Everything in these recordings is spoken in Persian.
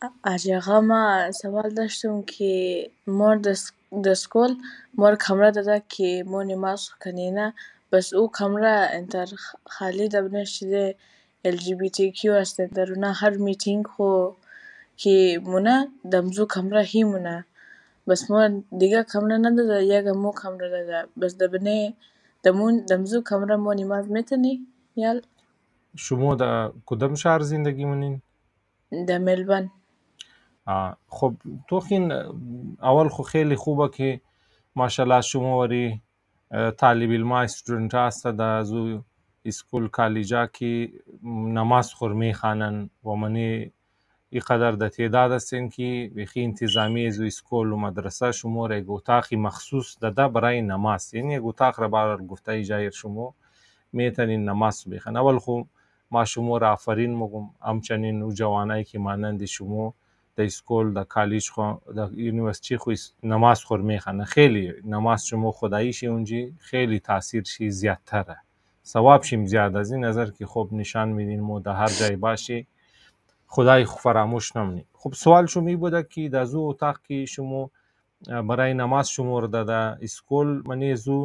آجی آقا ما سوال داشتم که مار دسکول مار کمره داده که ما نماز کنینه بس او کمره انتر خالی دبنش چیده LGBTQ است انتر اونا هر میتینگ خو که مونه دمزو کمره هی مونه بس ما دیگه کمره نداده یک مو کمره داده بس دبنه دمزو کمره ما نماز میتونی یال شما در کدام شهر زندگی منین؟ ده ملبن خب تو خین اول خو خیلی خوبه که ماشاءالله شما وری طالب علم استودنت هست در زو اسکول کالجا که نماز خور میخوانن و منی اینقدر در تعداد هستین که بخی انتظامی زو اسکول و مدرسه شما را یک اتاقی مخصوص داده برای نماز، یعنی یک اتاق را برای گفته جایر شما میتونین نماز بخوان. اول خو ما شما را آفرین میگم، همچنین او جوانایی که مانند شما در اسکول در کالج خو در یونیورسیتی خو نماز خور میخوانن، خیلی نماز شما خداییش اونجی خیلی تاثیر شی زیادتره، ثواب شیم زیاد از این نظر که خب نشان میدین مو در هر جای باشی خدای فراموش نمونی. خب سوال شما می بوده که در زو اتاق که شما برای نماز شما رو در اسکول منی زو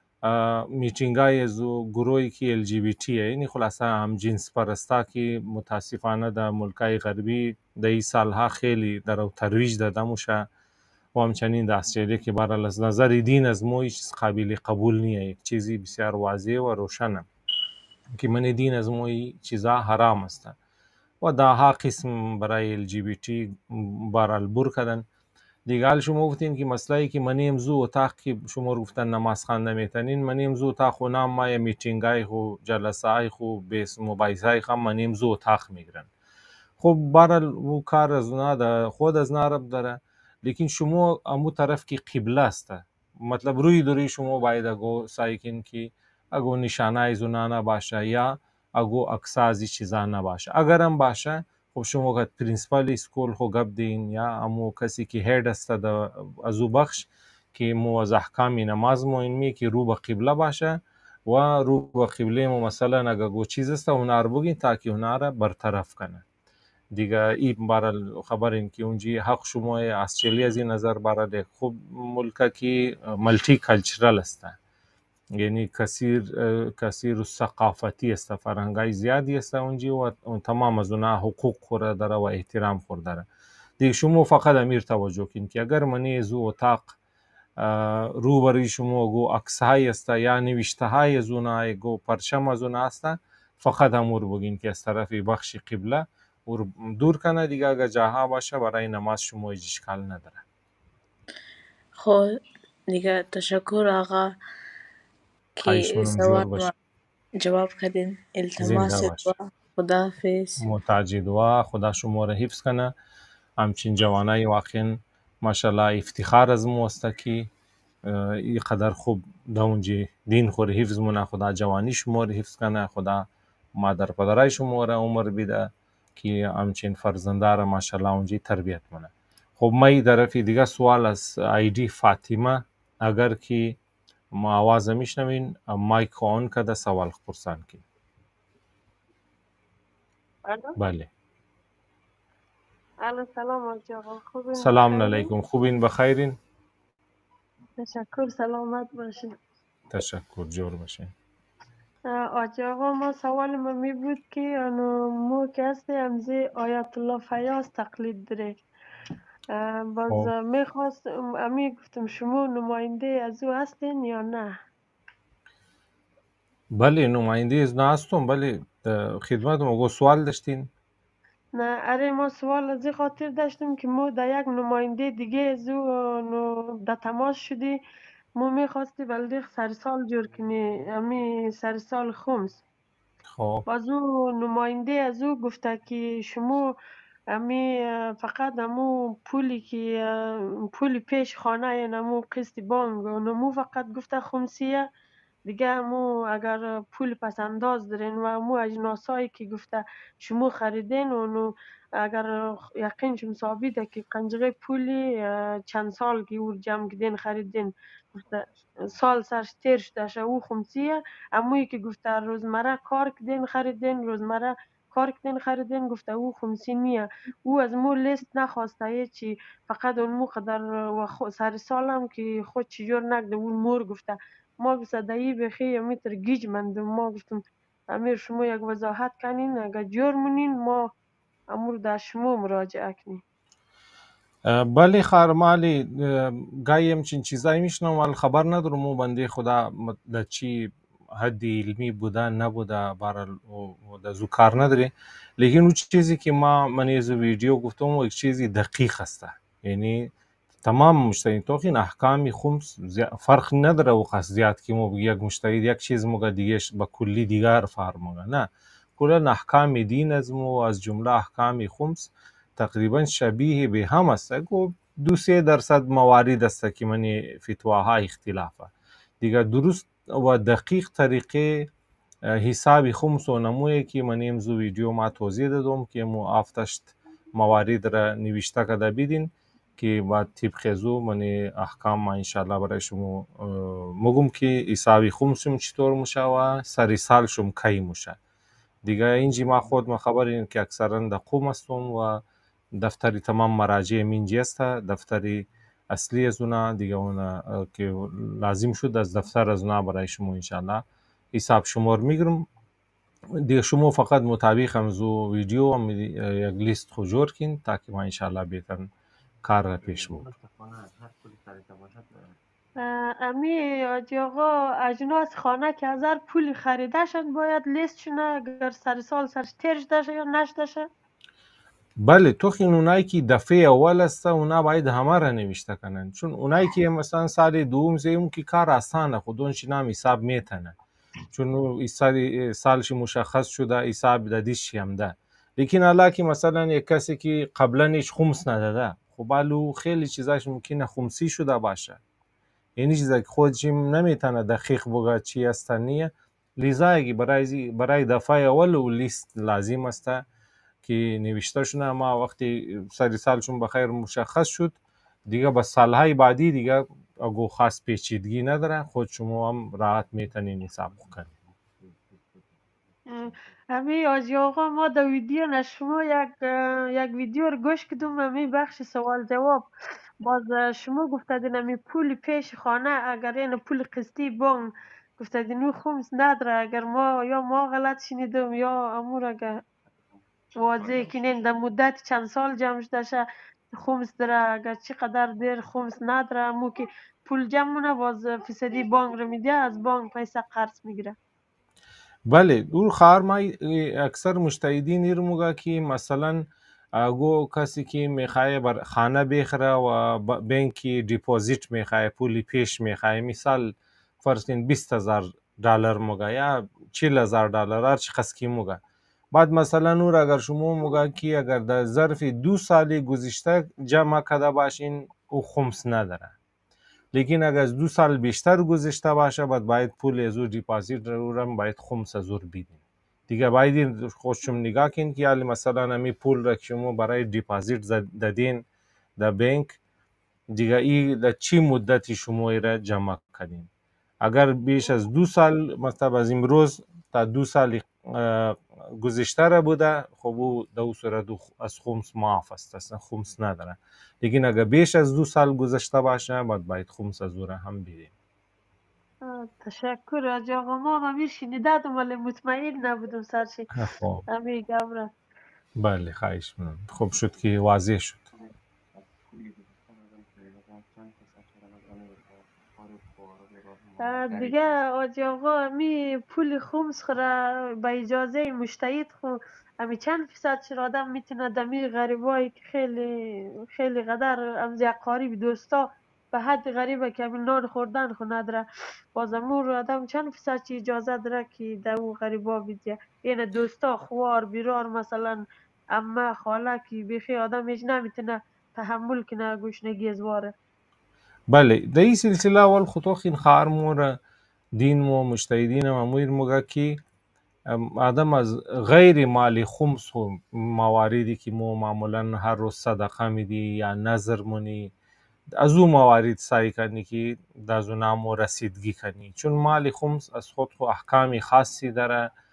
میتینگ های زو گروهی که LGBT یعنی خلاصه هم جنس پرستا که متاسفانه در ملکای غربی در این سالها خیلی در او ترویج داده موشه و همچنین در استرالیا که برای از نظر دین از ما هیچ قابل قبول نیه، یک چیزی بسیار واضح و روشنه که من دین از ما چیزا حرام است و در ها قسم برای LGBT برال بر کردن دیگه. حال شما گفتین که مسئله که منی امزو اتاق که شما رو گفتن نماز خوانده میتونین، منی امزو اتاق خو نام ما میتینگ های خو جلسه های خو بیس مباحثه های خو منی امزو اتاق میگیرن. خب برال او کار از اونا ده خود از نارب داره، لیکن شما امو طرف کی قبله است، مطلب روی دوری شما باید اگو سایکین که اگو نشانه از اونا نباشه یا اگو اکسازی چیزا نباشه. اگرم باشه خب شما که پرینسپال اسکول خو گپ دین یا امو کسی که هید است در ازو بخش که مو از احکام نماز مو اینمی که رو به قبله باشه و رو به قبله مو مثلا اگو چیز است اونا رو بگین تا که اونا رو برطرف کنه دیگه. این برای خبر این که اونجی حق شما استرالیا از این نظر برای خوب ملک کی ملتی کلچرال است، یعنی کثیر ثقافتی است، فرهنگای زیادی است اونجی و تمام از اونها حقوق خورده داره و احترام خورده داره دیگه. شما فقط امیر توجه کن که اگر منی زو اتاق رو بری شما گو عکس های است یا نوشته های از اونها گو پرچم از اونها است، فقط امور بگین که از طرف بخش قبله و دور کنه دیگه. اگر جاها باشه برای نماز شما هیچ اشکال نداره. خب دیگه تشکر آقا خواهش که منم جور سوال ما باشه. جواب کردین. زنده التماس باشه. دعا. خداحافظ. متعجد و خدا شما را حفظ کنه. همچین جوانای واقعا ماشاءالله افتخار از مو است که این قدر خوب داونجی دین خور حفظ مونه. خدا جوانی شما را حفظ کنه، خدا مادر پدرای شما را عمر بیده که همچین فرزنده را ماشاءالله اونجی تربیت مونه. خب ما طرفی دیگه سوال از آیدی فاطمه، اگر که ما آواز میشنوین مایک آن کده سوال پرسان کی. الو بله. الو سلام آجی آقا، خوبین سلام بخیرین؟ علیکم، خوبین بخیرین؟ تشکر، سلامت باشین. تشکر، جور باشین. آجی آقا ما سوال ما می بود که انو مو که هستی امزی آیت الله فیاض تقلید داره، باز خب میخواست امی گفتم شما نماینده از او هستین یا نه؟ بله نماینده از نه هستم، بله خدمت ما سوال داشتین. نه اره ما سوال از این خاطر داشتیم که ما در یک نماینده دیگه از او در تماس شدی، ما میخواستی بلدی سرسال جور کنی، امی سرسال خمس. خب باز او نماینده از او گفته که شما امی فقط امو پولی که پول پیش خانه نمو قسط بانک نمو فقط گفته خمسیه دیگه. امو اگر پول پس انداز دارین و امو اجناسایی که گفته شما خریدین و اگر یقین شم ثابته که قنجقه پولی چند سال که او جمع کردین خریدین گفته سال سرش تیر شده او خمسیه. امویی که گفته روزمره کار کردین خریدین روزمره کار کردین خریدین گفته او خمسی نیه. او از مو لیست نخواسته چی، فقط اون مو قدر و سر سالم که خود چجور نکده اون مور گفته. ما گفته دایی بخی میتر گیج مندم. ما گفتم امیر شما یک وضاحت کنین، اگر جور مونین ما امور در شما مراجعه کنیم. بله خارمالی گاهی همچین چیزایی میشنم ولی خبر ندارم اون بنده خدا در چی حدی علمی بوده نبوده برال در زو کار نداره. لیکن اون چیزی که من از ویدیو گفتم و یک چیزی دقیق هسته، یعنی تمام مجتهدین توقین احکام خمس فرق نداره و خاص زیاد که ما یک مجتهد یک چیز موقع دیگه با کلی دیگر فرموگه نه، کلا احکام دین از مو از جمله احکام خمس تقریبا شبیه به هم است. گو 2-3% موارد است که من فتواها اختلافه دیگه درست و دقیق طریقه حساب خمس و نمویه که من امزو ویدیو ما توضیح دادم که مو آفتشت موارد را نوشته کده بیدین که بعد طبق ازو من احکام ما انشاءالله برای شما مگم که حساب خمسم چطور میشه و سری سال شم کی میشه دیگه. اینجی ما خود ما خبر این که اکثرا در قوم هستم و دفتری تمام مراجع منجی است، دفتری اصلی از اونا دیگه اونا که لازم شد از دفتر از اونا برای شما انشاءالله حساب شمار میگیرم دیگه. شما فقط مطابق همزو ویدیو هم یک لیست خو جور کن تا که ما انشاءالله بهتر کار را پیش بود. امی حاجی آقا اجناس خانه که از هر پولی خریده شد باید لیست شونه اگر سر سال سرش تیر شده یا نشده شه؟ بله تو خیلی اونایی که دفعه اول است اونا باید همه را نوشته کنن، چون اونایی که مثلا سال دوم زیم که کار آسانه خودونش نام حساب میتنه چون او سالش مشخص شده حساب دادیش هم ده. لیکن حالا که مثلا یک کسی که قبلا هیچ خمس نداده خب بالو خیلی چیزاش ممکنه خمسی شده باشه، یعنی چیزا که خودش نمیتونه دقیق بگه چی است نیه، لذا برای دفعه اول و لیست لازم است که نوشته شونه. ما وقتی سر سالشون بخیر مشخص شد دیگه با سالهای بعدی دیگه اگه خاص پیچیدگی نداره خود شما هم راحت میتونین حساب کنید. امی حاجی آقا ما در ویدیو نشما یک ویدیو رو گوش کردم امی بخش سوال جواب باز شما گفتدین امی پول پیش خانه اگر این پول قسطی بانک گفتدین او خمس نداره، اگر ما غلط شنیدم یا امور اگر واضح کنین در مدت چند سال جمع شده شه خمس داره، اگر چقدر دیر خمس نداره امو که پول جمع مونه باز فیصدی بانک رو میده از بانک پیسه قرض میگیره. بله دور خواهر ما اکثر مجتهدین ایرموگه که مثلا اگو کسی که میخواه بر خانه بخره و بانکی دیپوزیت میخواه پولی پیش میخواه، مثال فرض کن $20,000 موگه یا $40,000 هر چی خسکی موگه، بعد مثلا نور اگر شما موگه که اگر در ظرف 2 سال گذشته جمع کده باشین او خمس نداره، لیکن اگر از 2 سال بیشتر گذشته باشه باید پول از او دیپازیت رو هم باید خمس از او بدین دیگه. باید خودشم نگاه کن که یعنی مثلا همی پول را که شما برای دیپازیت دادین در بانک دیگه ای در چی مدتی شما ای را جمع کردین. اگر بیش از 2 سال مثلا از امروز تا 2 سال گذشته را بوده خب او دو صورت از خمس معاف است، اصلا خمس نداره. لیکن اگر بیش از 2 سال گذشته باشه باید خمس از او را هم بدیم. تشکر حاجی آقا ما امیر شنیدم ولی مطمئن نبودم سرچی خب امیر گمره. بله خواهش می‌کنم، خوب شد که واضح شد. دیگه حاجی آقا می پول خمس خوره به اجازه مجتهد خو امی چند فیصد شر آدم میتونه دمی غریبایی که خیلی قدر امزی قریب دوستا به حد غریبه که امی نان خوردن خو نداره، باز امور آدم چند فیصد چی اجازه داره که در او غریبا بیدیه این دوستا خوار بیرار مثلا امه خاله که بیخی آدم هیچ نمیتونه تحمل کنه گوشنگی ازواره. بله در این سلسله اول خطوخ این خواهر مور دین مو مجتهدین و امویر موگه که آدم از غیر مالی خمس و مواردی که مو معمولا هر روز صدقه میدی یا نظر مونی از او موارد سعی کنی که در او نامو رسیدگی کنی، چون مالی خمس از خود خو احکام خاصی داره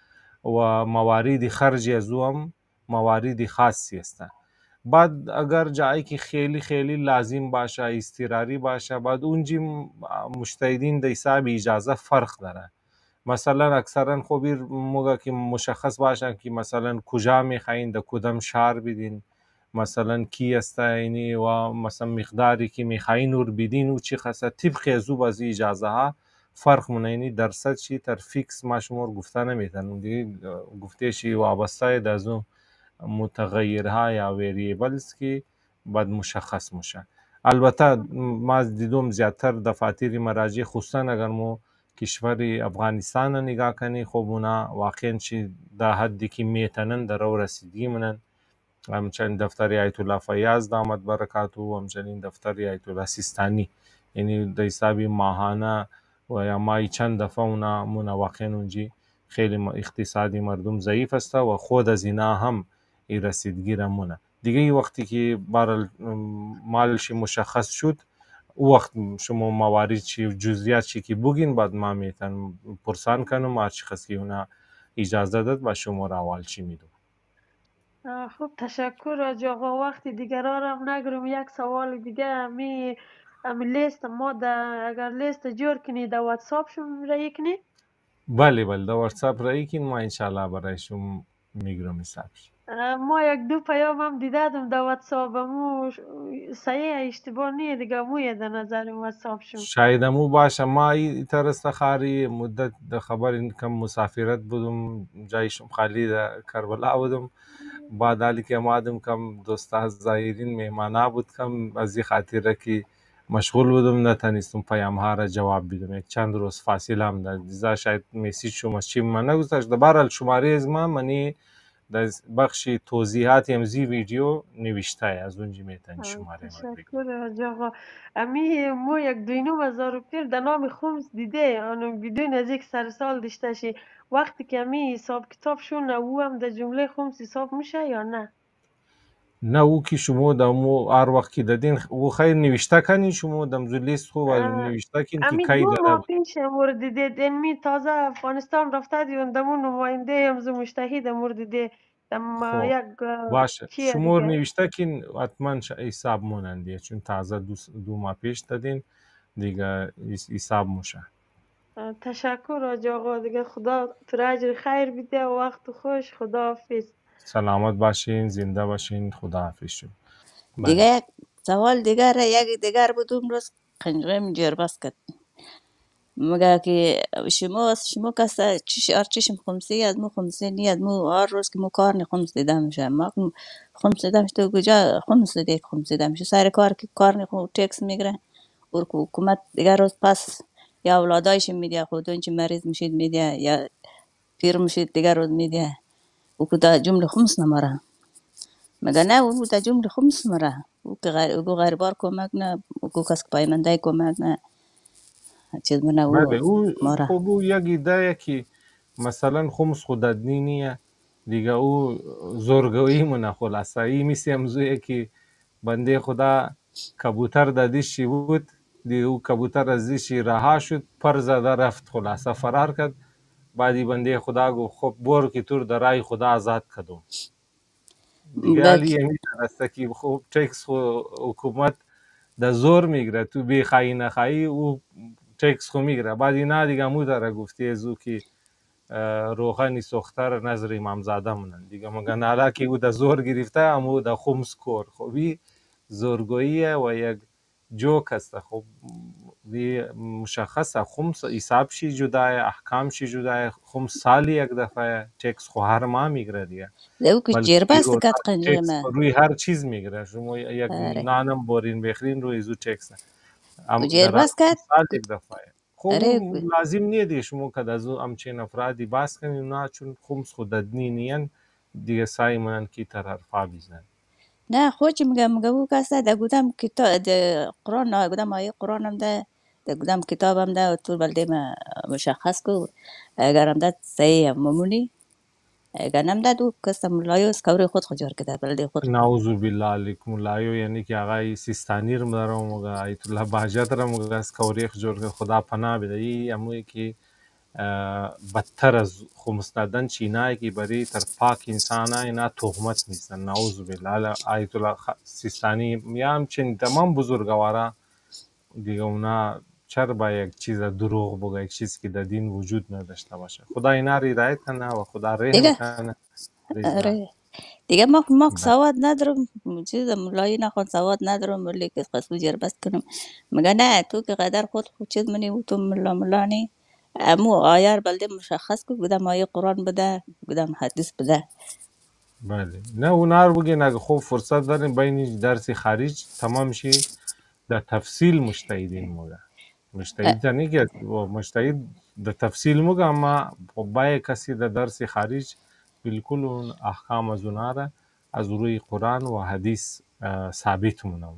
و موارد خرج از او هم موارد خاصی است. بعد اگر جایی که خیلی خیلی لازم باشه، اضطراری باشه، بعد اونجی مجتهدین در حساب اجازه فرق داره. مثلا اکثرا خب موقع که مشخص باشه که مثلا کجا میخواین، در کدام شهر بدین، مثلا کی است اینی و مثلا مقداری که میخواین رو بدین و چی خاصه طبق از او بازی اجازه ها فرق مونه. درصد چی تر فیکس ما شما گفته نمیتونم دیگه، گفته شی وابسته از اون متغیرها یا وریبلز که باید مشخص میشه. البته ما دیدم زیادتر دفاتر مراجع خصوصا اگر ما کشور افغانستان رو نگاه کنی، خب اونا واقعا چی در حدی که میتونن در او رسیدگی منن. همچنین دفتر آیت الله فیاض دامت برکاته و همچنین دفتر آیت الله سیستانی، یعنی در حساب ماهانه و یا مای چند دفعه اونا واقعا اونجی خیلی اقتصادی مردم ضعیف است و خود از اینا هم این رسیدگی را مونه دیگه. وقتی که بر مالش مشخص شد او وقت شما موارد چی جزئیات چی که بگین بعد ما میتونم پرسان کنم هر چی خاصی اونا اجازه داد و شما را اول چی میدم. خب تشکر حاجی آقا. وقتی دیگر را هم نگرم، یک سوال دیگه می لیست ما اگر لیست جور کنی در واتساپ شون رایی کنی؟ بله در واتساپ رایی کن، ما انشالله برای شما میگرم حسابش. ما یک دو پیام هم دیدم در واتساپ، مو صحیح اشتباه نیه دیگه، مویه در نظر واتساپ شون. شاید مو باشه. ما این ترست خاری مدت در خبر کم مسافرت بودم، جایشم خالی در کربلا بودم. بعد حالی که آمدم کم دوستا زایرین مهمانا بود، کم از این خاطره که مشغول بودم نتونستم پیام ها را جواب بدم. یک چند روز فاصله هم داد. شاید میسیج شما چی من نگذاشت. در شماره از ما منی در بخش توضیحات امزی ویدیو نوشته از اونجا میتونی شماره ما بگید. تشکر حاجی آقا. امی مو یک 2,500 روپیر در نام خمس دیده، آنو بدون از یک سر سال داشته شی. وقتی که امی حساب کتاب شون او هم در جمله خمس حساب میشه یا نه؟ نه او که شما دمو هر وقت که دادین او خیر نوشته کنین، شما دمزو لیست خوب نوشته کن که امی کی 2 داده ماه بود. پیش مورد دید اینمی تازه افغانستان رفته دیون دمون نماینده امزو مشتهی مورد دید دم خب یک باشه چیه شما دیگه. نوشته کن حتما حساب مونندیه، چون تازه دو ماه پیش دادین دیگه حساب موشه. تشکر حاجی آقا دیگه. خدا تو را اجر خیر بیده و وقت خوش. خدا حافظ. سلامت باشین، زنده باشین، خدا حافظ شد. بله. دیگه یک سوال دیگر یک دیگر بود اون روز قنجقه جر بس کرد. مگه که شما کسا چشم خمسی از مو خمسی نی از مو هر روز که مو کار نی خمس دیده میشه. ما خمس دیده میشه تو کجا خمس دیده خمس دیده میشه سر کار که کار نی خو ټیکس میگیره اور که حکومت دیگر روز پس یا اولادایش میده خودون چی مریض میشید میده یا پیر میشید دیگر روز میده او که دا جمله خمس نماره. مگه نه او دا جمله خمس مره او که غریبار کمک نه او که کس پایمنده کمک نه چیز منه بله او او ماره. خب او یک ایده که مثلا خمس خوددنی نیه دیگه، او زورگویی منه خلاصه. ای میسی همزویه که بنده خدا کبوتر دادیشی بود دی او کبوتر از دیشی رها شد، پر زده رفت، خلاصه فرار کرد. بعدی بنده خدا گفت خب برو که تور در رای خدا آزاد کدوم دیگه. بله حالی یمی درسته که خب ټیکس خو حکومت در زور میگیره، تو بخوایی نخوایی او ټیکس خو میگیره. بعد اینا دیگه مو داره گفتی از او که روغنی سختر نظر امامزاده منن دیگه. مگه حالا که او در زور گرفته امو در خمس کور. خب زورگوییه و یک جوک است. خب مشخصه خمس حساب شی جدای، احکام شی جدای. خمس سالی یک دفعه ټیکس خو هر ماه میگیره دیگه. او که بلکه جر بست بیرون کت قنجه ټیکس ما روی هر چیز میگیره. شما یک اره نانم بورین بخرین روی زو ټیکس او جر در بست کت سال یک دفعه. خب اره لازم نیه دیگه شما که از همچین افرادی بحث کنیم، نه چون خمس خود ددنی نیین دیگه سعی منن که تر حرفا بیزنن. نه خوچ میگم او کسا ده گودم کتاب ده قرآن نه گودم آیه قرآن هم ده گودم کتاب هم ده تو بلده ما مشخص کو اگر هم ده صحیح هم ممونی اگر نم ده دو کسا ملایوس کوری خود خجار کده بلده خود نعوذ بالله علیکم لایو، یعنی که آقای سیستانی رو دارم مگه آیت الله بهجت رو مگه از کوریخ جور که خدا پناه بده. ای اموی که بدتر از خمسندن چینایی که برای تر پاک انسان اینا تهمت نیستن. نعوذ بالله. آیت الله سیستانی یا همچنین تمام بزرگوارا دیگه اونا چرا با یک چیز دروغ بگه، یک چیز که در دین وجود نداشته باشه. خدا اینا رو هدایت کنه و خدا رحم دیگه کنه. آره دیگه ما سواد ندارم، چیز ملایی نخوان سواد ندارم ولی که قصد جر بس کنم مگه نه تو که قدر خود چیز منی و تو ملانی امو آیار بلده مشخص که کدام آیه قرآن بده کدام حدیث بده. بله نه اونا رو بگین اگه خوب فرصت داریم بین درس خارج تمام شی در تفصیل مجتهدین موگه مجتهد نه که مجتهد در تفصیل موگه، اما با کسی در درس خارج بالکل اون احکام از اونا را از روی قرآن و حدیث ثابت مونه.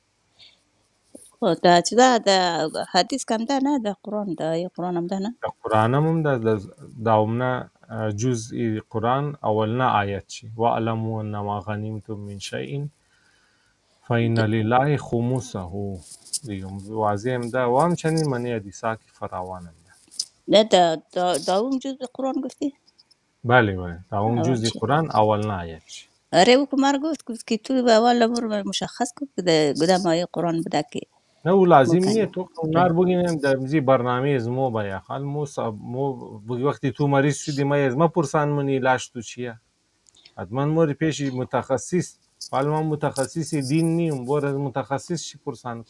دا چیزا دا حدیث کم ده نه دا قرآن دا آیه قرآن هم ده نه در قرآن هم دا اومنه جزء قرآن اولنا آیت چی و علمو انما غنیمتم من شیء فإن لله خمسه دیگم واضح هم ده و همچنین منی حدیثا که فراوان هم ده. نه دا اون جز قرآن گفتی؟ بله بله دا اون اول جزء چی؟ قرآن اولنا آیت چی. آره او که مار گفت که تو به اول امر مشخص کن که کدام آیه قرآن بده که نه او لازم ممکن نیه تو اونار بگینیم در مزی برنامه از مو بایا خال مو بگی وقتی تو مریض شدی ما از ما پرسان منی لاش تو چیه حتما موری پیش متخصص حال من متخصص دین نیم بور از متخصص شی پرسان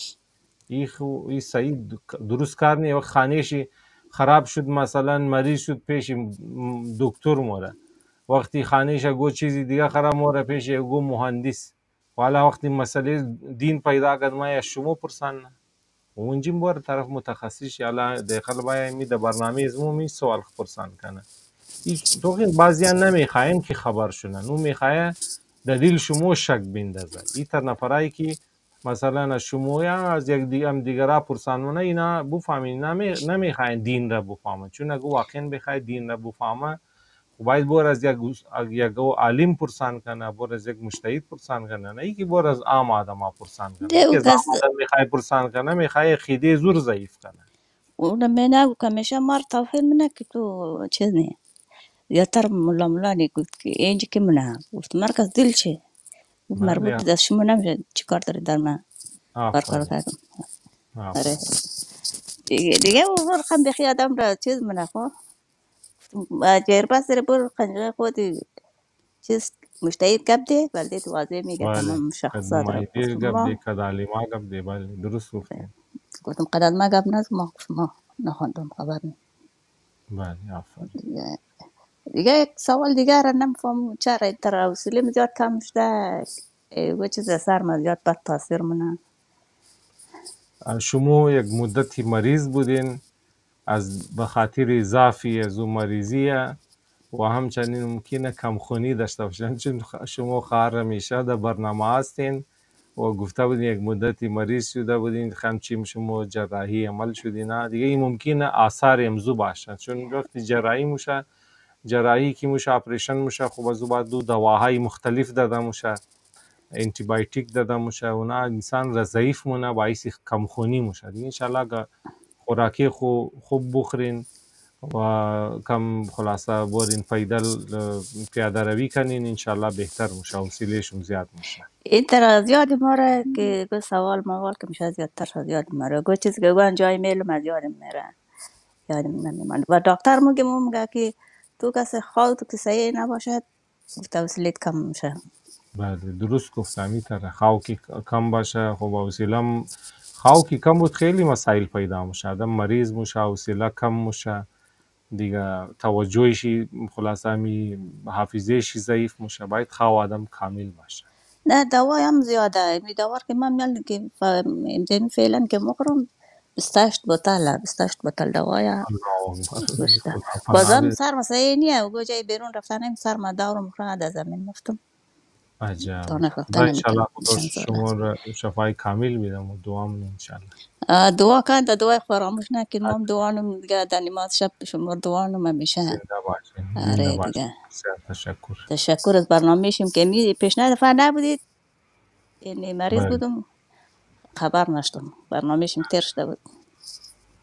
ای صحیح درست کار نیه. وقت خانهشی خراب شد مثلا مریض شد پیش دکتر موره، وقتی خانهش گو چیزی دیگه خراب موره پیش گو مهندس، حالا وقتی مسئله دین پیدا کرد ما از شما پرسان اونجیم بار طرف متخصص حالا داخل باید می در برنامه از مو می سوال پرسان کنه. تو بعضی نمیخواین که خبر شدن اون میخواه در دل شما شک بندازه. این تر نفرایی که مثلا از شما یا از یک دیگره پرسان منه اینا بفهمین نمیخواین دین را بفهمه، چون اگه واقعا بخواه دین را بفهمه باید بور از یک عالم پرسان کنه، بور از یک مجتهد پرسان کنه، نه اینکه بور از عام آدم ها پرسان کنه. ده او که از عام کس آدم میخواه پرسان کنه میخواه خیده زور ضعیف کنه. اون منو که میشه مار توفیل منه که تو چیز نه یا تر ملا گفت که اینجا که منه گفت مرکز دل چه مربوط بله دست شما نمیشه چی کار داری در من کار آفرین کردم. آره آفرین. دیگه او رقم بخی آدم را چیز منه خب جربه سر بر قنجه خودی چیز مشتهید گپ ده بلده تو واضح میگه بله تمام kad مشخصات را maidir گفتم gap ما de kad alima gap de bale درست گفتین. گفتم قدر ما گپ نز ما گفتم ما نخوندم خبر نی بله آفرین. دیگه یک سوال دیگه را نمیفهم چرا تر حوصله زیاد کم شده و چیز سر ما زیاد بد تاثیر منه. شما یک مدتی مریض بودین از به خاطر اضافی از اون مریضیه و همچنین ممکنه کمخونی داشته باشین، چون شما خواهر همیشه در برنامه هستین و گفته بودین یک مدتی مریض شده بودین همچین شما جراحی عمل شدین. نه دیگه این ممکنه آثار امزو باشه، چون وقتی جراحی میشه جراحی که میشه اپریشن میشه خب از بعد دو دواهای مختلف داده میشه، انتی بایوتیک داده میشه، اونا انسان را ضعیف مونه باعث کمخونی میشه. دیگه انشالله اگر خوراکی خوب بخورین و کم خلاصه بورین پیدل پیاده روی کنین انشالله بهتر میشه، حوصله‌شون زیاد میشه. این تر زیاد ماره که گو سوال موال که میشه زیادتر شد زیاد ماره گو چیز که گوان جای میل ما زیادم میره یادم نمیماند و دکتر میگه که تو کسی خواه تو که صحیح نباشد توصیلیت کم میشه. بله درست گفتم. این طرح خواهی که کم باشه خب حوصله خواهی که کم بود خیلی مسائل پیدا میشه، آدم مریض میشه، حوصله کم میشه دیگه، توجهشی خلاصه می حافظه‌شی ضعیف میشه. باید خواه آدم کامل باشه. نه دوای هم زیاده می دوار که من میل که امتحان فعلا که مقرم 28 بطل دوایا الله بشته خدا پناه بازم بده. سر مسایی نیه و گو جای بیرون رفتنم سر ما دورم خورا در زمین مفتم عجب. تا خدا نخفتن انشالله خدا چند ساله شما را شفای کامل بیدم و دعا من انشالله. دعا کن تا دعای فراموش نکن ما هم دعانم دیگه در نماز شب شما دعانم همیشه. زنده باشین، زنده آره باشین. دیگه بسیار تشکر. تشکر از برنامهشیم که می پیشنهاد دفعه نبودید یعنی مریض بله بودم خبر نشدم برنامهشیم تیر شده بود.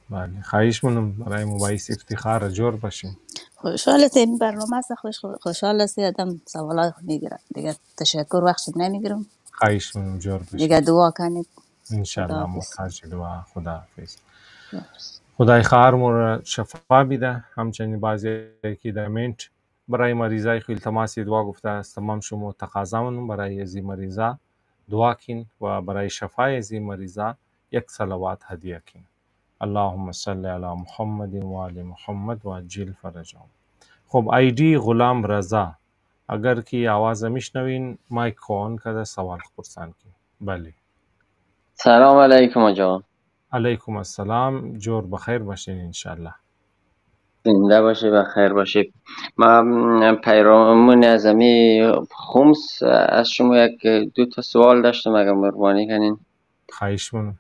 بله خواهش منم برای ما باعث افتخار جور باشیم. خوشحال است این برنامه است. خوشحال است آدم سوالات میگیره دیگه. تشکر وقت نمیگیرم خواهش منم جور دیگه. باشیم. دعا کنید. انشالله خداحافظ. محتاج دعا. خداحافظ. خدای خواهر مور شفا بیده. همچنین بعضی که دمنت برای مریضای خو التماس دعا گفته است. تمام شما تقاضا برای از مریضا دعا کن و برای شفای از مریضا یک صلوات هدیه کن. اللهم صل علی محمد و آل محمد و عجل فرجهم. خب آیدی غلام رضا، اگر که آواز میشنوین مایک آن کرده سوال پرسان کن. بله. سلام علیکم آقا. علیکم السلام. جور بخیر باشین انشالله. زنده باشی و خیر باشی. ما پیرامون از امی خمس از شما یک دو تا سوال داشتم اگر مهربانی کنین. خواهش منم.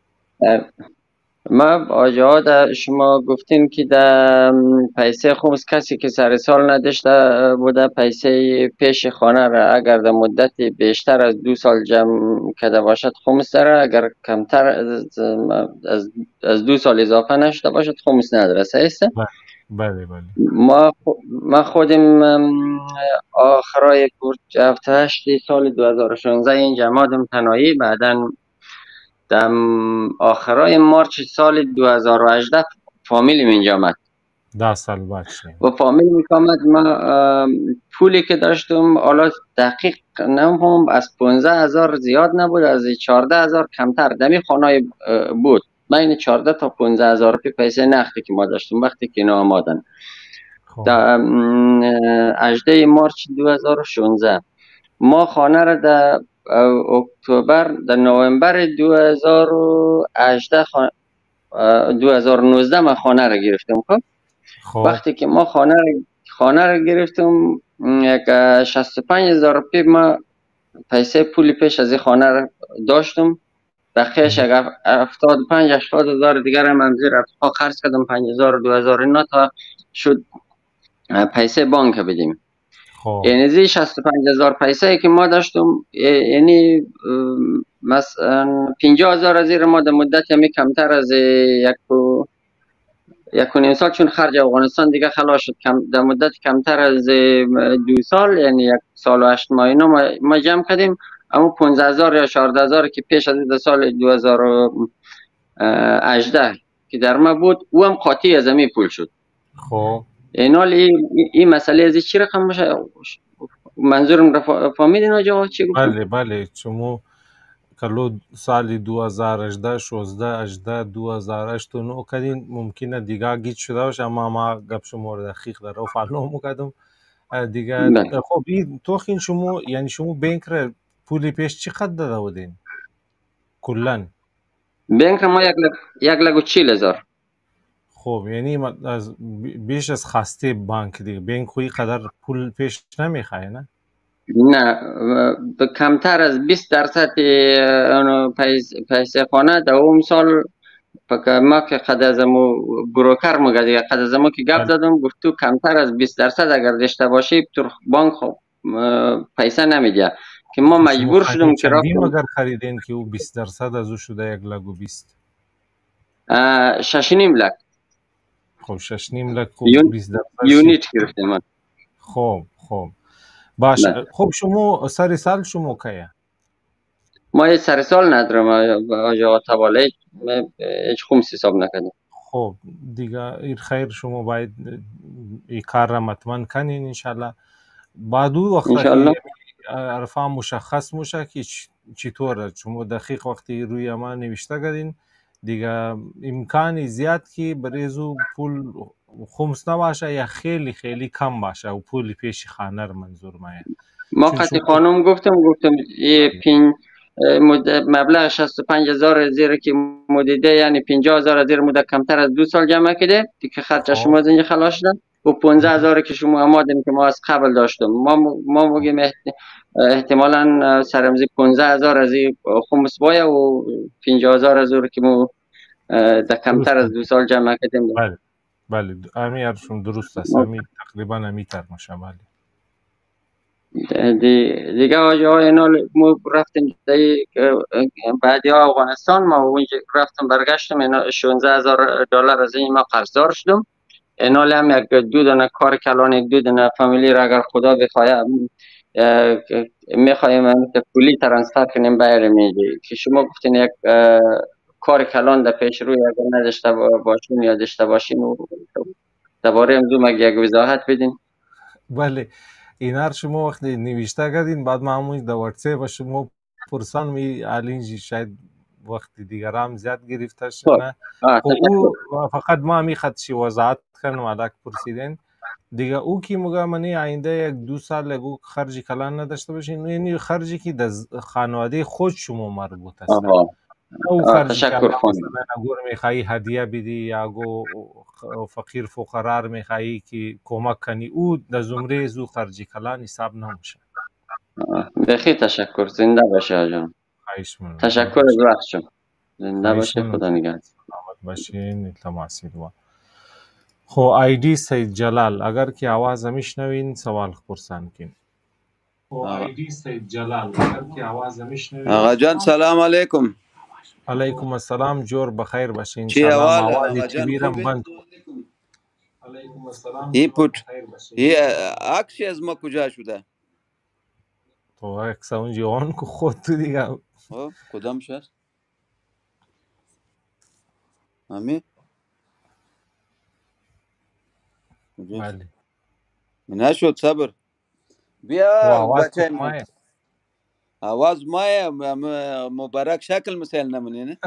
ما آجا در شما گفتین که در پیسه خمس کسی که سر سال نداشته بوده پیسه پیش خانه را اگر در مدت بیشتر از 2 سال جمع کرده باشد خمس داره، اگر کمتر از 2 سال اضافه نشده باشد خمس نداره. صحیح است؟ بله بله. ما خودم آخرای 28 سال 2016 این جماعتم تنهایی، بعدا در آخرای مارچ سال 2018 فامیلیم اینجا آمد 10 سال بعد شد. و فامیل میکامد. ما پولی که داشتم حالا دقیق نمیفهمم، از 15,000 زیاد نبود، از 14,000 کمتر دمی خانه بود. بین 14 تا 15,000 پیسه نقدی که ما داشتیم وقتی که اینا آمدن در 18 مارچ 2016. ما خانه را در اکتبر در نوامبر 2018 2019 ما خانه را گرفتم. خب وقتی که ما خانه را گرفتم یک 65,000 روپیه ما پیسه پولی پیش از این خانه را داشتم، بقیهش 75-80,000 دیگر هم زیر افقا خرج کردم. 5,000 و 2,000 اینا تا شد پیسه بانک بدیم. یعنی زی 65,000 پیسه که ما داشتم، یعنی مثلا 50,000 از زیر ما در مدت همی کمتر از یک و نیم سال، چون خرج افغانستان دیگه خلاص شد، در مدت کمتر از 2 سال یعنی 1 سال و 8 ماه اینا ما جمع کردیم. اما 15,000 یا 14,000 که پیش از سال 2018 که در ما بود او هم قاطی از امی پول شد. خب این مسئله از چی رقم باشه؟ منظورم را فهمیدین آجا چی گفتم؟ بله بله. شما کلو سال 2018 16 18 2008 9 کردین ممکنه دیگه گیج شده باشه، اما ما گپ شما رو دقیق در فالو میکردم دیگه. خب این توخین شما یعنی شما بانک را پولی پیش چقدر داده بودین کلا؟ بانک ما 1,40,000. خب یعنی از بیش از خواسته بانک دیگه. بانک خوی قدر پول پیش نمیخواه نه؟ نه، کمتر از 20% پیسه خانه در اون سال ما که قد از امو بروکر مگه دیگه قد از امو که گپ دادم گفت تو کمتر از 20% اگر داشته باشی تو بانک پیسه نمیده که ما مجبور شدم که رفتم. اگر خریدین که او 20% از او شده 1,20,000 6.5 لک. خب 6.5 لک 20% یونیت گرفتیم من. خب باش. خب شما سر سال شما کیه؟ ما سر سال ندارم آجا توالی هیچ خمس حساب نکردیم. خب دیگه این خیر شما باید این کار را مطمئن کنین انشالله. بعد او وقت که عرفا مشخص موشه که چطوره شما دقیق وقتی روی ما نوشته کردین دیگه امکان زیاد که بریزو پول خمس نباشه یا خیلی خیلی کم باشه و پول پیش خانه رو منظور مایه. ما قطعی خانم گفتم مبلغ 65,000 زیر که مدیده یعنی 50,000 زیر مدت کمتر از 2 سال جمع کرده دیگه خرج شما از اینجا خلاص شدن و 15,000 که شما آمادیم که ما از قبل داشتم ما میگیم احتمالا سرمزی 15,000 از این خمس باید و 50,000 از اون که ما در کمتر از 2 سال جمع کردیم. بله امی ارشون درست است. امی تقریبا امی تر باشه. بله دیگه آجی های اینا ما رفتیم بعدی ها افغانستان، ما اونجا رفتم برگشتم، اینا 16,000 دلار از این ما قرضدار شدم. اینال هم یک دو دانه کار کلان، یک دو دانه فامیلی را اگر خدا بخواه میخوایم که پولی ترانسفر کنیم بایر میگی که شما گفتین یک کار کلان در پیش روی اگر نداشته باشین یا داشته باشین و درباره امضو مگه یک وضاحت بدین. بله اینا رو شما وقتی نوشته کردین بعد ما همون در واتساپ شما پرسان می الینجی شاید وقتی دیگر هم زیاد گرفته شد نه خب او فقط ما می خدشی وضاحت کنم علک پرسیدین دیگه او کی مگه منی آینده یک دو سال لگو خرجی کلان نداشته باشین یعنی خرجی که در خانواده خود شما مربوط است او خرجی که مثلا اگر میخوایی هدیه بدی یا گو فقیر فقرار میخوایی که کمک کنی او در زمره زو خرجی کلان حساب نمیشه. بخی تشکر، زنده باشه آجان. تشکر از وقت شما، زنده باشه، خدا نگهدار. سلامت باشین. تماسی دوا. خو آیدی سید جلال اگر که آواز میشنوین سوال پرسان کن. آیدی سید جلال اگر که آواز میشنوین. آقا جان سلام علیکم. علیکم السلام، جور بخیر باشین. سلام. آواز تیوی رم بند کن. علیکم السلام. این عکس از ما کجا شده؟ تو عکس اونجا آن کو خود تو دیگه. کدام شست؟ امی؟ بله. نشد صبر. بیا بچه ما. آواز مایه مبارک شکل مثل نمونی نه؟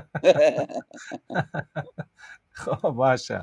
خب باشه.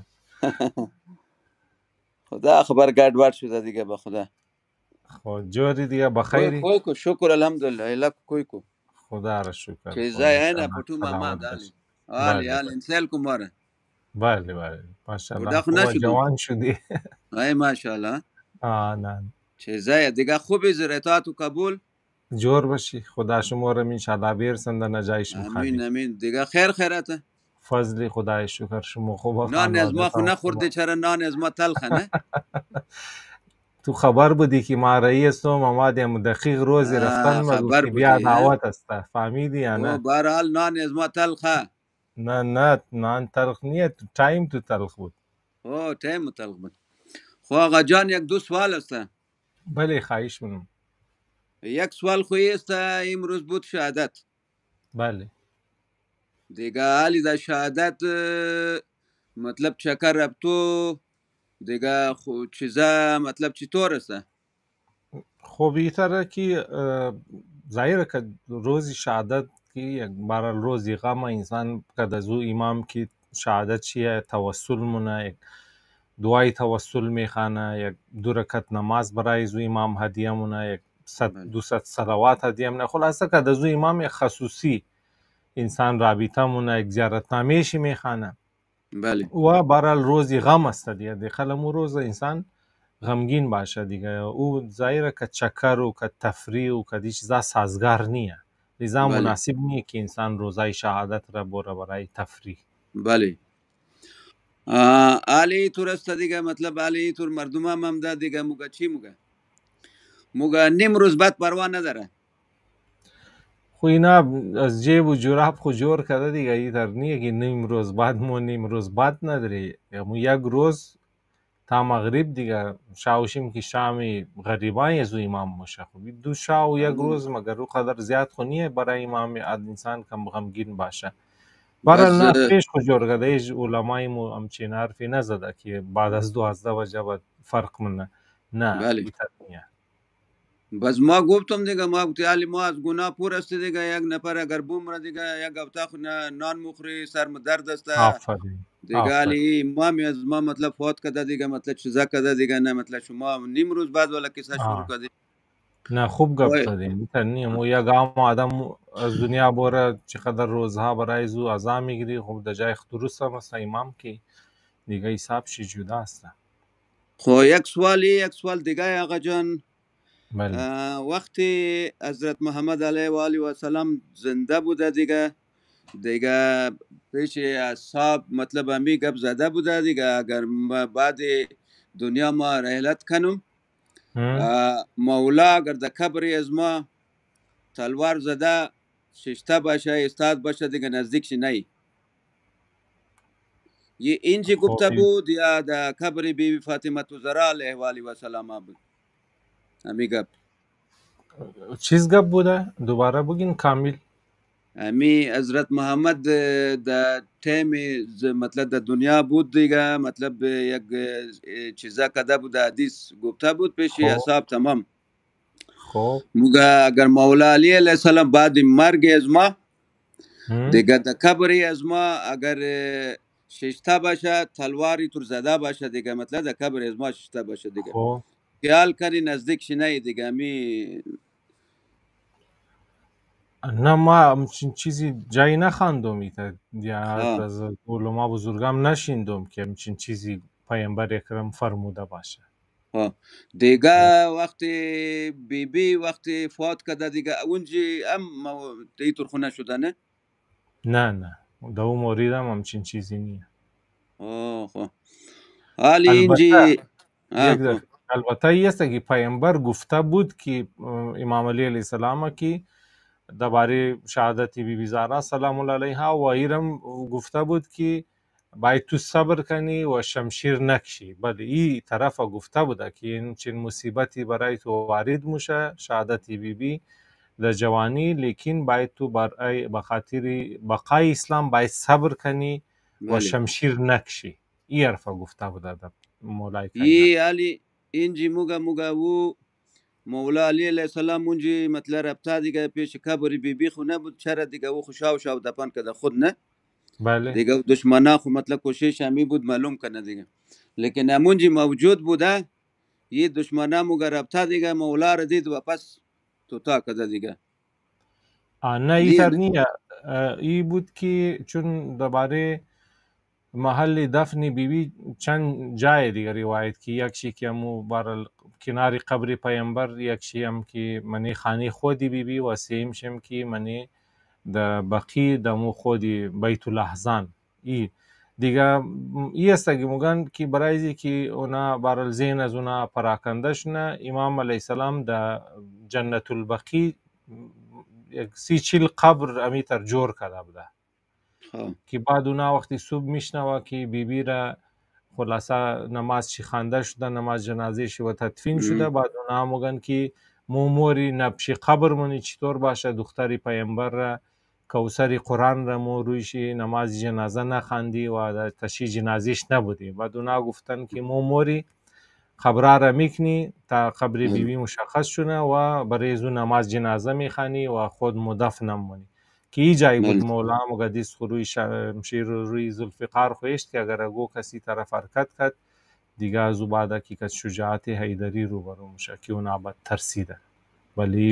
خدا خبر گردبار شده دیگه به خدا. خب جوری دیگه بخیری؟ کوی کو شکر الحمدلله. ایلا کوی کو. خدا را شکر. چیزای نه پتو ماما دالی. آلی انسل کو ماره. بله بله ماشاءالله. خوب جوان شدی. ای ماشاءالله. نه. چیزای دیگه خوبی زرتات و قبول. جور باشی. خدا شما را ان شاء الله بیرسند نجایش مخالی. امین امین. دیگه خیر خیرته. فضل خدای شکر شما خوب نان از ما خو نخورده چرا نان از ما تلخه نه؟ تو خبر بودی که ما رئیس تو ما دقیق روزی رفتن ما بیا دعوت است فهمیدی یا نه؟ به هر حال نان از ما تلخه. نه نان تلخ نیه، تایم تو تلخ بود. تایم تلخ بود. خو آقا جان یک دو سوال است. بله خواهش می‌کنم. یک سوال خو است امروز بود شهادت. بله. دیگه حالی دا شهادت مطلب چکر ربطو دیگه خو چیزا مطلب چطور است؟ خب این طرح که ظاهره که روزی شهادت که یک بار روزی غم انسان که از او امام که شهادت چیه توسل مونه، یک دعای توسل میخانه، یک 2 رکعت نماز برای از او امام هدیه مونه، یک 200 صلوات هدیه مونه. خلاصه که از او امام یک خصوصی انسان رابطه مونه، یک زیارتنامه‌شی میخانه. بله. و برال روزی غم است دیگه داخل مو روز انسان غمگین باشه دیگه او ظاهره که چکر و که تفریح و که چیزا سازگار نیه، لذا مناسب نیه که انسان روزای شهادت را بره برای تفریح. بله. آلی طور است دیگه مطلب آلی طور مردم هم ده دیگه موگه چی موگه نیم روز بعد پروا نداره. خو اینا از جیب و جراب خو جور کرده دیگه ایتر نیه که نیم روز بعد مو نیم روز بعد نداری، مو یک روز تا مغرب دیگه شاوشیم که شام غریبان از امام باشه. خب 2 شا و 1 روز مگر رو قدر زیاد خونیه برای امام انسان کم غمگین باشه. برای نه پیش خو جور کرده ایج علمای مو همچین حرفی نزده که بعد از 12 وجه باید فرق منه. نه ایتر نیه. بس ما گفتم دیگه ما گفتم ما از گناه پور است دیگه یک نفر اگر بومره دیگه یک هفته خو نان مخوری سرم درد است. آفرین. دیگه علی امامی از ما مطلب فوت کرده دیگه مطلب چیزا کرده دیگه نه مطلب شما نیم روز بعد ولا کیسه شروع کردی. نه خوب گفت دادیم بیتر نیم و یک آدم از دنیا بره چقدر روزها برای زو عزا میگیری. خب در جای درست هم است امام که دیگه حساب شی جدا است. خو یک سوال دیگه آقا جان. وقتی حضرت محمد علیه و آله و سلام زنده بوده دیگه پیش اصحاب مطلب همی گپ زده بوده دیگه اگر بعد دنیا ما رحلت کنم مولا اگر در قبر از ما تلوار زده ششته باشه استاد باشه دیگه نزدیکش نی. ये इंजी गुप्ता بود या در قبر بیبی فاطمه الزهرا علیه و آله و سلام بود. امی گپ چیز گپ بوده؟ دوباره بگین کامل. امی حضرت محمد در تیم مطلب در دنیا بود دیگه، مطلب یک چیزا کده بود، حدیث گفته بود پیش اصحاب تمام. خب موگه اگر مولا علی علیه السلام بعد مرگ از ما دیگه در قبر از ما اگر ششته باشه تلواری تر زده باشه دیگه، مطلب در قبر از ما ششته باشه دیگه. خب خیال کنی نزدیک شنه دیگه. امی نه ما همچین چیزی جایی نخواندم یا از علما بزرگم نشیندم که همچین چیزی پیامبر اکرم فرموده باشه. دیگه وقتی بیبی وقتی فوت کرده دیگه اونجی هم دیتر خونه شده نه؟ نه در اون مورد هم همچین چیزی نیه. حالی اینجی البته ایست که پیامبر گفته بود که امام علی علیه السلام که درباره شهادت بی بی زهرا سلام الله علیها و ایرم گفته بود که باید تو صبر کنی و شمشیر نکشی. بله این طرف گفته بوده که این چنین مصیبتی برای تو وارد میشه شهادت بی بی در جوانی، لیکن باید تو به خاطر بقای اسلام باید صبر کنی و شمشیر نکشی. این حرف گفته بوده در مولای کائنات. علی اینجی موگا و مولا علی علیه السلام اونجی مطلب ربطه دیگه پیش قبر بی بی خو نبود، چرا دیگه او خوشاو دپن کده خود نه؟ بله دیگه دشمنا خو مطلب کوشش همی بود معلوم کنه دیگه، لیکن همونجی موجود بوده یه دشمنا موگا ربطه دیگه مولا را دید و پس توتا کده دیگه. نه ایتر نیه. ای بود که چون درباره محل دفن بیبی چند جای دیگه روایت که یکشی که همو بر کنار قبر پیامبر، یکشی هم که منی خانه خودی بیبی و سیمشم که منی در بقی دمو خودی بیت الاحزان. ای دیگه ای است که مگن که برای که اونا بر زین از اونا پراکندش نه، امام علیه السلام در جنت البقی یک 30-40 قبر امیتر جور کرده بوده که بعد اونا وقتی صبح میشنوه که بیبی را خلاصه نماز چی خانده شده، نماز جنازه شی و تدفین شده، بعد اونا موگن که موری نبشی قبر منی چطور باشه دختری پیامبر را کوثر قرآن را مو رویشی نماز جنازه نخاندی و تشییع جنازیش نبودی. بعد اونا گفتن که موری قبره را میکنی تا قبر بیبی مشخص شونه و برای زو نماز جنازه میخوانی و خود مدفنم منی که ای جای بود مولا مقدس روی شمشیر روی ذوالفقار خویشت که اگر اگو کسی طرف حرکت کرد دیگه از او بعد که شجاعت حیدری رو برو میشه که اون عبد ترسیده. ولی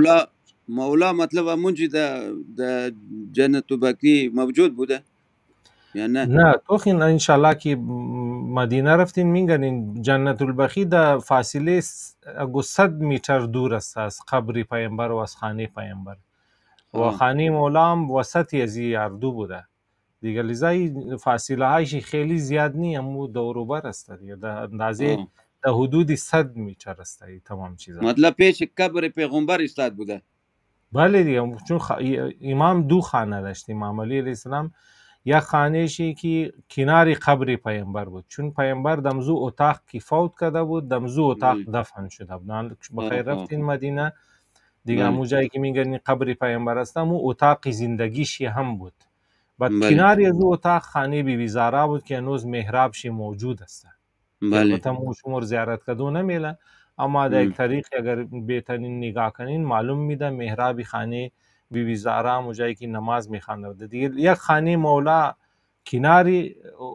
مولا مطلب منجی در جنت البقی موجود بوده یا نه تو خین انشالله که مدینه رفتین میگن جنت البقی در فاصله 100 متر دور است از قبر پیامبر و از خانه پیامبر و خانه مولا هم وسطی از این اردو بوده دیگه، لذا فاصله هایش خیلی زیاد نی، امو دوروبر است دیگه، در اندازه در حدود 100 متر است تمام چیزا. مطلب پیش قبر پیغمبر استاد بوده. بله دیگه، چون امام دو خانه داشت، امام علی علیه السلام یک خانه شی که کنار قبر پیامبر بود، چون پیامبر دمزو اتاق کی فوت کرده بود دمزو اتاق دفن شده بود. بخیر رفتین مدینه دیگه، همون جایی که میگن قبر پیامبر است همون اتاق زندگیش هم بود. بعد کنار از اتاق خانه بی بی زهرا بود که هنوز محرابش موجود است. البته مو شمار زیارت کدو نمیله، اما در یک طریق اگر بهترین نگاه کنین معلوم میده محراب خانه بی بی زهرا هم جایی که نماز میخوانده دیگه. یک خانه مولا کناری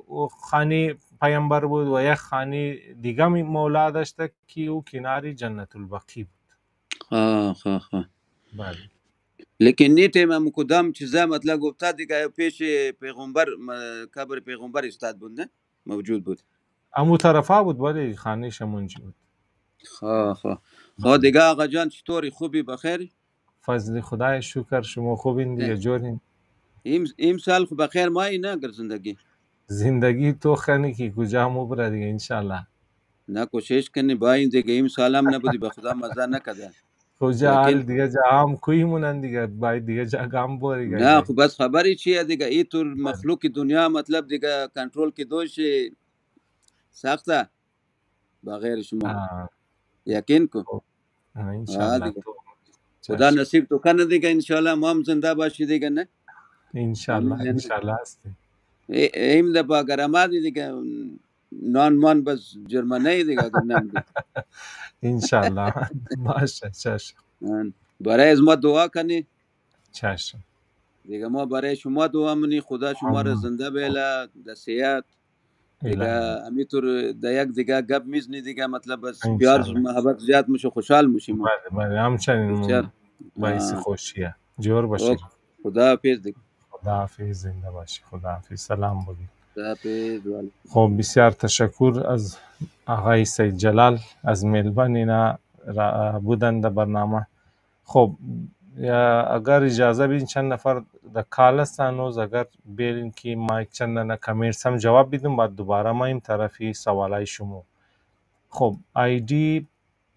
خانه پیامبر بود و یک خانه دیگه مولا داشته که او کناری جنت البقی بود. بله. لیکن نیته ما مقدم چیزا مطلب گفته دیگه پیش پیغمبر قبر پیغمبر استاد بود نه موجود بود. امو طرفا بود ولی خانه شمونجی بود. دیگه آقا جان چطوری؟ خوبی بخیر؟ فضل خدای شکر، شما خوبین دیگه جورین؟ این سال خوب بخیر مایی نه گر زندگی تو خنی که کجا مو بره دیگه انشالله. نه کوشش کنی با این دیگه امسال هم نبودی به خدا مزه نکده کجا حال لیکن دیگه جا هم کوی مونن دیگه باید دیگه جا هم بوری گای نه گای خب بس خبری چیه دیگه این طور مخلوق دنیا مطلب دیگه کنترل که دوش سخته بغیر شما یقین کن خب ها انشالله دیگه تو خدا چشم نصیب تو کنه دیگه انشالله ما هم زنده باشی دیگه نه انشالله همین زندگی انشالله هستی ایم ده با گرمادی دیگه نان مان بس جرمانه دیگه اگر نمدی انشالله باشه چشم برای از ما دعا کنی چشم دیگه ما برای شما دعا منی خدا شما را هم زنده بیله در صحت دیگه الهی همینطور در یک دیگه گپ میزنی دیگه مطلب بس پیار انشالله محبت زیاد میشه خوشحال میشیم ما بله بله همچنین بسیار باعث خوشیه جور باشی خدا حافظ دیگه خداحافظ زنده باشی خداحافظ سلام بگی خدا حافظ خب بسیار تشکر از آقای سید جلال از ملبورن اینا بودن در برنامه. خب اگر اجازه بدین چند نفر در کال هستن و اگر برین که ما یک چند دانه کامنتس هم جواب بدیم بعد دوباره ما این طرفی سوالای شما. خب آیدی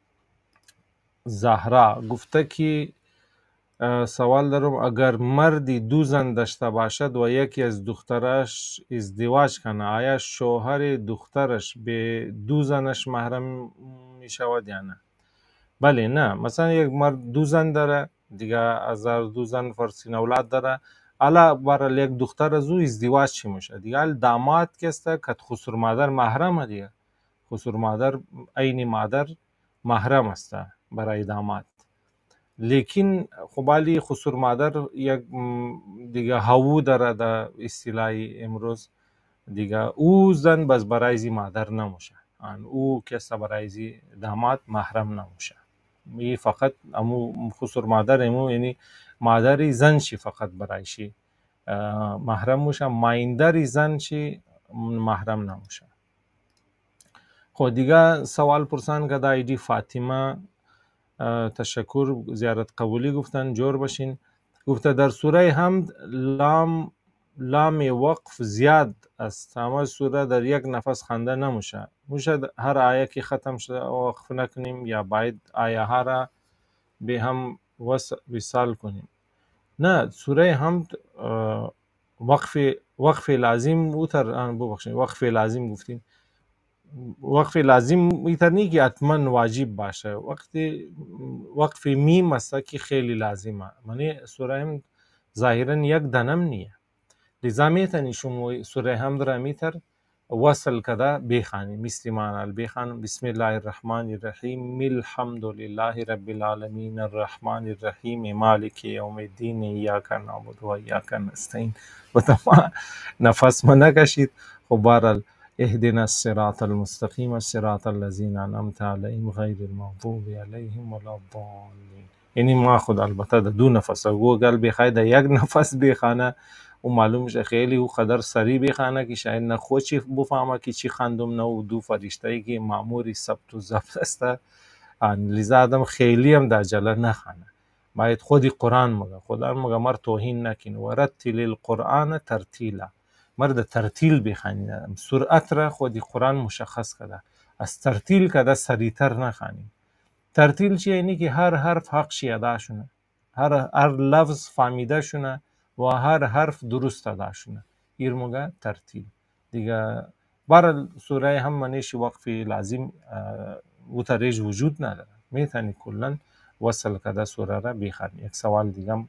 زهرا گفته که سوال دارم اگر مردی دو زن داشته باشد و یکی از دخترش ازدواج کنه آیا شوهر دخترش به دو زنش محرم می شود یا نه؟ بله نه مثلا یک مرد دو زن داره دیگه از دو زن فرسین اولاد داره حالا برای یک دختر از او ازدواج چی میشه دیگه حال داماد که است که خسر مادر محرم دیگه خسر مادر عین مادر محرم است برای داماد لیکن خب حالی خسر مادر یک دیگه هوو داره در اصطلاح امروز دیگه او زن بس برای زی مادر نموشه او کس برای زی داماد محرم نموشه می فقط امو خسر مادر امو یعنی مادری زن شی فقط برایشی محرم موشه مایندری زن شی محرم نموشه. خب دیگه سوال پرسان که دا ایدی فاطمه تشکر زیارت قبولی گفتن جور باشین گفته در سوره حمد لام وقف زیاد است اما سوره در یک نفس خونده نموشه موشه هر آیه که ختم شده وقف نکنیم یا باید آیه ها را به هم وصال کنیم نه سوره حمد وقف لازم اوتر ببخشید وقف لازم گفتیم وقف لازم ایتر نی که حتما واجب باشه وقف میم است که خیلی لازمه یعنی سوره حمد ظاهرا یک دنم نیه لذا میتونی شما سوره حمد را میتر وصل کده بخوانی مثل معنی بخوان بسم الله الرحمن الرحیم الحمد لله رب العالمین الرحمن الرحیم مالک یوم الدین ایاک نعبد و ایاک نستعین و تمام نفس ما نکشید. خب بهرحال اهدنا الصراط المستقیم صراط الذین انعمت علیهم غیر المغضوب علیهم ولا الضالین یعنی ما خود البته دو نفس گل بخوای در یک نفس بخوانه و معلوم میشه خیلی او قدر سریع بخوانه که شاید نه خود چی بفهمه که چی خواندم نه و دو فرشته که ماموری ثبت و ضبط است لذا آدم خیلی هم در عجله نخوانه باید خودی قرآن مگه خدا مگه مر توهین نکن و رتل القرآن ترتیلا مرد ترتیل بخوانی سرعت را خودی قرآن مشخص کرده از ترتیل کده سریعتر نخوانیم ترتیل چیه اینی که هر حرف حقش ادا شونه هر لفظ فهمیده شونه و هر حرف درست ادا شونه ایر موقع ترتیل دیگه برای سوره هم منیش وقفی لازم او تریج وجود نداره میتونی کلن وصل کده سوره را بخوانی. یک سوال دیگه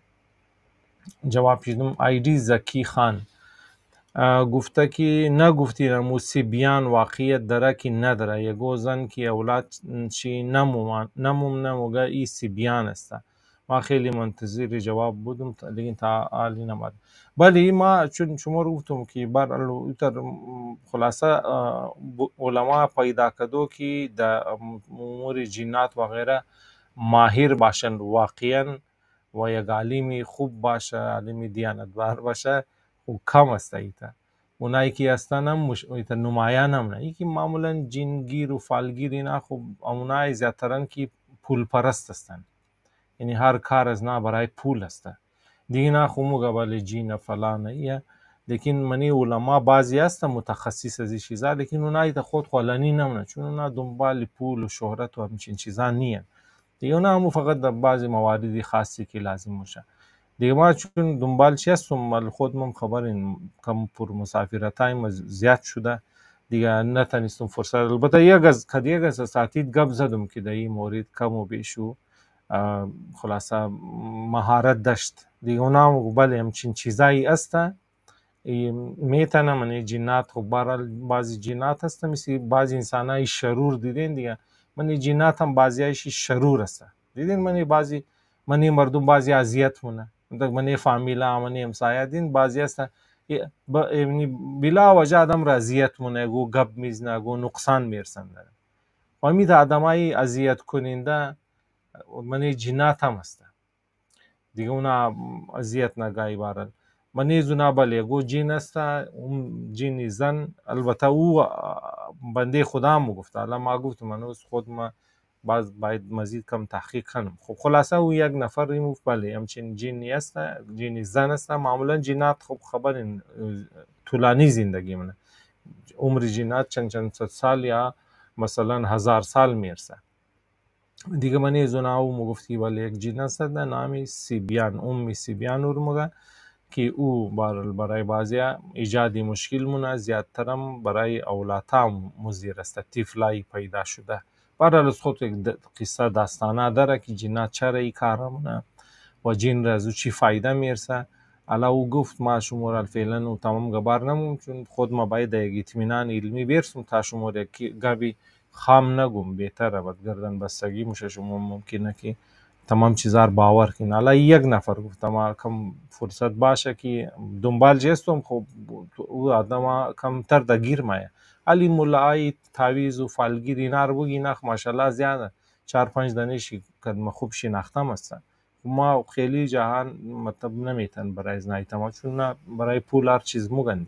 جواب شدم آیدی زکی خان گفته که نگفتی نموسی بیان واقعیت داره که نداره یگو زن که اولاد چی نموگه ای سی بیان است ما خیلی منتظر جواب بودم لیکن تا حالی نماد بلی ما چون شما رو گفتم که بر خلاصه علما پیدا کدو که در امور جنات و غیره ماهر باشن واقعا و یک عالمی خوب باشه عالمی دیانتبار باشه و کم است ایتا اونایی که هستن هم نمایان هم نه یکی معمولا جنگیر و فالگیر اینا خب اونایی زیادترن که پول پرست هستن یعنی هر کار از نه برای پول هسته دیگه نه خب مقابل جین فلان ایه لیکن منی علما بعضی هستن متخصص از این چیزا، لیکن اونایی تا خود خالانی نمونه، چون اونا دنبال پول و شهرت و همچین چیزا نیست دیگه. اونا همو فقط در بعضی مواردی خاصی که لازم باشه دیگه. ما چون دنبال چی هستم، مال خودم خبرین کم پر مسافرتایم زیاد شده دیگه، نتونستم فرصت. البته یک از ساعتی گپ زدم که در این مورد کم و بیشو خلاصه مهارت داشت دیگه. اونا هم بله همچین چیزایی هسته میتونه من جنات. خب بعضی جنات هسته مثل بعضی انسان های شرور دیدین دیگه. من جنات هم بعضی هایش شرور هسته دیدین. من مردم بعضی اذیت مونه، من فامیلا من همسایه دین بعضی هسته بلا وجه آدم را اذیت مونه، گو گپ میزنه، گو نقصان میرسنده. فهمید آدم های اذیت کننده من جنات هم هسته دیگه. اونا اذیت نگاهی بارن منی زنا بله گو جین است، اون جین زن. البته او بنده خدا مو گفته، الان ما گفتم من خود ما باید مزید کم تحقیق کنم. خب خلاصه او یک نفر ریمو بله همچین جینی است، جینی زن است. معمولا جینات خب خبرین طولانی زندگی منه، عمر جینات چند صد سال یا مثلا 1000 سال میرسه دیگه. منی زنا او مو گفتی بله یک جین است نامی سیبیان، سیبیان ورمگه که او برای بعضی ایجادی مشکل مونه، زیادترم برای اولادها مضر است، طفلای پیدا شده. برای از خود یک قصه داستانه داره که جنات چرا ای کار مونه و جن را از چی فایده میرسه. الا او گفت ما شما را فعلا و تمام گبار نمون، چون خود ما باید یک اطمینان علمی برسیم تا شما را گبی خام نگم بهتره بعد گردن بستگی میشه. شما ممکنه که تمام چیزا رو باور کنین. حالا یک نفر گفتم ما کم فرصت باشه که دنبال جستم، خب او آدم کم تر دگیر مایه علی مولای تعویض و فالگیر اینا رو بگی نخ ماشاءالله زیاده 4-5 دانشی کدم خوب شناختم هستن. ما خیلی جهان مطلب نمیتن برای زنایت ما، چون برای پول هر چیز مگن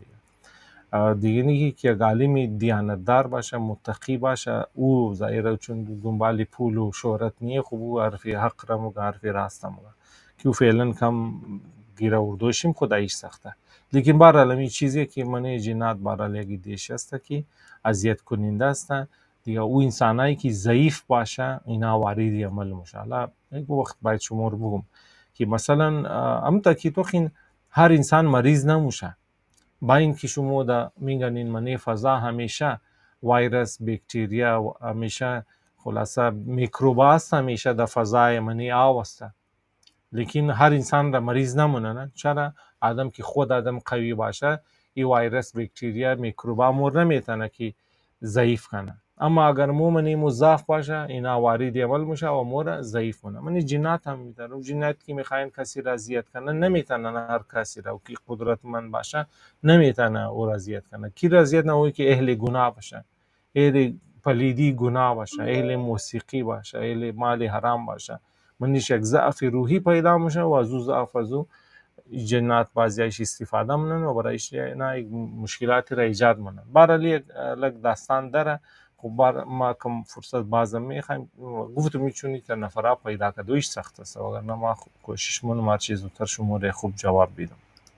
دیگه نیگی که عالمی دیانتدار باشه، متقی باشه، او ظاهره چون دنبال پول و شهرت نیه. خب او حرفی حق را مگه حرفی راست مگه که او فعلا کم گیره اردوشیم خدایش سخته. لیکن برحال این چیزی که من جنات برحال یکی دیش است که اذیت کننده است دیگه. او انسانایی که ضعیف باشه اینا واردی عمل مشاءالله. یک وقت باید شما رو بگم که مثلا همونطور که تو خین هر انسان مریض نموشه، با اینکه شما دا میگنین منی فضا همیشه ویروس باکتریا و همیشه خلاصه میکروب است، همیشه در فضای منی آب است، لیکن هر انسان را مریض نمونه نه. چرا؟ آدم که خود آدم قوی باشه این ویروس باکتریا میکروبا مور نمیتونه که ضعیف کنه. اما اگر منی مضاف باشه اینا وارد عمل میشه و مور ضعیف مونه. منی جنات هم میتونه، جنات که میخواین کسی را اذیت کنه نمیتونه، هر کسی را که قدرتمند باشه نمیتونه او را اذیت کنه. کی را اذیت نه؟ اوی که اهل گناه باشه، اهل پلیدی گناه باشه، اهل موسیقی باشه، اهل مال حرام باشه. منیش یک ضعف روحی پیدا میشه و از او ضعف از او جنات بعضیش استفاده منن و برایش نه مشکلاتی را ایجاد منن. برای یک داستان داره. خب ما کم فرصت بازم میخوایم گفتم میچونی که نفرها پیدا کدویش سخت است، وگرنه ما کوشش منم هر چیز زودتر شما را خوب جواب بدم.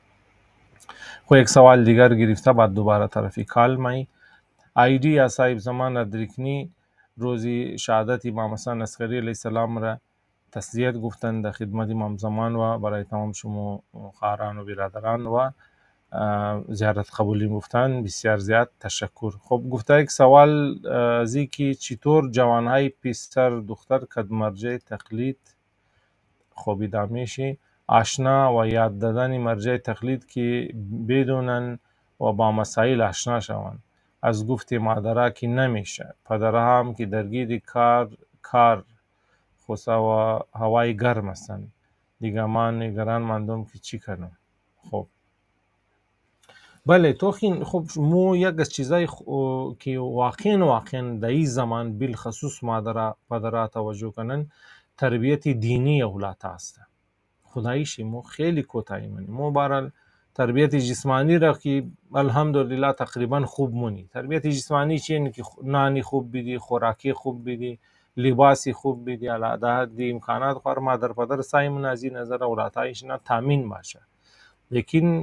خب یک سوال دیگر گرفته بعد دوباره طرفی کال مایی آیدی یا صاحب زمان ادرکنی روزی شهادت امام حسن عسکری علیه السلام را تسلیت گفتن در خدمت امام زمان و برای تمام شما خواهران و برادران و زیارت قبولی گفتن. بسیار زیاد تشکر. خب گفته یک سوال ازی که چطور جوانهای پسر دختر کد مرجع تقلید خب ادامهشی آشنا و یاد دادن مرجع تقلید که بدونن و با مسائل آشنا شوند. از گفت مادرها که نمیشه، پدرها هم که درگیر کار خصوصا و هوای گرم هستند دیگه. من نگران ماندم که چی کنم. خب بله توخین خب مو یک از چیزای که واقعا در این زمان بالخصوص مادرها پدرها توجه کنن تربیت دینی اولاد هست. خدایشی مو خیلی کوتاهی منی مو برال تربیت جسمانی را که الحمدلله تقریبا خوب مونی. تربیت جسمانی چیه؟ که نانی خوب بدی، خوراکی خوب بدی، لباسی خوب بدی، علاوه دی امکانات خور مادر پدر سعی من از این نظر اولادایش نه تامین باشه. لیکن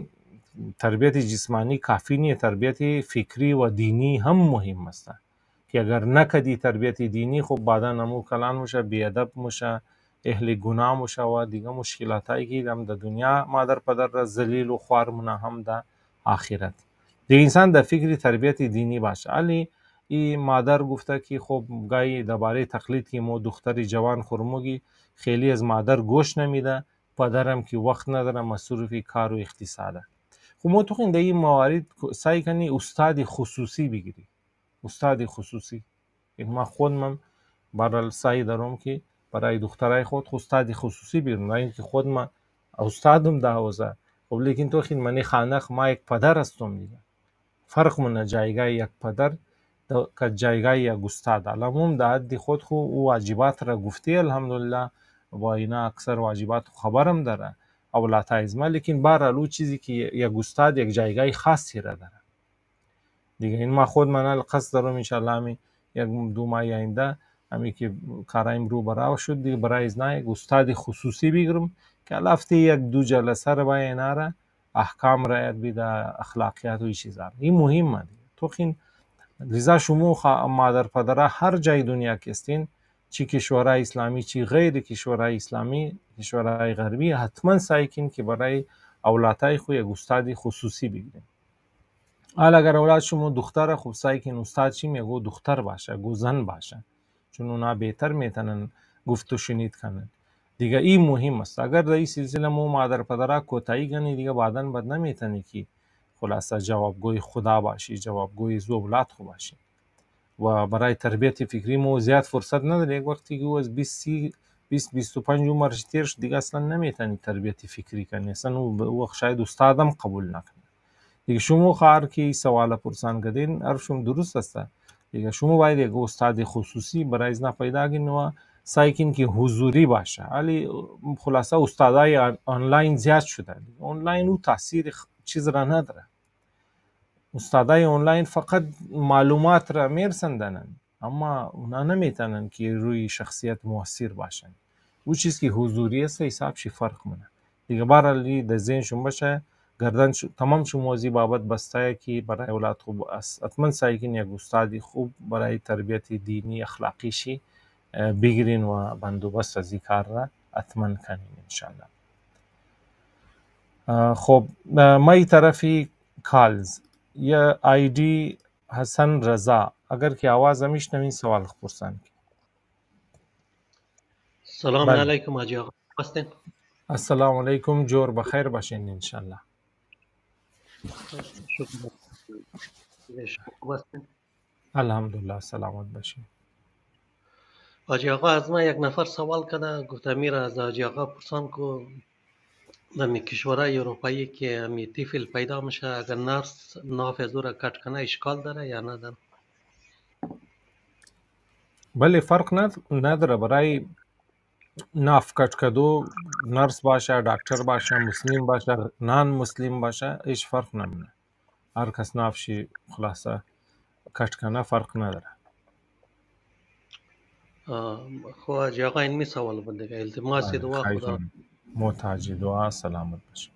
تربیت جسمانی کافی نیه، تربیت فکری و دینی هم مهم است که اگر نکدی تربیت دینی خب بعدا نمو کلان میشه، بیادب میشه، اهل گناه میشه و دیگه مشکلات هایی که هم در دنیا مادر پدر را ذلیل و خوار مونه هم در آخرت. دیگه انسان در فکری تربیت دینی باشه. علی این مادر گفته که خب گاهی درباره تقلید که مو دختر جوان خورموگی خیلی از مادر گوش نمیده، پدرم که وقت نداره مصروف کار و اقتصاده. خب ما تو این در این موارد سعی کنی استاد خصوصی بگیری، استاد خصوصی. ما خودم برای سعی دارم که برای دخترای خود استاد خصوصی بگیرم، نه اینکه خود ما استادم در حوزه. خب لیکن تو خیلی منی خانق ما یک پدر هستم دیگه. فرق من جایگاه یک پدر که جایگاه یک استاد. علموم در حد خود خو او واجبات را گفتی الحمدلله و اینا اکثر واجبات خبرم داره اولاد ازما، لیکن بهرحال چیزی که یک استاد یک جایگاه خاصی را داره دیگه. این ما خود من قصد دارم ان شاء الله همین یک 2 ماه آینده همین که کارایم رو براو شد دیگه برای از نه یک استاد خصوصی بگیرم که هفته 1-2 جلسه را با اینا را احکام رعایت بده، اخلاقیات و این چیزا. این مهمه دیگه. تو خین لذا شما مادر پدرها هر جای دنیا که هستین، چی کشورهای اسلامی چی غیر کشورهای اسلامی، کشورهای غربی، حتما سعی کن که برای اولادای خود یک استاد خصوصی بگیرین. حالا اگر اولاد شما دختره خب سعی کن استاد چی میگو دختر باشه، گو زن باشه، چون اونا بهتر میتونن گفت و شنید کنن دیگه. این مهم است. اگر در این سلسله مو مادر پدرها کوتاهی کنی دیگه بعداً بد نمیتونی که خلاصه جوابگوی خدا باشی، جوابگوی زو اولاد خو باشی و برای تربیت فکری مو زیاد فرصت نداری. یک وقتی که از 20-25 عمرش تیر شد دیگه اصلا نمیتونی تربیت فکری کنی، اصلا او وقت شاید استادم قبول نکنه دیگه. شما خواهر که سوال پرسان کردین حرفشون درست است دیگه. شما باید یک استاد خصوصی برای ازنا پیدا کنین و سعی کنین که حضوری باشه. ولی خلاصه استادای آنلاین زیاد شده دیگه. آنلاین او تاثیر چیز را نداره. استادای آنلاین فقط معلومات را میرسندن اما اونا نمیتونن که روی شخصیت مؤثر باشن. او چیز که حضوری است حساب شی فرق منه دیگه. برای در ذهن شما باشه گردن تمام شما موضوع بابت بسته که برای اولاد خوب است. حتما سعی کنین یک استاد خوب برای تربیت دینی اخلاقی شی بگیرین و بندوبست از این کار را حتما کنین ان شاء الله. خب ما این طرفی کالز یا آیدی حسن رضا، اگر که آواز میشنوین سوال پرسان. سلام علیکم حاجی آقا، هستین؟ السلام علیکم، جور بخیر باشین ان شاء الله. الحمدلله سلامت باشین. حاجی آقا از ما یک نفر سوال کرده، گفته میره از حاجی آقا پرسان کو در کشورهای اروپایی که می طفل پیدا میشه اگر نرس ناف رو کٹ کنه اشکال داره یا نداره؟ بله فرق نداره. برای ناف کٹ کدو نرس باشه، دکتر باشه، مسلم باشه، نان مسلم باشه، هیچ فرق نمیکنه. هر کس نافشی خلاصه کٹ کنه فرق نداره. خب حاجی آقا این می سوال بود دیگه. التماس دعا خدا. محتاج دعا، سلامت باشه.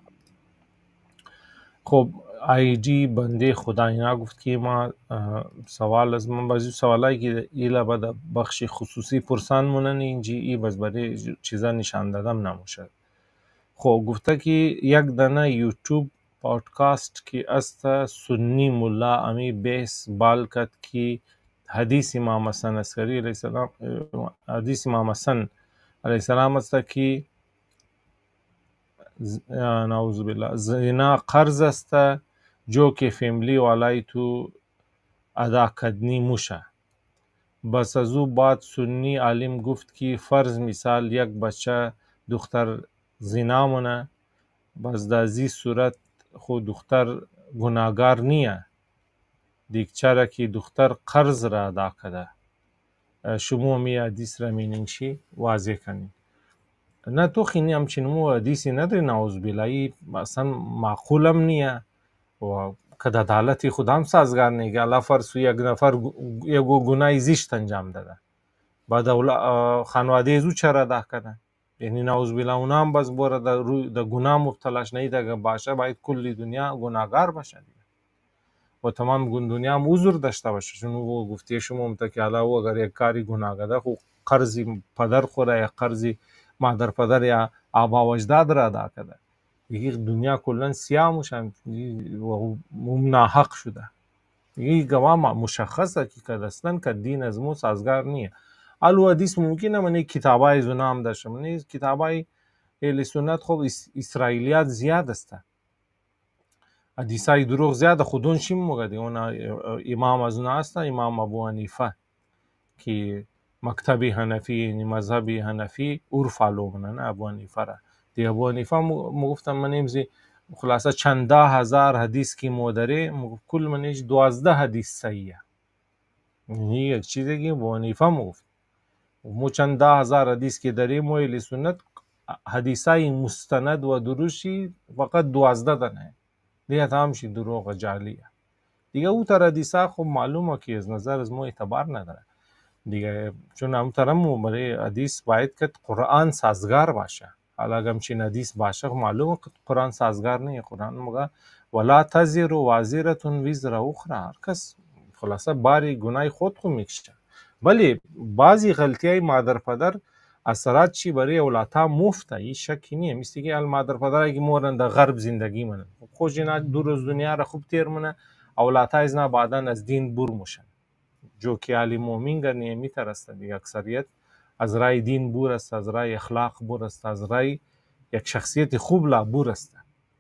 خب آیدی بنده خدا اینا گفت که ما سوال از من بعضی سوالایی که ایلا بعد بخش خصوصی پرسان مونن اینجی ای بس برای چیزا نشان دادم نموشه. خب گفته که یک دانه یوتیوب پادکاست که است سنی ملا امی بحث بال کد که حدیث امام حسن عسکری علیه السلام، حدیث امام حسن علیه السلام است که نعوذ بالله زنا قرض است جو که فیملی والای تو ادا کدنی موشه. بس از او بعد سنی عالم گفت که فرض مثال یک بچه دختر زنا مونه، بس در زی صورت خود دختر گناهگار نیه دیگ چرا که دختر قرض را ادا کده. شما می حدیث را مینین چی واضح کنید. نه تو خیلی همچین مو حدیثی نداری نعوذ بالله، اصلا معقولم نیه و که د عدالت خود هم سازگار نیگه. الله فرض یک نفر یک گناه زیشت انجام داده بعد خانواده زو چرا ادا کده یعنی نعوذ بالله اونا هم باز بره در گناه مبتلاش نیده باشه، باید کلی دنیا گناهگار باشه و تمام دنیا هم عذر داشته باشه. چون او گفته شما متکالا و اگر یک کاری گناهگار خو قرضی پدر خوره یا قرضی مادر پدر یا آبا و اجداد را ادا کرده، دیگه دنیا کلا سیاه موشن و ناحق شده. دیگه گواه مشخصه که اصلا که دین از مو سازگار نیه. الو حدیث ممکنه من کتابای زنا هم داشته، من کتابای اهل سنت خب اسرائیلیات زیاد است، حدیثای دروغ زیاد خودون شیم مگه اون امام از اون هست، امام ابو حنیفه که مکتبی حنفی مذهبی حنفی عرف علومن ابو حنیفه را دی ابو حنیفه گفتم من امزی خلاصه چند ده هزار حدیث کی مودره کل منش 12 حدیث صحیحه. یعنی یک چیزی که ابو حنیفه گفت مو چند ده هزار حدیث کی داره مو اهل سنت حدیثای مستند و دروشی فقط 12 دانه دیگه تمامش دروغ جعلیه. دیگه او تر حدیثا خب معلومه که از نظر از ما اعتبار نداره دیگه، چون هم ترمو برای حدیث باید که قرآن سازگار باشه. حالا اگه همچین حدیث باشه معلومه که قرآن سازگار نیه. قرآن میگه ولا تزر وازرة وزر اخرى، هر کس خلاصه باری گناه خود خو میکشه. ولی بعضی غلطیای مادر پدر اثرات چی برای اولادها مفته، این شکی نیه. مثل که مادر پدر که مورن در غرب زندگی منن خوش اینا دور از دنیا را خوب تیر منه، اولادها از نه بعدن از دین بور موشن. جو که علی مومین گرنی میتر است دیگه، اکثریت از رای دین بور است، از رای اخلاق بور است، از رای یک شخصیت خوب لا بور است.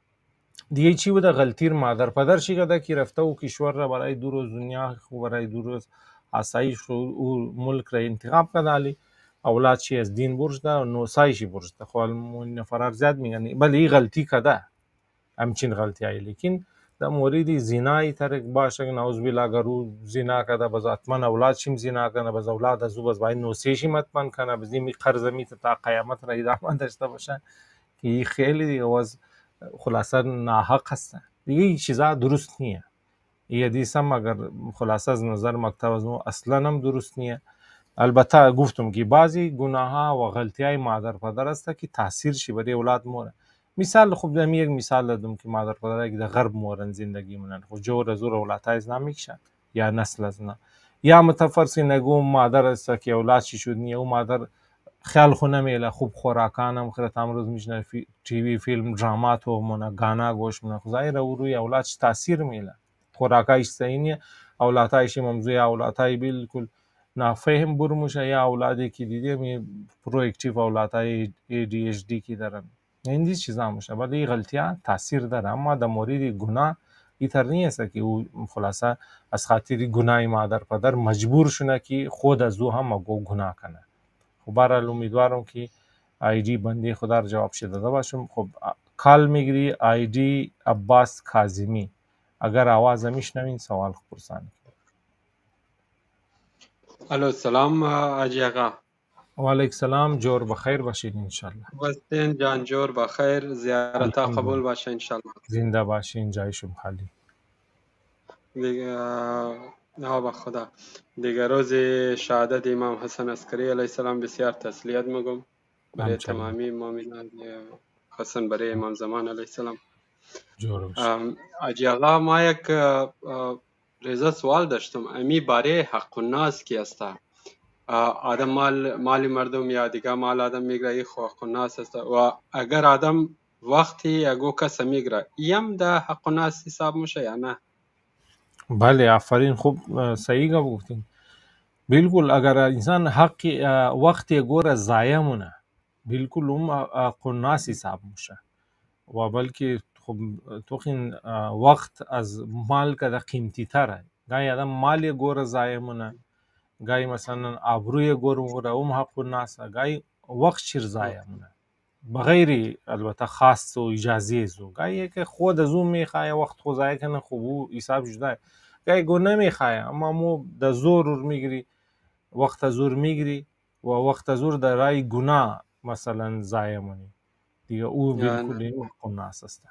دیگه چی بوده غلطیر مادر پدر چی کده که رفته و کشور را برای دور از دنیا و برای دور از آسایش و ملک را انتخاب کده، علی اولاد چی از دین برش ده و نوسایشی برش ده. خب نفرار زیاد میگن بله این غلطی کده، همچین غلطی هایی. لیکن در مورد زنای ترک باشه نعوذ بالله اگر او زنا کرده باز حتما اولاد شیم زنا کنه، باز اولاد از او باز باید نوسیشیم حتما کنه، باز این قرض میت تا قیامت را ادامه داشته باشه که این خیلی دیگه واز خلاصه ناحق هست. دیگه این چیزا درست نیه. این حدیث هم اگر خلاصه از نظر مکتب از نو اصلا هم درست نیه. البته گفتم که بعضی گناه ها و غلطی های مادر پدر است که تاثیر شی برای اولاد موره. مثال خوب دمی یک مثال دادم که مادر پدر که در غرب مورن زندگی منن خو جور از اولاد های زنا میکشن یا نسل از نه، یا متفرض نگو مادر است که اولاد چی شد نیه او مادر خیال خو نمیله خوب خوراکان هم خرت امروز میشنه تی وی فیلم دراما تو مونه گانا گوش مونه خو ظاهر او روی اولاد تاثیر میله، خوراکایش صحیح نیه، اولادایش ممزوی اولادای بالکل نافهم برموشه، یا اولادی که دیدیم پرو اکتیو اولادای ADHD کی دارن این چیزا میشه. ولی غلطی‌ها تاثیر داره، اما در مورد گناه ایتر نیست که او خلاصه از خاطر گناه مادر پدر مجبور شونه که خود از او هم گناه کنه. خب برحال امیدوارم که آیدی بنده خدا رو جواب شده باشم. خب کال میگیری آیدی عباس کاظمی، اگر آواز میشنوین سوال پرسان. الو سلام حاجی آقا. و علیک سلام، جور بخیر باشید انشالله. وستین جان جور بخیر، زیارت ها قبول باشه انشالله. زنده باشین، جایشون خالی. دیگه به خدا دیگه روز شهادت امام حسن عسکری علیه السلام بسیار تسلیت میگم برای تمامی مؤمنان، خاصا برای امام زمان علیه السلام. حاجی آقا ما یک ریزه سوال داشتم، امی باره حق الناس کی است؟ آدم مال مردم یا دیگه مال آدم میگیره خو حق الناس است، و اگر آدم وقتی اگو کس میگیره یم ده حق الناس حساب میشه یا نه؟ بله آفرین، خوب صحیح گفتین. بالکل اگر انسان حق وقتی گوره ضایع مونه بالکل اون حق الناس حساب میشه. و بلکه خب تو این وقت از مال که قیمتی تره، گاهی آدم مال گوره ضایع مونه، گاهی مثلا آبروی گوره اون حق الناس، گاهی وقت شیر ضایع مونه بغیر البته خاص و اجازه زو، گاهی که خود از اون میخواه وقت خود ضایع کنه خوب او حساب شده، گاهی گو نمیخواه اما مو در زور میگیری، وقت زور میگیری و وقت زور در رای گناه مثلا ضایع مونی دیگه، او بالکل این حق الناس است.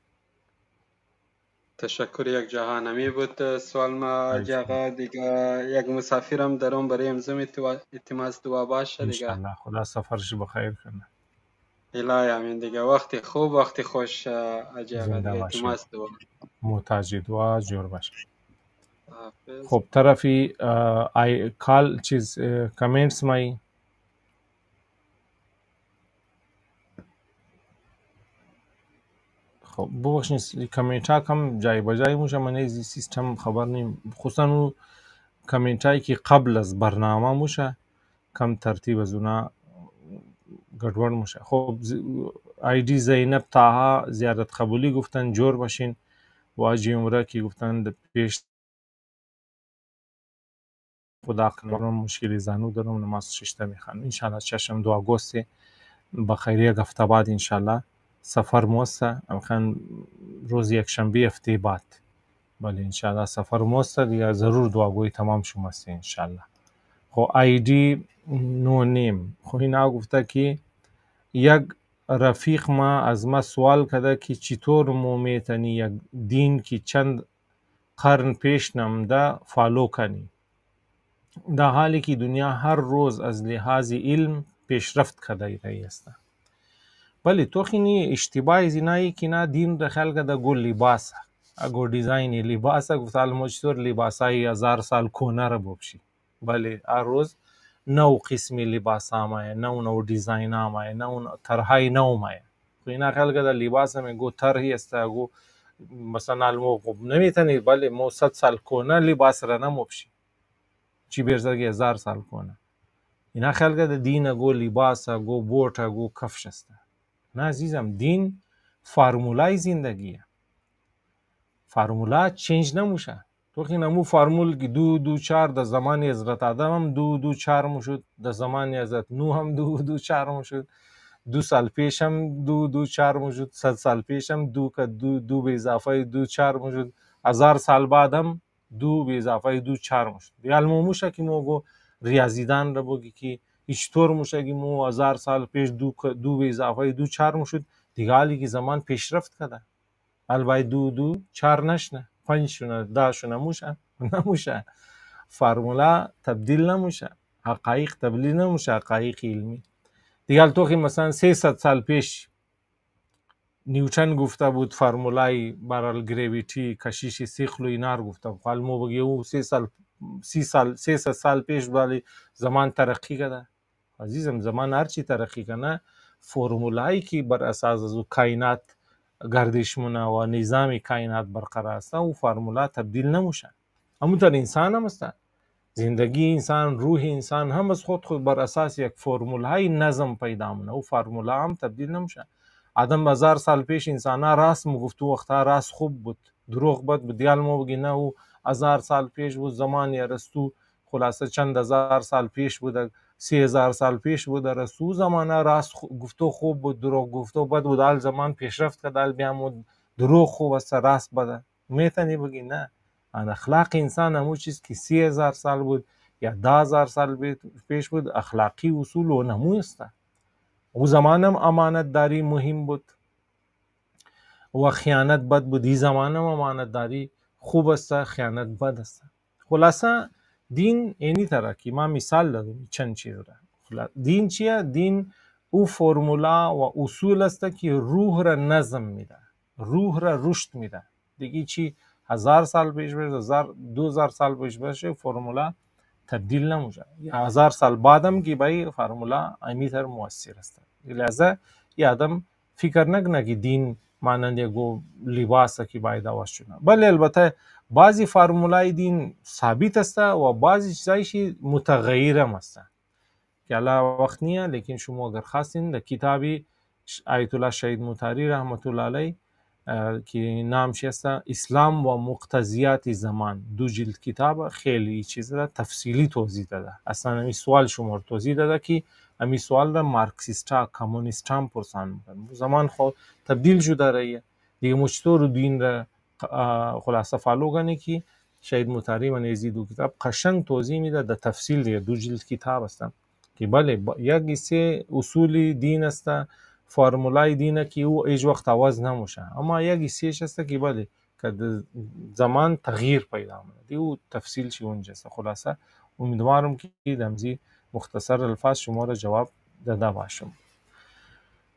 تشکر یک جهان همی بود سوال ما حاجی آقا. دیگه یک مسافرم درم برای امزم التماس دعا باشه دیگه. انشالله خدا سفرش بخیر کنه. الهی همین دیگه. وقتی خوب وقتی خوش حاجی آقا زنده دیگه باشین. التماس دو محتاج دعا جور باشین. حافظ. خب طرفی کال چیز کامنتس مایی. خب ببخشید کامنت ها کم جای بجای موشه، من از سیستم خبر نیم، خصوصا اون کامنت هایی که قبل از برنامه موشه کم ترتیب از اونا گډوډ موشه. خب آی دی زینب طاها زیارت قبولی گفتن جور باشین. واجی عمره کی گفتن پیش خدا کنم مشکلی زانو دارم نماز ششته میخوام انشالله چشم 2 آگوست با خیریه گفته بعد انشالله سفر موسته امخان روز یک شنبه هفته بعد بله انشالله سفر موسته دیگه ضرور دعاگوی تمام شما است انشالله. خب آی دی نو نیم خب اینا گفته که یک رفیق ما از ما سوال کرده که چطور مو میتونی یک دین که چند قرن پیش نمده فالو کنی در حالی که دنیا هر روز از لحاظ علم پیشرفت کرده رایی است. بله تو خینی اشتباه زینایی که نه دین را خلق ده گو لباس اگو دیزاین لباس گفت علم چطور لباسای 1000 سال کونه را بپشی. بله هر روز نو قسمی لباس آمایه نو دیزاین آمایه نو طرحای نو مایه خو اینا خلق ده لباس همه گو طرحی است گو مثلا علمو نمیتونی بله مو 100 سال کونه لباس را نموپشی چی برزگی 1000 سال کنه. اینا خلقه ده دین گو لباس گو بوٹ گو کفش است. نه عزیزم دین فرمولای زندگیه. فرمولا چینج نموشه. تو خیلی نمو فرمول که 2 2 4 در زمان حضرت آدم هم 2 2 4 موشد، در زمان حضرت نوح هم 2 2 4 موشد، 2 سال پیش هم 2 2 4 موشد، 100 سال پیش هم 2 که 2 به اضافه 2 4 موشد، 1000 سال بعد هم 2 به اضافه 2 4 موشد. دیگه موشه که موگو ریاضیدان را بگی که هیچ طور موشه که مو 1000 سال پیش 2 به اضافه 2 4 موشد دیگه حالی که زمان پیشرفت کرده. البته 2 2 4 نشنه 5 شونه 10 شونه موشه نموشه. فرمولا تبدیل نموشه. حقایق تبدیل نموشه. حقایق علمی دیگه تو که مثلا 300 سال پیش نیوتن گفته بود فرمولای برای گریویتی کشش سیخل و اینا رو گفته بود. حالا ما بگیم او 300 سال پیش ولی زمان ترقی کرده. عزیزم زمان هرچی ترقی کنه فرمولایی که بر اساس از کائنات گردش مونه و نظام کائنات برقرار است او فرمولا تبدیل نموشه. همونطور انسان هم است. زندگی انسان روح انسان هم از خود بر اساس یک فرمولای نظم پیدا مونه او فرمولا هم تبدیل نموشه. آدم 1000 سال پیش انسان ها راست میگفت وقتا راست خوب بود دروغ بد بود دیال ما بگی نه او 1000 سال پیش بود زمان ارسطو خلاصه چند هزار سال پیش بود 3000 سال پیش بود ارسطو زمان راست گفتو خوب بود دروغ گفتو بد بود آل زمان پیشرفت کرد آل بیا دروغ خوب است راست بده میتونی بگی نه ان اخلاق انسان همون چیز که 30000 سال بود یا 10000 سال پیش بود اخلاقی اصول و نمو است. او زمانم امانت داری مهم بود و خیانت بد بود. این زمانم امانت داری خوب است خیانت بد است. خلاصه دین اینی طرح که ما مثال دادم چند چیز را. دین چیه؟ دین او فرمولا و اصول است که روح را نظم میده روح را رشد میده. دیگه چی 1000 سال پیش بشه 2000 سال پیش بشه فرمولا تبدیل نموشه. 1000 سال بعدم که به فرمولا امیتر مؤثر است. لذا یه آدم فکر نکنه که دین مانند یک لباس که باید آواز شونه. بله البته بعضی فرمولای دین ثابت است و بعضی چیزایش متغیر هم است که الان وقت نیه، لیکن شما اگر خواستین در کتابی آیت الله شهید مطهری رحمت الله علیه که نامش است اسلام و مقتضیات زمان، 2 جلد کتاب خیلی چیز را تفصیلی توضیح داده. اصلا این سوال شما رو توضیح داده که امی سوال را مارکسیستا کمونیستا هم پرسان میکنن. زمان خود تبدیل شده رایه دیگه مچطور دین را خلاصه فالو کنه که شهید مطهری من ازی 2 کتاب قشنگ توضیح میده در تفصیل دیگه 2 جلد کتاب است که بله یک سه اصول دین است فرمولای دینه که او ایج وقت عوض نموشه اما یک سیش است که بله که زمان تغییر پیدا میکنه دی او تفصیل چی اونجا است. خلاصه امیدوارم که دمزی مختصر الفاظ شما را جواب داده باشم.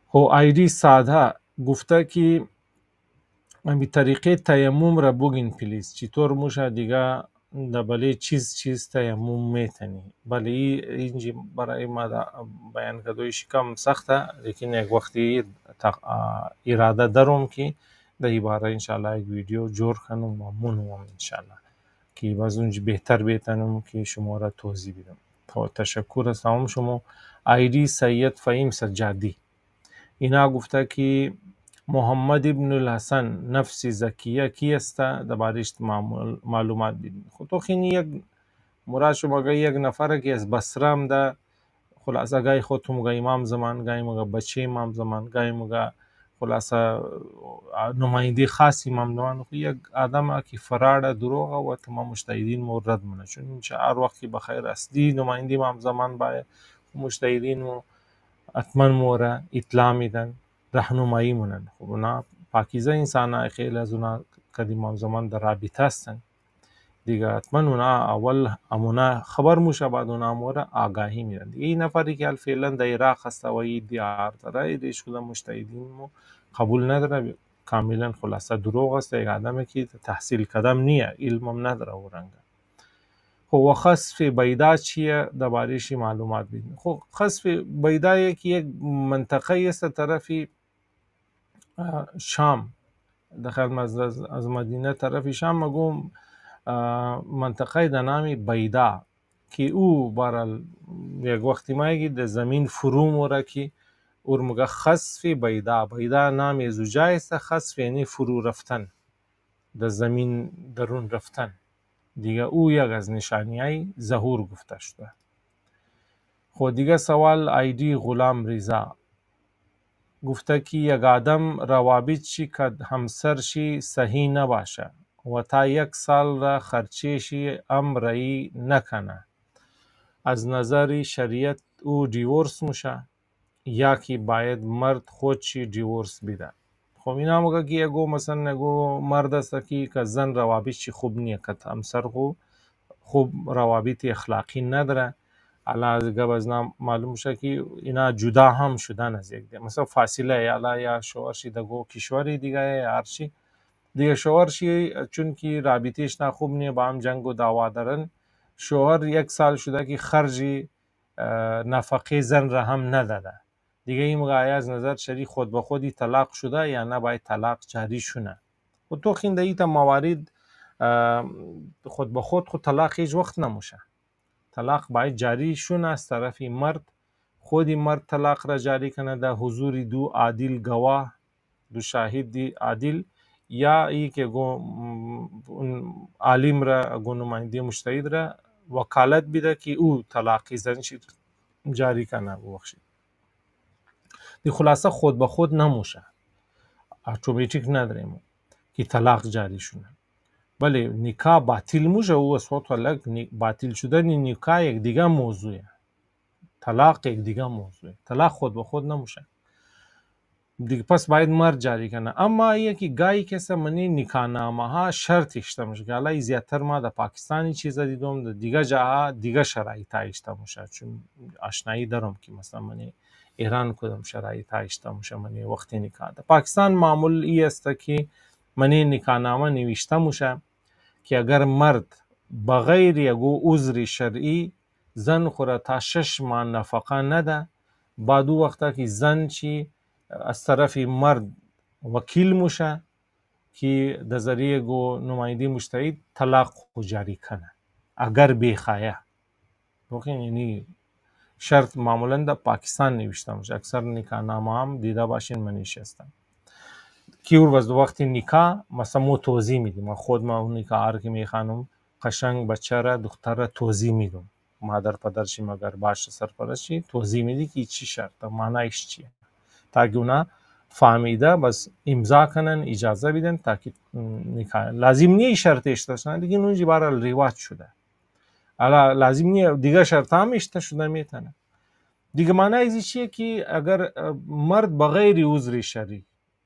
خب آیدی ساده گفته که امی طریقه تیمم را بگین پلیز چطور موشه دیگه بله چیز تیمم میتنی. بله اینجی برای ما بیان کدویش کم سخته، لیکن یک وقتی اراده دارم که در این باره انشالله یک ویدیو جور کنم و منوم انشالله که باز اونجا بهتر بیتنم که شما را توضیح بدم. تشکر از تمام شما. آیدی سید فهیم سجادی اینا گفته که محمد ابن الحسن نفس زکیه کی است در بارش معلومات بدین. خب تو خیلی یک مراد شما گه یک نفره که از بصرم ده خلاصه گای خودتون مگه امام زمان گای مگه بچه امام زمان گای مگه خلاصه نماینده خاص امام زمان. یک آدم که فرار دروغ و تمام مجتهدین مورد منه، چون هر وقت که بخیر اصلی نماینده امام زمان باید مجتهدین حتما موره اطلاع میدن راهنمایی مونن. خب اونا پاکیزه انسان های خیلی از اونا قدیم زمان در رابطه هستن دیگه، حتما اونا اول امونا خبر موشه بعد اونا موره آگاهی میدن. این نفری که فعلا در عراق هست و این دیار داره ایدش کدام مجتهدین مو قبول نداره، کاملا خلاصه دروغ است. یک آدمی که تحصیل کردم نیه، علمم نداره ورنگه. خب و خسف بیدا چیه در بارش معلومات بدین. خب خسف بیدا یک منطقه است طرف شام، داخل از مدینه طرف شام مگم منطقه در نام بیدا که او برای یک وقتی مایگی در زمین فرو موره که اور مگه خسف بیدا. بیدا نام زوجه است، خسف یعنی فرو رفتن در زمین درون رفتن دیگه. او یک از نشانیهای ظهور گفته شده. خود دیگه سوال آیدی غلام رضا گفته که یک آدم روابط شی که همسر شی صحیح نباشه و تا 1 سال را خرچه شی امرئی نکنه، از نظر شریعت او دیورس میشه یا که باید مرد خودشی دیورس بده. خب اینا مگه که یکو مثلا یکو مرد است که زن روابطش خوب نیه، که همسر خوب روابط اخلاقی نداره، الان دیگه بازم معلوم شد که اینا جدا هم شدن از یک دیگه، مثلا فاصله یا شوهرشی دگو کشوری دیگه یا هرچی دیگه، شوهرشی چون که رابطهش نه خوب نیه با هم جنگ و دعوا دارن، شوهر 1 سال شده که خرج نفقه زن را هم نداده دیگه، این مگه از نظر شریع خود به خودی طلاق شده یا نه باید طلاق جاری شونه. و تو خینده ایتا موارد خود به خود طلاق هیچ وقت نموشه، طلاق باید جاری شونه از طرف مرد، خودی مرد طلاق را جاری کنه در حضور 2 عادل گواه، 2 شاهد عادل، یا ای که عالم را نماینده مجتهد را وکالت بده که او طلاق زن جاری کنه. ببخشید دی خلاصه خود به خود نموشه، اتوماتیک نداریم که طلاق جاری شونه. بله نکاح باطل موشه، او اصوات الگ باطل شدن نکاح یک دیگه موضوعه، طلاق یک دیگه موضوعه، طلاق خود به خود نموشه دیگه، پس باید مرد جاری کنه. اما یکی گاهی کسی منی نکاح نامه ها شرط اشته میشه که الان زیادتر ما در پاکستانی چیزا دیدم، در دیگه جاها دیگه شرایط اشته میشه، چون آشنایی دارم که مثلا منی ایران کدام شرایط اشته میشه منی وقتی نکاح. در پاکستان معمول ای است که منی نکاح نامه نوشته میشه که اگر مرد بغیر یگو عذر شرعی زن خورا تا 6 ماه نفقه نده، بعد او وقتا که زن چی از طرف مرد وکیل موشه که در ذریعه گو نماینده مجتهد طلاق خو جاری کنه اگر بخواه. یعنی شرط معمولا در پاکستان نوشته میشه، اکثر نکاح نامه هم دیده باشین منیش هستن که اور وقت وقتی نکاح مثلا مو توضیح میدیم، خود ما اون نکاح که میخوانم قشنگ بچه را دختر را توضیح میدم، مادر پدرشی مگر باشه سرپرستشی توضیح میدی که چی شرطه معنیش چیه، تاکه اونا فهمیده بس امضا کنن اجازه بدن تاکه نکاح. لازم نیه شرط اشته شدن دیگه، اونجی برای رواج شده، الا لازم نیه دیگه شرط هم اشته شده میتونه دیگه. معنی ازی چیه که اگر مرد بغیر عذر شرعی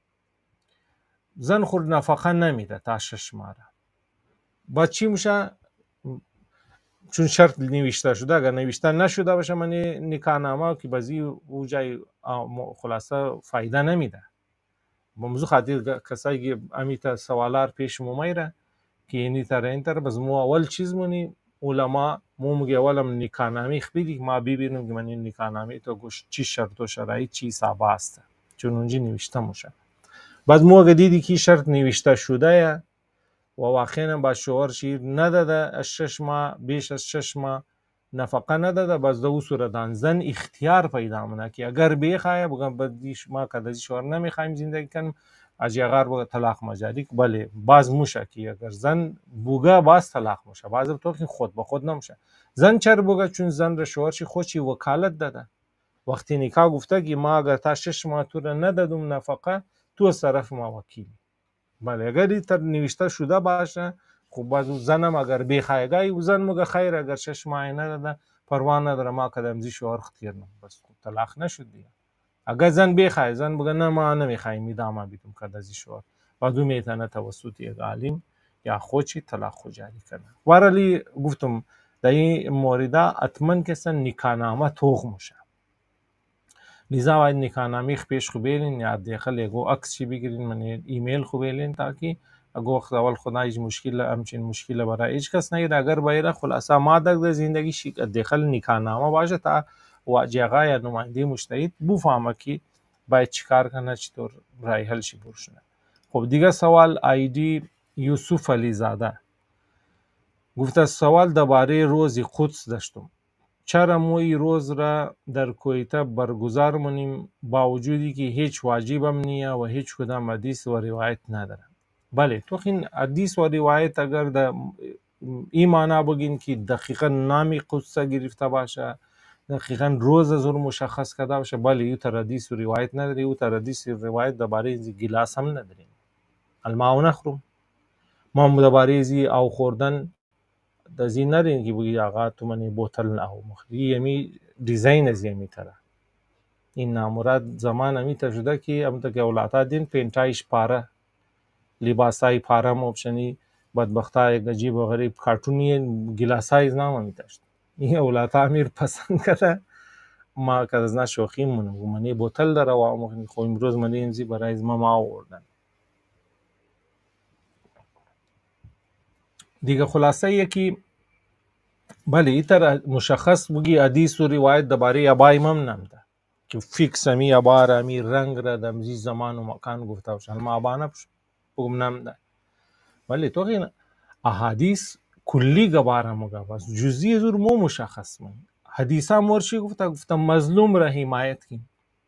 زن خود نفقه نمیده تا 6 ماه، بعد چی میشه؟ چون شرط نوشته شده، اگر نوشته نشده باشه من نکاحنامه که بازی او جای خلاصه فایده نمیده. موضوع خاطر کسایی که امیتا سوالار پیش مو میره که اینی تر اینتر بس مو اول چیز مونی علما مو میگه اولم نکاحنامه خبیدی ما ببینیم که من این نکاحنامه تو گوش چی شرط و شرایط چی حساب است چون اونجا نوشته میشه. بعد مو اگه دیدی که شرط نوشته شده و واقعا با شوهر شیر نداده از 6 ماه بیش از 6 ماه نفقه نداده، باز دو صورتان زن اختیار پیدا منه که اگر بخواه بگم بدیش ما کدازی شوهر نمیخوایم زندگی کنیم از اگر بگه طلاق مجاری، بله باز موشه که اگر زن بوگه باز طلاق موشه، باز تو که خود به خود نمیشه. زن چرا بگه؟ چون زن را شوهرش خودشی وکالت داده. وقتی نکاح گفته که ما اگر تا 6 ماه تو را ندادم نفقه تو از طرف ما وکیلی. بله اگر این تر نوشته شده باشه خب باز زنم اگر بخوایگاه او زن مگه خیر اگر 6 ماه نداده پروا نداره ما کدامزی شوهر اختیار نم بس طلاق نشد دیگه. اگر زن بخواه زن بگه نه ما نمیخوایم ادامه بدیم کدازی شوهر بعد او میتونه توسط یک عالم یا خودشی طلاق خود جاری کنه. ولی گفتم در این مورد حتما کسان نکاحنامه توغ میشه، لذا باید نکاحنامه پیش خو بیلین یا داخل یکو عکس چی بگیرین من ایمیل خو بیلین تاکي اگه وقت اول خدا هیچ مشکل همچین مشکل برای هیچ کس نگیره. اگر باید خلاصه ماده در زندگی شی داخل نکاحنامه باشه تا واجهه یا نماینده مشتهد بفهمه که باید چیکار کنه چطور رای حل شی برشونه. خب دیگه سوال آیدی یوسف علی زاده گفته سوال درباره روز قدس داشتم. چرا ما این روز را در کویته برگزار منیم با وجودی که هیچ واجبم نیه و هیچ کدام حدیث و روایت نداره؟ بله تو این حدیث و روایت اگر در این معنا بگین که دقیقا نامی قدس گرفته باشه دقیقا روز از اون مشخص کرده باشه، بله این تر حدیث و روایت نداره. این تر حدیث و روایت درباره این گلاس هم نداریم. الماء نخرم ما درباره این او خوردن دزی نرین که بگی آقا تو منی بوتل نه مخری یمی دیزاین از یمی تره این نامراد زمان همی تا شده که هم تا که اولاتا دین پینتایش پاره لباسای پاره موبشنی بدبختای گجیب و غریب کارتونی گلاسای نام همی تاشت این اولاتا امیر پسند کرده ما که از نشوخیم منی بوتل داره و مخنی خو امروز منی امزی برای از ما آوردن دیگه. خلاصه یکی بله این تر مشخص بگی حدیث و روایت درباره ابای مم نمده که فیکس همی ابا را همی رنگ را دمزی زمان و مکان گفته باشن ما ابا نبش بگم نمده. بله تو این احادیث کلی گباره مگه بس جزئی زور مو مشخص من حدیثا مرشی گفته مظلوم را حمایت کن.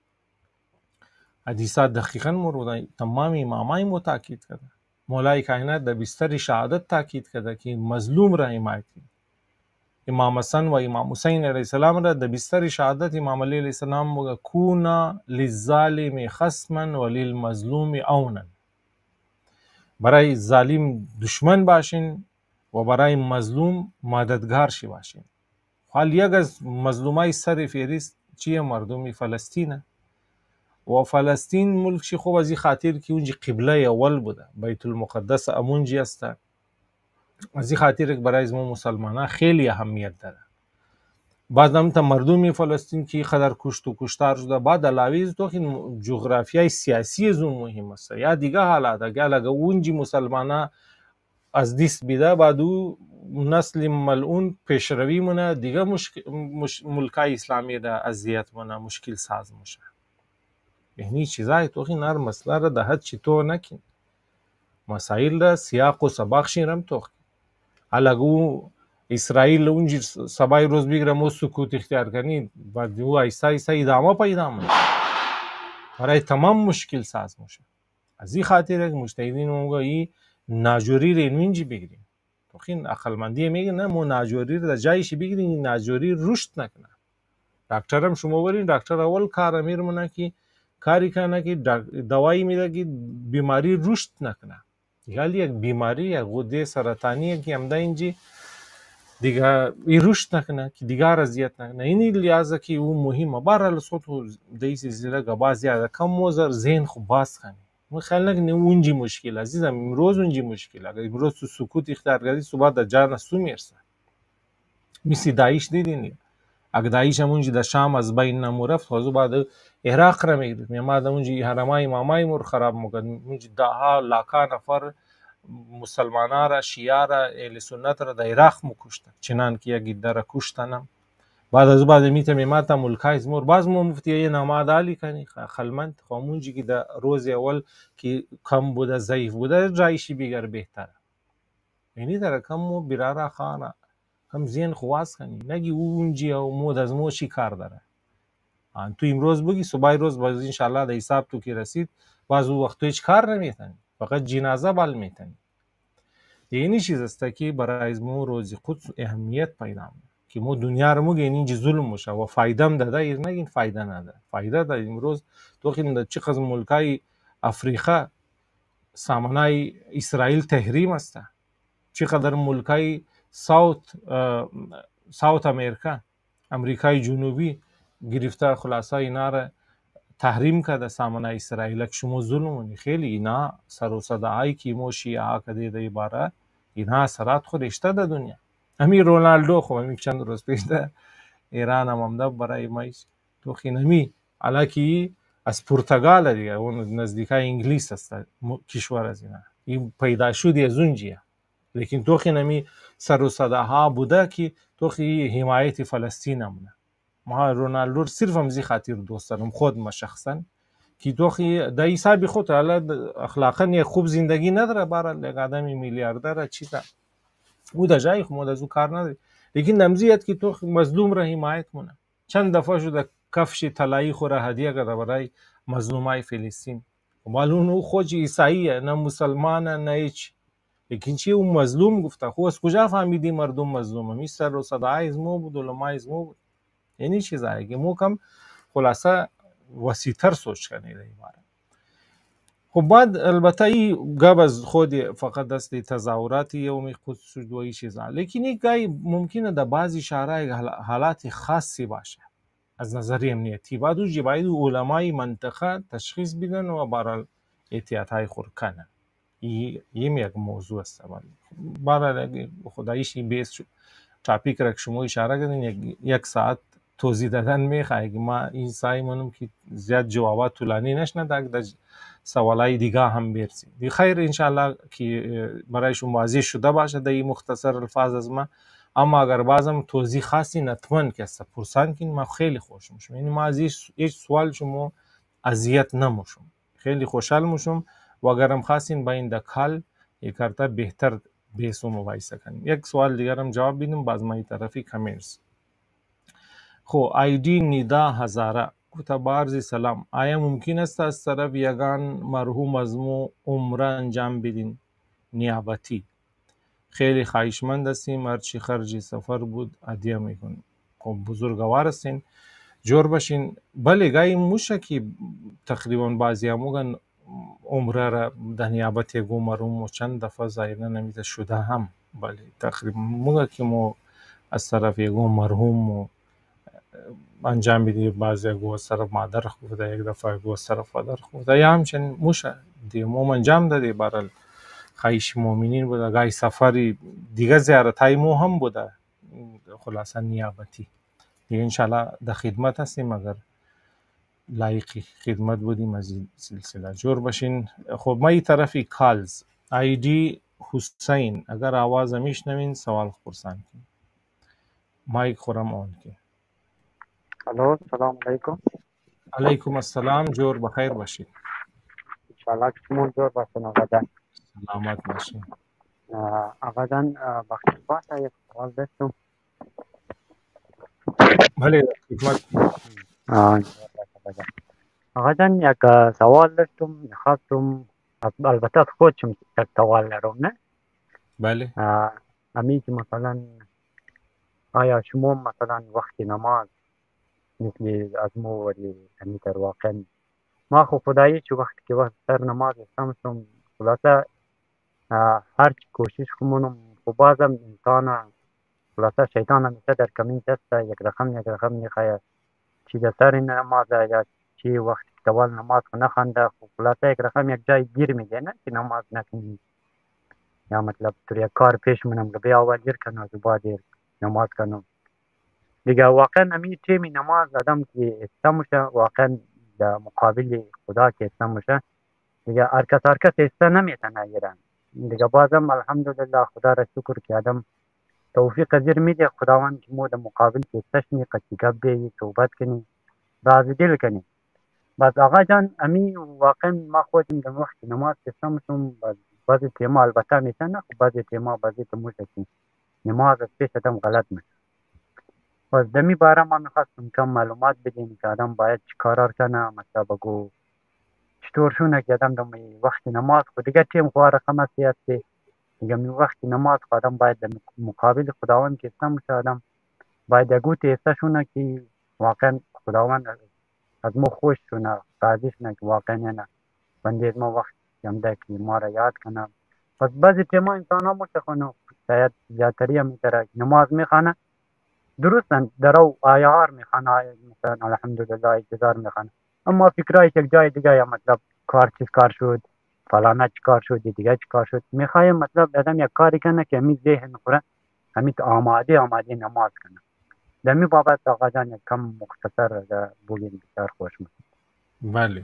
حدیثات دقیقا مورد تمام امامای مو تاکید کرده. مولای کائنات در بستر شهادت تاکید کرده که مظلوم را حمایت کن. امام حسن و امام حسین علیه السلام را در بستر شهادت امام علی علیه السلام موگه کونا للظالم خصما و للمظلوم عونا، برای ظالم دشمن باشین و برای مظلوم مددگار شی باشین. حال یک از مظلومای سر فهرست چیه؟ مردم فلسطینه و فلسطین ملک شی خوب از این خاطر که اونجا قبله اول بوده، بیت المقدس امونجی است. از این خاطر که برای ما مسلمانان خیلی اهمیت داره. بعد هم تا مردم فلسطین که خدر کشت و کشتار شده بعد علاوه تو این جغرافیای سیاسی از اون مهم است یا دیگه حالات اگر اونجی مسلمانان از دست بیده بعد او نسل ملعون پیشروی مونه دیگه ملکای اسلامی را اذیت مونه مشکل ساز میشه. یعنی چیزای تو این هر مسئله را ده حد چی تو نکن مسائل را سیاق و سباق شیرم تو الگو اسرائیل اونجی سبای روز بگیره مو سکوت اختیار کنید بعد او ایسا ایسا ادامه پیدا میشه برای تمام مشکل ساز میشه. از این خاطر مجتهدین موگه ای ناجوری رو اینجی بگیریم. تو خیلی عقلمندی میگه نه مو ناجوری رو در جایشی بگیریم این ناجوری رشد نکنه. دکترم شما برین دکتر اول کار میرمونه که کاری کنه که دوایی میده که بیماری رشد نکنه. یعنی یک بیماری یک غده سرطانی که همده اینجی دیگه ای رشد نکنه که دیگه اذیت نکنه. اینی لحاظه که او مهمه. برای صوت دیس زیرا گبا زیاده کم موزر ذهن خوب باز کنی. من خیال نکنه اونجی مشکل عزیزم امروز اونجی مشکل. اگر امروز تو سکوت اختیار کردی صبح در جان سو میرسه. مثل داعش دیدین. اگه داعش همونجی در شام از بین نمو رفت خب بعد عراق را میگرفت. ما در اونجی حرمای امامای مور خراب میکرد. اونجی ده ها لاکان نفر مسلمانان را، شیعه را، اهل سنت را در عراق میکشتن، چنان که یک عده را کشتن. بعد از بعد میتونم ماتا ملکای زمور باز مو مفتی نماد علی کنی خلمند خامونجی که در روز اول که کم بوده ضعیف بوده جایشی بیگر بهتره. یعنی در کم مو برارا خانه هم زین خواست کنی نگی اونجی و مود از مو چی کار داره. تو امروز بگی صبح روز باز انشالله در حساب تو که رسید باز او وقت هیچ کار نمیتنی، فقط جنازه بال میتنی. یعنی چیز است که برای مو روز قدس اهمیت پیدا میکنه که مو دنیا رو میگه اینجا ظلم میشه و فایده هم داده ایر نگین فایده نداره. فایده داره. امروز تو خیلی چه قسم ملکای افریقا سامانای اسرائیل تحریم است، چقدر ملکای ساوت امریکا، امریکای جنوبی گرفته خلاصه اینا را تحریم کرده سامانای اسرائیل که شما ظلمونی. خیلی اینا سر و صداعی که مو شیعه کده در عباره اینا اثرات خود رشته در دنیا. همین رونالدو خب همین چند روز پیش در ایران هم آمده برای مایش تو خینمی علاکی از پرتغال دیگه اون نزدیکای انگلیس است کشور از اینا این پیدا شدی از اونجیه. لیکن تو خینمی سر و صداها بوده که تو خی حمایت فلسطین همونه. ما رونالدو صرف همزی خاطر دوست دارم خود ما شخصا که تو خی در حساب خود اخلاقا یه خوب زندگی نداره برای یک آدمی میلیاردر چیزا او در جای خود از او کار نداره. لیکن نمزیت که تو مظلوم را حمایت مونه. چند دفعه شده کفش طلایی خود را هدیه کرده برای مظلومای فلسطین. معلوم او خود عیساییه نه مسلمانه نه هیچ. لیکن چی اون مظلوم گفته خو از کجا فهمیدی مردم مظلومه؟ می سر و صدای از مو بود علمای از مو بود. یعنی چیزایی که مو کم خلاصه وسیع‌تر سوچ کنی در این باره. خب بعد البته این گاب از خود فقط دست تظاهراتی یوم قدس شد و این چیزا، لیکن این گاهی ممکنه در بعضی شهرهای حالات خاصی باشه از نظر امنیتی. بعد اون باید علمای منطقه تشخیص بدن و برای احتیاطهای خود کنن. این یک موضوع است. برای خداییش این بیس تاپیک را که شما اشاره کردین یک ساعت توضیح دادن میخواه که ما این سعی منم که زیاد جوابات طولانی نشنه در سوالای دیگه هم برسیم. دی خیر انشالله که برایشون واضح شده باشه در این مختصر الفاظ از ما. اما اگر بازم توضیح خاصی نتمن که است پرسان کن ما خیلی خوش میشم. یعنی ما از هیچ سوال شما اذیت نموشم، خیلی خوشحال میشم و اگرم خواستین با این دکال یک کرتا بهتر بیسو مباحثه کنیم. یک سوال دیگر هم جواب بدیم باز ما این طرفی کامنتس. خب آیدی نیدا هزاره گفته با عرض سلام، آیا ممکن است از طرف یگان مرحوم از مو عمره انجام بدین نیابتی؟ خیلی خواهشمند هستیم، هرچی خرج سفر بود عدیه میکنیم. خب بزرگوار هستین، جور باشین. بله گاهی موشه که تقریبا بعضی هموگن عمره را در نیابت یگو مرحوم و چند دفعه ظاهرا نمیده شده هم. بله تقریبا موگه که مو از طرف یگو مرحوم انجام بدیم، بعضی یگو از طرف مادر خوده، یک دفعه یگو از طرف پدر خوده، یا همچنین موشه دیمو انجام داده برای خواهش مومنین بوده. گاهی سفری دیگه زیارت های مو هم بوده خلاصا نیابتی دیگه. انشالله در خدمت هستیم اگر لایق خدمت بودیم از این سلسله. جور باشین. خب ما این طرفی کالز آیدی حسین اگر آواز میشنوین سوال پرسان کن. مایک خورم آن که. الو سلام علیکم. علیکم السلام. جور بخیر باشید. انشاءالله که شما جور باشین آقا جان. سلامت باشین. آقا جان بخیر باشه یک سوال داشتم. بله خدمت. آقا جان یک سوال داشتم میخواستم البته از خودشم یک سوال دارم نه؟ بله. امی که مثلا آیا شما مثلا وقتی نماز مثل از مو ولی امی در واقع ما خو خدایی چه وقتی که وقت سر نماز استمشم خلاصه هر چی کوشش کنم خو بازم انسان خلاصه شیطان همیشه در کمین است. یک رقم میخواه چی در سر نماز یا چی وقتی که دوال نماز خو نخنده خو خلاصه یک رقم یک جای گیر میگه نه که نماز نکنی یا مطلب تو یک کار پیش منم رو بیا اول گیر کنم از بعد نماز کنم. دیگه واقعا همین تیم نماز آدم که استموشه واقعا در مقابل خدا که استموشه دیگه هر کس است نمیتونه ایران دیگه. بازم الحمدلله خدا را شکر که آدم توفیق زیر میده خداوند که مو در مقابل که استشنی قصی گب دی توبت کنی راز دل کنی. بس آقا جان امی واقعا ما خودم در وقت نماز استموشم بعضی تیما البته میشه نه بعضی تیما بعضی تموشه که نماز از پیش آدم غلط میشه. پس دمی باره ما میخواستم کم معلومات بدیم که آدم باید چی کارار کنه مثلا بگو چطور شونه که آدم در وقت نماز خود دیگه تیم خواه رقم هستی دیگه می وقت نماز خود آدم باید در مقابل خداوند که استموشه آدم باید اگو تیسته شونه که واقعا خداوند از ما خوش شونه راضی شونه که واقعا نه بنده از ما وقت جمده که ما را یاد کنه. پس بعضی تیما انسان ها متخونه شاید زیادتری هم میتره نماز میخانه درستن درو آیار میخوانه مثلا الحمدلله اجزار میخوانه اما فکرایش یک جای دیگه یا مطلب کار چیز کار شد فلانه چی کار شد دیگه چی کار شد میخوایم مطلب آدم یک کاری کنه که همی ذهن خوره همی آماده نماز کنه. دمی بابت آقا جان یک کم مختصر بگیم بسیار خوش میشه. بله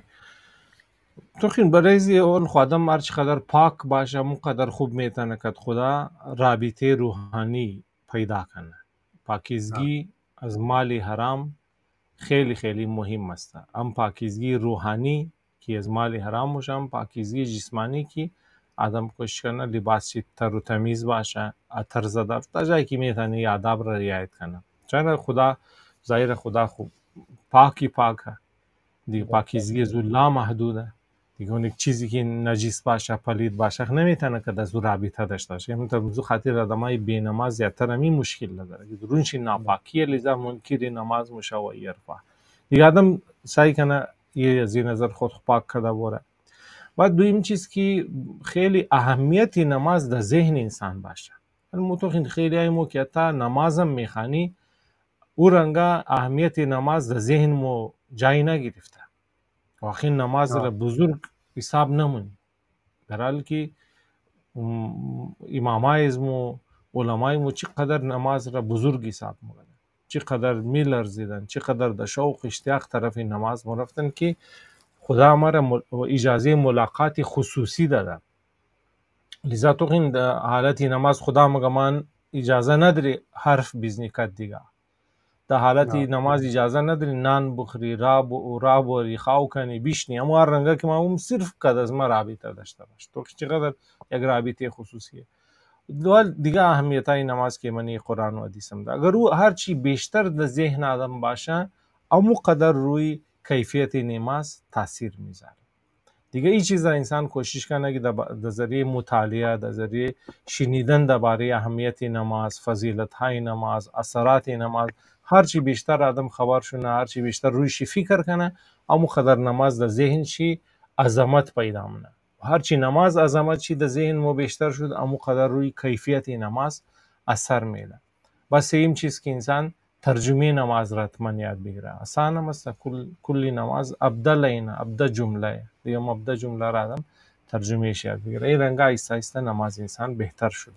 تو خیلی برای اون خودم هر چقدر پاک باشه اونقدر خوب میتونه که خدا رابطه روحانی پیدا کنه. پاکیزگی از مال حرام خیلی خیلی مهم است. هم پاکیزگی روحانی که از مال حرام باشه هم پاکیزگی جسمانی که آدم کوشش کنه لباس تر و تمیز باشه عطر زده تا جایی که میتونه آداب را رعایت کنه. چون خدا ظاهر خدا خوب پاکه دیگه پاکیزگی از لا محدوده دیگه اون یک چیزی که نجیس باشه پلید باشه نمیتونه که از اون رابطه داشته باشه. همین موضوع خاطر آدمای بینماز زیادتر همین مشکل داره که درونش ناپاکیه لذا منکر نماز مشه و یرفع دیگه آدم سعی کنه یه از نظر خود پاک کرده بره. بعد دویم چیز که خیلی اهمیت نماز در ذهن انسان باشه. متوخین خیلی های موقعیتا نمازم میخوانی او رنگا اهمیت نماز در ذهن مو جای نگرفته واقعا نماز را بزرگ حساب نمونی در حالی که امامای ازمو علمای مو چقدر نماز را بزرگ حساب میکنن چقدر میلرزیدن چقدر در شوق اشتیاق طرف نماز مرفتن که خدا ما اجازه ملاقات خصوصی داده. لذا تو این حالت نماز خدا مگمان اجازه نداری حرف بزنی کد دیگه در حالت نماز اجازه نداری نان بخوری راب و ریخاو کنی بیشنی اما هر رنگه که ما صرف کد از ما رابطه داشته باش تو چقدر یک رابطه خصوصیه. دیگه اهمیت های نماز که منی قرآن و حدیثم ده اگر او هرچی بیشتر در ذهن آدم باشه امو قدر روی کیفیت نماز تاثیر میذاره. دیگه این چیز انسان کوشش کنه که در ذریعه مطالعه در ذریعه شنیدن درباره اهمیت نماز فضیلت های نماز اثرات نماز هرچی بیشتر آدم خبر شونه هرچی بیشتر رویش فکر کنه امو قدر نماز در ذهن شی عظمت پیدا منه. هرچی نماز عظمت شی در ذهن مو بیشتر شد امو قدر روی کیفیت نماز اثر میده. بس این چیز که انسان ترجمه نماز را اتمن یاد بگیره آسان است. کلی نماز ابدا جمله دیگه ابدا جمله را آدم ترجمه یاد بگیره. این رنگا ایسته ایسته نماز انسان بهتر شده.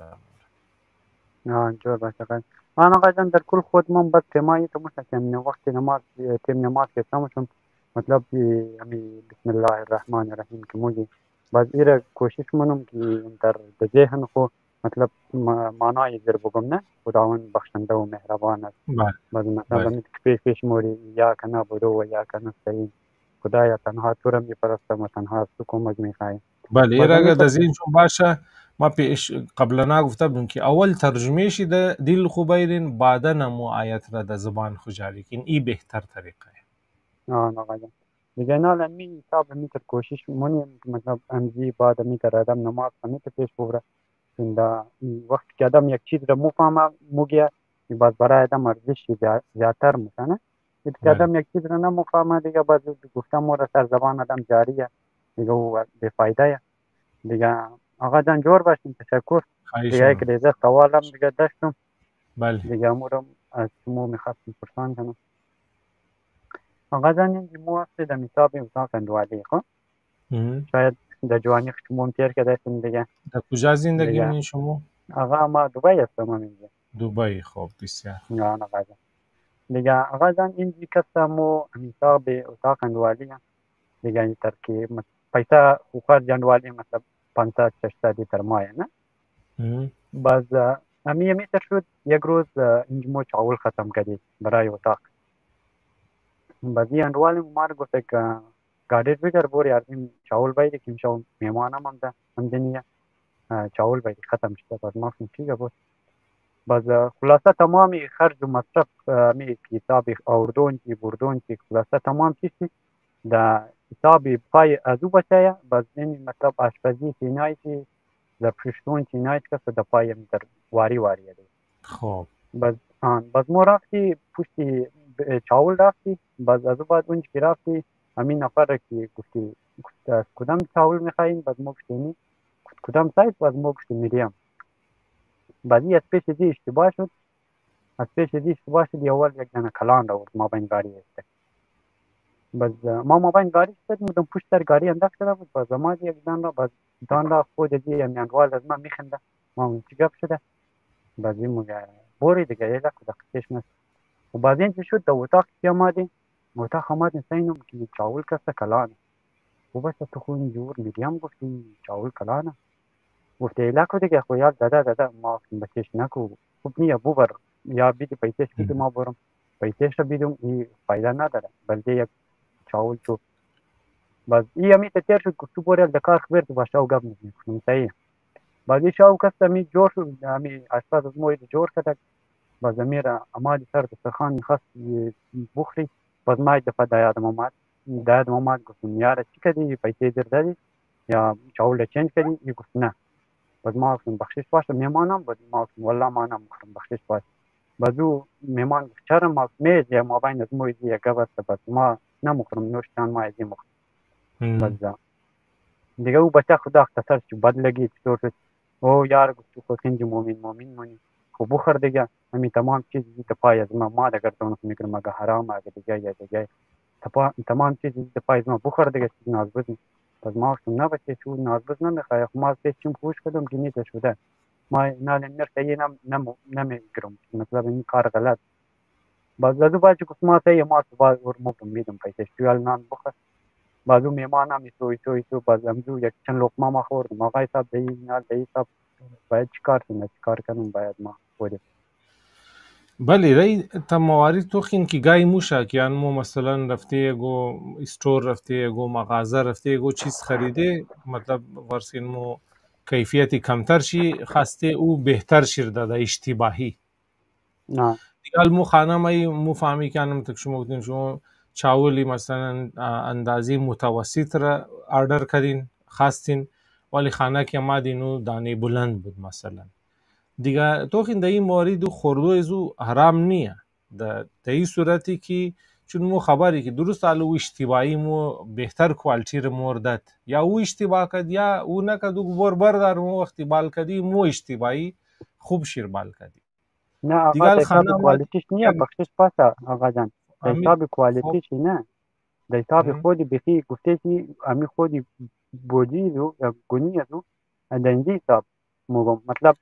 جور باشه. من آقا جان در کل خود من بس تمایی تو مستقیم وقت نماز تیم نماز که تماشم مطلب همی بسم الله الرحمن الرحیم که موجی باز ایره کوشش منم که در ذهن خو مطلب معنای زیر بگم نه خداوند بخشنده و مهربان است. باز مثلا پیش موری یا کنا بودو و یا کنا نستعین خدایا تنها تو را میپرستم و تنها تو کمک میخوایم. بله این اگر در ذهن چون باشه ما پیش قبلا گفته بودم که اول ترجمه شی ده دل خو بیرین بعدا نمو آیت را در زبان خو جاری کن این بهتر طریقه آقا جان دیگه نه می حساب میتر کوشش منیم مطلب امزی بعد میتر آدم نماز میتر پیش ببره ایندا وقت که آدم یک چیز را مفهمه موگه باز برای آدم ارزش زیادتر میکنه. که آدم یک چیز را نمفهمه دیگه باز گفتم مورد سر زبان آدم جاریه دیگه و بفایده دیگه. آقا جان جور باشین تشکر دیگه یک ریزه سوالم دیگه داشتم. بله دیگه امورم از شما میخواستم پرسان کنم. آقا جان این مو هستی در میتاب اتاق اندوالی خب شاید در جوانی شما تیر که داشتیم دیگه. در کجا زندگی می‌کنید شما؟ آقا ما دبی هستم اینجا. دبی. خب بسیار آقا جان دیگه آقا جان این کسا مو حساب اتاق اندوالی دیگه این که پیسه خرج اندوالی مثلا 500-600 لیتر مایه نه باز همی تر شد یک روز اینجا چاول ختم کردی برای اتاق باز این اندوالی ما رو گفته که گاډر بگر بور یار این چاول باید که میشه میمانم هم ده هم دنیا چاول باید ختم شده باز ما فهمیدیم بود باز خلاصه تمامی خرج و مصرف می حساب آوردون کی بردون کی خلاصه تمام چیزی در حساب پای ازو بچه باز این مطلب آشپزی چینایی که در پشتون چینایی که در پای در واری ده خب باز ما رفتی پشتی چاول رفتی باز ازو بعد اونج که رفتی همین نفر که گفتی از کدام چاول میخواییم باز ما گفتیم کدام سایت باز ما گفتیم میدیم بعدی از پیش دی اشتباه شد اول یک دانه کلان را ما بین گاری است باز ما بین گاری است مدام پشت در گاری انداخت شده بود باز ما یک دانه باز دانه خود دی میانوال از ما میخنده ما اون چی گپ شده باز این بوری دیگه یک دقیقه مست و بعد این چی شد در اتاق که آمدیم سینم که چاول کسته کلانه و بس تو خون جور میدیم گفتی چاول کلانه گفته ایلاکو دیگه خویال داده ما بچش نکو خوب نیه ببر یا بیدی پیسش بیدی ما برم پیسش رو بیدم این فایده نداره بلکه یک چاول تو باز این همی تیر شد گفتو بوریل دکار خبر تو با شاو گب میکنم صحیح باز این شاو کسته می جور شد همی اشپاز از موید جور کده باز امیر امادی سر دسترخان میخواست بخری باز ما دفعه دایادم آمد گفتم یاره چی کدی پیسه در دادی یا چاول چنج کدی یه گفت نه باز ما گفتم بخشش باشه میمانم باز ما گفتم والله ما نمیخورم بخشش باشه باز او میمان چرا ما میز یا ما بین از مویزی یا گوست باز ما نمیخورم نوشتان ما ازی مخورم باز دیگه او بچه خدا اختصار شد بد لگید چطور شد او یار گفتو خود کنج مومین مونی خب بخور دیگه همین تمام چیزی پای از ما دگر دونست میگرم اگه حرام اگه دیگه تمام چیزی پای از ما بخور دیگه چیز ناز بزن باز ما گفتم نه بچه چون ناز بزن نمیخواه ما پیشیم خوش کدم که نیست شده ما نال نرسه نمیگرم مطلب این کار غلط باز دو باجی گفت ما سه ما باز ورموکم میدم پیسش توی نان بخور بازو میمانم ایسو باز امزو یک چند لقمه ما خوردم آقای صاحب دی صاحب باید چیکار کنم باید ما خودم بله رای تا موارد تو خین که گای موشه که انمو مثلا رفته گو استور رفته گو مغازه رفته گو چیز خریده مطلب ورسین مو کیفیتی کمتر شی خواسته او بهتر شیر داده اشتباهی نه دیگه مو خانه مایی مو فهمی کنم تک شما گفتین شما چاولی مثلا اندازی متوسط را آردر کردین خواستین ولی خانه که ما دینو دانه بلند بود مثلا دیگه تو خین در این موارد خوردو ازو حرام نیه در این صورتی که چون مو خبری که درست حالا او اشتباهی مو بهتر کوالتی رو موردد یا او اشتباه کد یا او نکد او بردار مو وقتی بال کدی مو اشتباهی خوب شیر بال کدی نه آقا دیگه در خانه حساب کوالیتیش نیه بخشش پاسه آقا جان در حساب خب کوالیتیش نه در حساب خودی بخی گفته که امی خودی بودی رو یا گونی رو در اینجا حساب موگم مطلب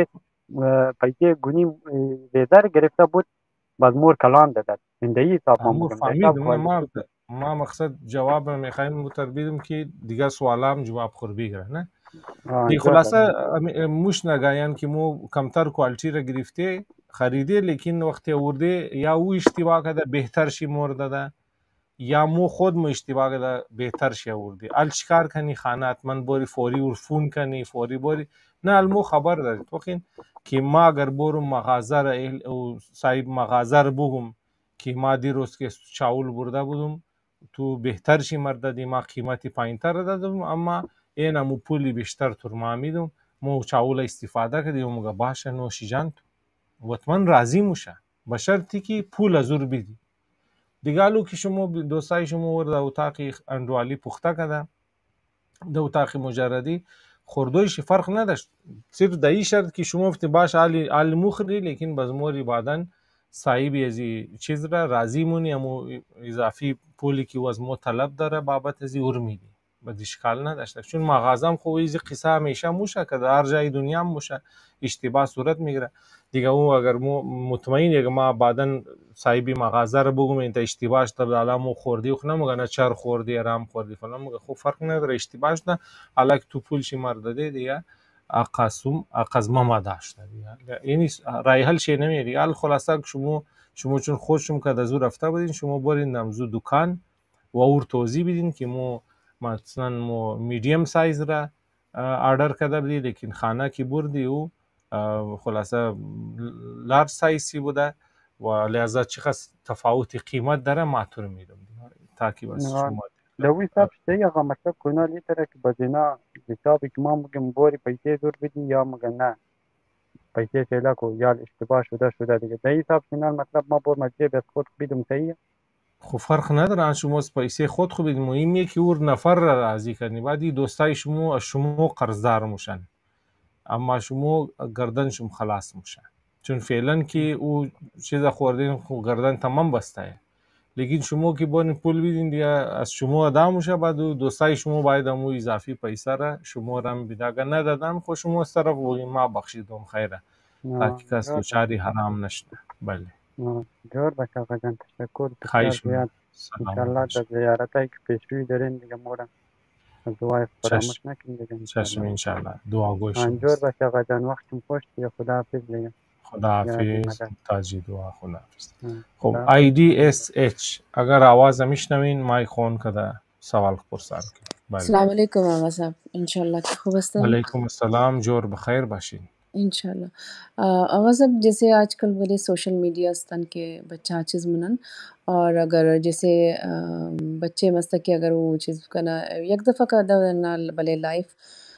پیسه گونی بیزار گرفته بود باز مور کلان دادد این حساب ما مو موگم در حساب فهمیدم کوالیتی ما مقصد جواب میخوایم متربیدم که دیگه سوالام جواب خور بگیره نه دی جا خلاصه مش نگاین که مو کمتر کوالتی را گرفته خریده لیکن وقتی آورده یا او اشتباه کرده بهتر شی مورد ده یا مو خود مو اشتباه کرده بهتر شی آورده ال چیکار کنی خانه حتما باری فوری ورفون کنی فوری باری نه المو خبر داری تو خین که ما اگر برم مغازه را او صاحب مغازه را بگم که ما دیروز که چاول برده بودم تو بهتر شی مرد دی ما قیمتی پایینتر دادم اما این مو پولی بیشتر تر ما میدم مو چاول استفاده کردیم موگه باشه نوشی جان تو وطمن راضی موشه به شرطی که پول ازور بیدی دیگه که شما دوستای شما ورده اتاق اندوالی پخته کده ده اتاق مجردی خوردویش فرق نداشت صرف در این شرط که شما افتی باش آل مخری لیکن بزموری بعدن صاحب ازی چیز را راضی مونی امو اضافی پولی که از مو طلب داره بابت ازی ارمیدی بعد اشکال نداشته، چون مغازم خب این قصه همیشه موشه که در هر جای دنیا هم موشه اشتباه صورت میگیره دیگه. او اگر مطمئن که ما بعدا صاحب مغازه رو بگم این اشتباهش در الان خوردی و نمیگه نه چر خوردی رام خوردی فلان، میگه خب فرق نداره اشتباهش نه، الک تو پولش مرده دیگه اقاسم ما داشته دیگه. یعنی رای حل شی نمیه دیگه. حال خلاصه شما چون خودشون که از رفته بودین شما برین نمزو دکان و اور توضیح بدین که مثلا میدیم سایز را آردر کرده بودی لیکن خانه که بردی او خلاصه لارج سایزی بوده و لحظه چقدر تفاوت قیمت داره معطور میدم تاکي بس شما لو حساب شته هغه مطلب کنه لیتره که بزینا حسابی که ما میگم بوری پیسه زور بدین یا مگه نه پیسه تیلا کو یا اشتباه شده دیگه در حساب فینال مطلب ما بور مجیب از خود بدم صحیح. خب فرق نداره شما از پیسه خود خو بدین، مهمه که اور نفر را راضی کنی. بعدی دوستای شما قرضدار موشن اما شما گردن شما خلاص موشن، چون فعلا که او چیزا خوردین خو گردن تمام بسته، لیکن شما که بون پول بدین دیگه از شما ادا موشه، بعد دوستای شما باید امو اضافی پیسه را شما را میده، اگر ندادن خو شما از طرف بگین ما بخشیدم خیره تاکي کس دوچاری حرام نشته. بله جور باشه آقا جان، تشکر خواهش بسیار می‌کنم. زیاد. انشالله در زیارتایی که پیشروی دارین دیگه مورم از دعای فراموش نکنید دیگه. چشم انشالله دعا گوش جور باشه آقا جان، وقتم خوش دیگه. خداحافظ دیگه. خداحافظ تاجی دعا خداحافظ. خب IDSH اگر آواز میشنوین مایک اون کده سوال پرسان کنید. السلام علیکم آقا صاحب، انشالله که خوب هستین. علیکم السلام، جور بخیر باشین انشالله. آقا صاحब जैसे आजकल बोले सोशल मीडिया स्तन के बच्चा चीज़ मनन और अगर जैसे बच्चे मस्त कि अगर वो चीज़ कना एक दफ़ा का ना भले लाइफ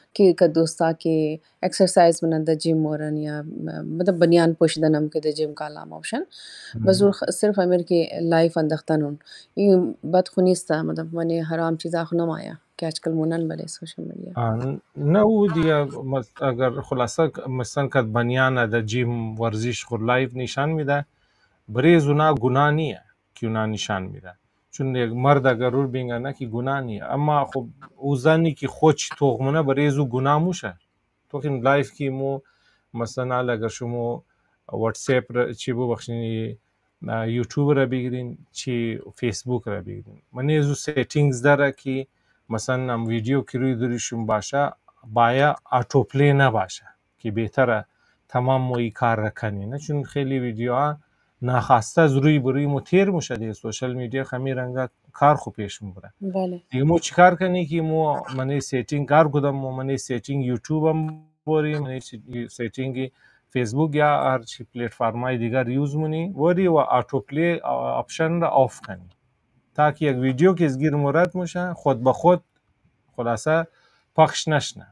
के दोस्ता के एक्सरसाइज मनन द जिम औरन या मतलब बनियान पोशदन हम के द जिम का लाम ऑप्शन बस वो सिर्फ अमीर के लाइफ अंदख्तन उन ये बदखुनीस्ता मतलब मने हराम चीज़ आख न माया कि आजकल मुनन भले सोशल मीडिया نه او دیگه اگر خلاصه مثلا که بنیانه در جیم ورزش خود لایف نشان میده بریز اونا گناه نیه که اونا نشان میده، چون یک مرد اگر رو بینگه نه که گناه نیه، اما خب او زنی که خودش توغمونه بریز او گناه موشه. تو که لایف که مو مثلا اگر شما واتساپ را چی ببخشین یوتیوب را بگیرین چی فیسبوک را بگیرین، من ایزو سیتینگز داره که مثلا هم ویدیو که روی داریشون باشه باید آتو پلی نباشه که بهتره تمام موی کار را کنی، نه چون خیلی ویدیوها ناخواسته از روی بروی مو تیر موشه دیگه. سوشل میدیا خمی رنگا کار خوب پیش میبره بله دیگه. مو چیکار کنی که مو منی سیتینگ کار کدام مو منی سیتینگ یوتیوب هم بوری، منی سیتینگ فیسبوک یا هر چی پلتفرمای دیگر یوز مونی وری و آتو پلی آپشن را آف کنی تاکه یک ویدیو که از گیر مورد موشه خود به خود خلاصه پخش نشنه.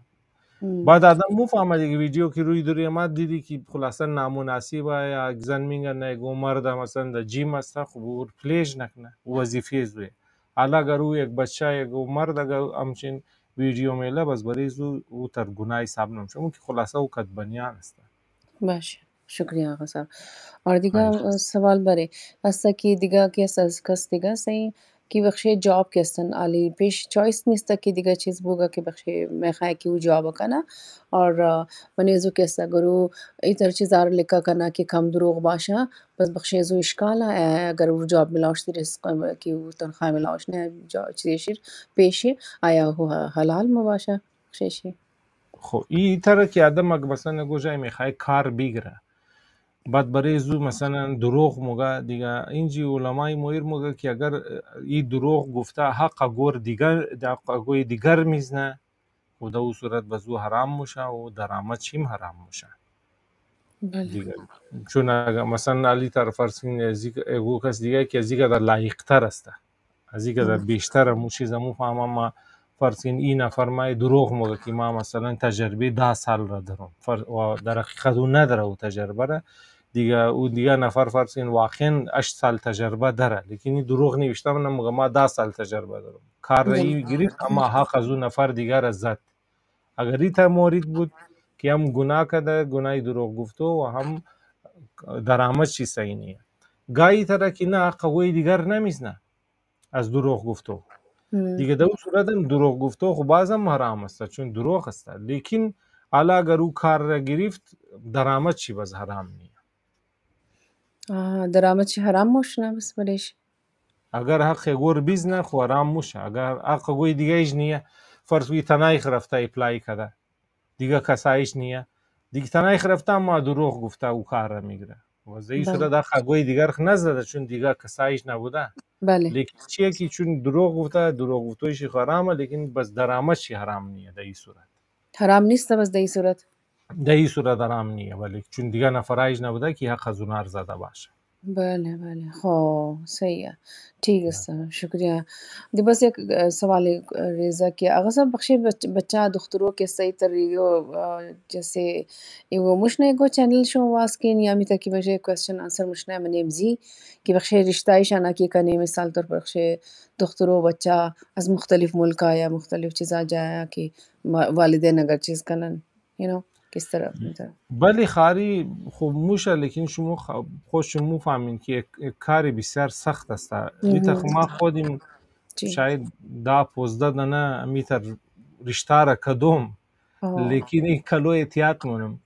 بعد آدم مفهمه دیگه ویدیو که روی داری ما دیدی که خلاصه نامناسبه یا یک زن میگه نه یک مرد مثلا در جیم است خب او پلیج نکنه وظیفه زوی، حالا اگر او یک بچه یک مرد اگر همچین ویدیو میله بس برای او تر گناه حساب نمیشه، اون که خلاصه او کد بنیان است. باشه शुक्रिया आगा साहब और दिगा सवाल बरे हस्ता की दिगा के कस दिगा सही की बख्शे जॉब के स्तन आली पेश चॉइस निस्ता की दिगा चीज़ बोगा के बख्शे मैं खाए की वो जॉब करना और मनेजो के सा गुरु इतर चीज़ार लिखा करना कि कम दुरोग बाशा बस बख्शे जो इश्काला अगर वो जॉब मिलाओश रिस्क की वो तनख्वाह मिलाओश ने चीज़ पेश आया हुआ हलाल मुबाशा शेशी خب این طرح که آدم اگه مثلا گوشه میخوای کار بگیره بعد برای زو مثلا دروغ موگه دیگه اینجی علمای مویر موگه که اگر این دروغ گفته حق گور دیگر میزنه و در او صورت بزو حرام موشه و درآمد چیم حرام موشه دیگه. چون اگر مثلا علی طرف فرسین او کس دیگه که از دیگه در لایق تر است از دیگه در بیشتر موشی زمو فهمم ما فرسین این نفر مای دروغ موگه که ما مثلا تجربه 10 سال را دارم و در حقیقت او نداره او تجربه را دیگه. او دیگه نفر فرسین واقعا 8 سال تجربه داره لیکن این دروغ نوشته من موگه ما 10 سال تجربه دارم کار رایی گرفت اما حق از اون نفر دیگر از زد. اگر این مورد بود که هم گناه کرده گناه دروغ گفتو و هم درآمد چی صحیح نیه. گاهی طرح که نه حق گوی دیگر نمیزنه از دروغ گفتو دیگه در اون صورت هم دروغ گفته خب بازم حرام است چون دروغ است، لیکن حالا اگر او کار را گرفت درآمد چی باز حرام نیه. درآمد چی حرام موشنه بس بلیش اگر حق گور بیزنه خو حرام موشه، اگر حق گوی دیگه ایش نیه، فرض وی تنایخ رفته اپلای کده دیگه کسایش نیه، دیگه تنایخ رفته ما دروغ گفته او کار را میگیره و در این صورت حق گوی دیگر نزده چون دیگه کسایش نبوده. بله لیکن چیه که چون دروغ گفته دروغ گفتویش حرامه، لیکن بس درآمد چی حرام نیه. در این صورت حرام نیست بس در این صورت حرام نیه، ولی چون دیگه نفرایش نبوده که حق از اونار زده باشه. بله بله خب صحیح है ठीक है सर शुक्रिया دی बस एक सवाल है रेजा कि अगर सब बख्शे बच्चा दुख्तरों के सही तरीको जैसे एगो मुशने एगो चैनल शो वास्किन या मी तकी वजह क्वेश्चन आंसर मुशने मने मजी कि बख्शे रिश्ता शाना की कने मिसाल तौर पर बख्शे दुख्तरों बच्चा از मुख्तलिफ मुल्क या मुख्तलिफ चीज़ा जाया कि वालिदैन अगर चीज़ कनन you know किस तरह بله خاری خوب موشه، لیکن شما شما فهمین که کاری بسیار سخت است. میتر ما خودیم شاید 10-15 دانه میتر رشته را کدوم، لیکن این کلو احتیاط مونم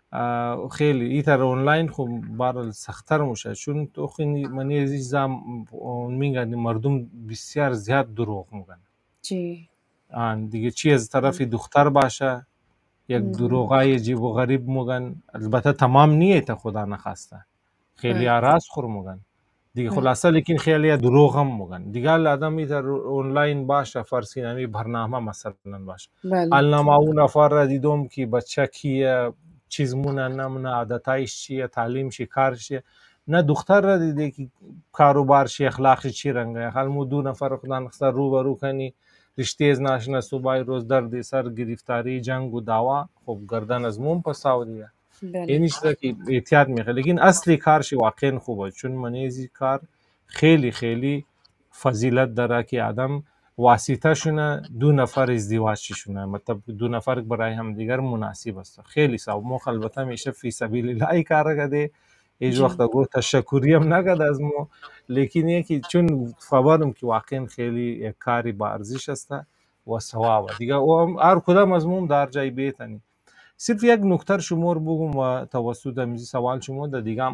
خیلی ایتر آنلاین خوب بار سخت‌تر موشه چون تو خیلی منی عزیزم میگن مردم بسیار زیاد دروغ میگن. جی دیگه چی از طرف دختر باشه یک دروغای عجیب و غریب میگن، البته تمام نیه تا خدا نخواسته خیلی راست خور میگن دیگه خلاصه، لیکن خیلی دروغ هم میگن دیگه. آدم میتر آنلاین باشه فرض کنی برنامه مثلا باشه الان اون نفر را دیدم که بچه کیه چیز مونه نمونه عادتایش چیه تعلیم چی کارش چیه، نه دختر را دیده که کاروبار چی اخلاقش چی رنگه. حال مو دو نفر خدا نخواسته رو کنی رشته از ناشنا صبح روز درد سر گرفتاری جنگ و دعوا خب گردن از موم پساو دیگه. این چیزا که احتیاط میخواد، لیکن اصلی کارش واقعا خوبه چون منیزی کار خیلی خیلی فضیلت داره که آدم واسطه شونه دو نفر ازدواج شونه، مطلب دو نفر برای هم دیگر مناسب است. خیلی سو مو البته میشه فی سبیل الله کار کرده هیچ وقت گو تشکری هم نگد از مو، لیکن یکی چون خبرم که واقعا خیلی یک کاری با ارزش است و ثواب دیگه و هر کدام از موم در جای بیتنی. صرف یک نکته شمار بگم و توسط میزی سوال شما در دیگه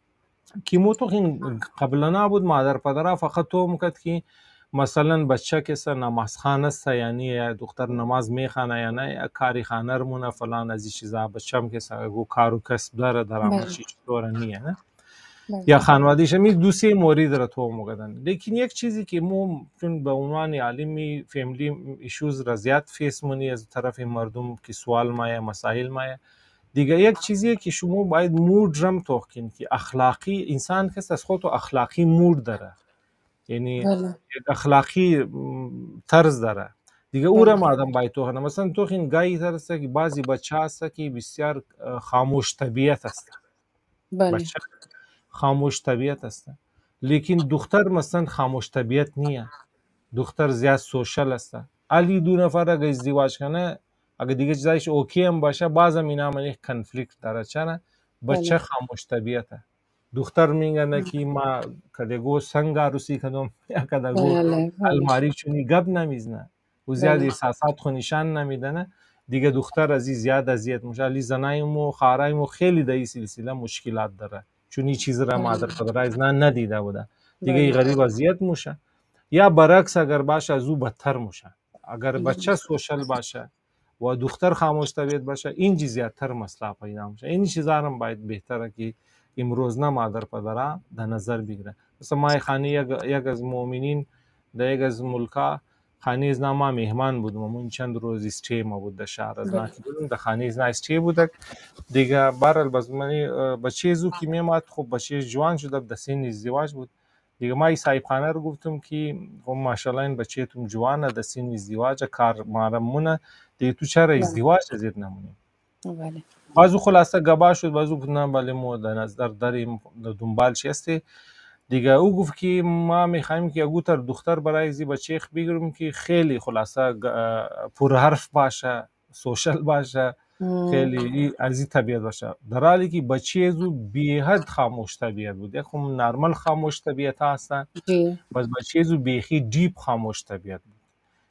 که مو تو قبلا نبود مادر پدر فقط تو مکد که مثلا بچه کسا نماز خانه است یعنی دختر نماز میخانه یا نه کاری خانه رمونه فلان از این چیزا، بچه هم کسا گو کارو کسب داره درآمد چی طور نیه نه یا خانوادیش می دو سه مورد را تو مگدن. لیکن یک چیزی که مو چون به عنوان عالمی فیملی ایشوز را زیاد فیس مونی از طرف مردم که سوال مایه مسائل مایه دیگه، یک چیزیه که شما باید مود رم توقین که اخلاقی انسان کس از خود اخلاقی مود داره، یعنی یک اخلاقی طرز داره دیگه او را آدم باید توقینه. مثلا توقین گاهی ترسته که بعضی بچه هسته که بسیار خاموش طبیعت هسته، بچه خاموش طبیعت هسته، لیکن دختر مثلا خاموش طبیعت نیه، دختر زیاد سوشل هسته. علی دو نفر اگه ازدواج کنه اگه دیگه چیزایش اوکی هم باشه بازم اینا من یک کنفلیکت داره چنه بچه خاموش طبیعته. دختر میگن که ما کدگو سنگ عروسی کدوم یا کدگو الماری چونی گب نمیزنه و زیاد احساسات خو نشان نمیدنه دیگه. دختر از این زیاد اذیت میشه. علی زنایمو خارایمو خیلی در این سلسله مشکلات داره چون این چیز را مادر پدرایز ندیده بوده دیگه غریب اذیت میشه. یا برعکس اگر باشه از او بدتر میشه. اگر بچه سوشل باشه و دختر خاموش طبیعت باشه این زیادتر مسئله پیدا میشه. این چیزا هم باید بهتره که امروز نه مادر پدر در نظر بگیره. مثلا ما خانه یک از مؤمنین در یک از ملکا خانه از ما مهمان بودم، من چند روز استی ما بود در شهر از ما بودم در خانه از استی بود دیگه. برال باز منی بچه زو که میامد خب بچه جوان شده در سن ازدواج بود دیگه. ما صاحب خانه رو گفتم که ماشاءالله این بچه تون جوانه در سن ازدواج کار مارمونه دیگه تو چرا ازدواج ازید نمونیم. بله بازو خلاصه گبا شد بازو گفتم بله مو در نظر داریم دنبال چیستی دیگه. او گفت که ما میخوایم که اگه تر دختر برای ازی بچه بگیریم که خیلی خلاصه پر حرف باشه سوشل باشه خیلی از این طبیعت باشه، در حالی که بچه ازو بیحد خاموش طبیعت بود. یک نرمال خاموش طبیعت هستن بس بچه ازو بیخی دیپ خاموش طبیعت بود.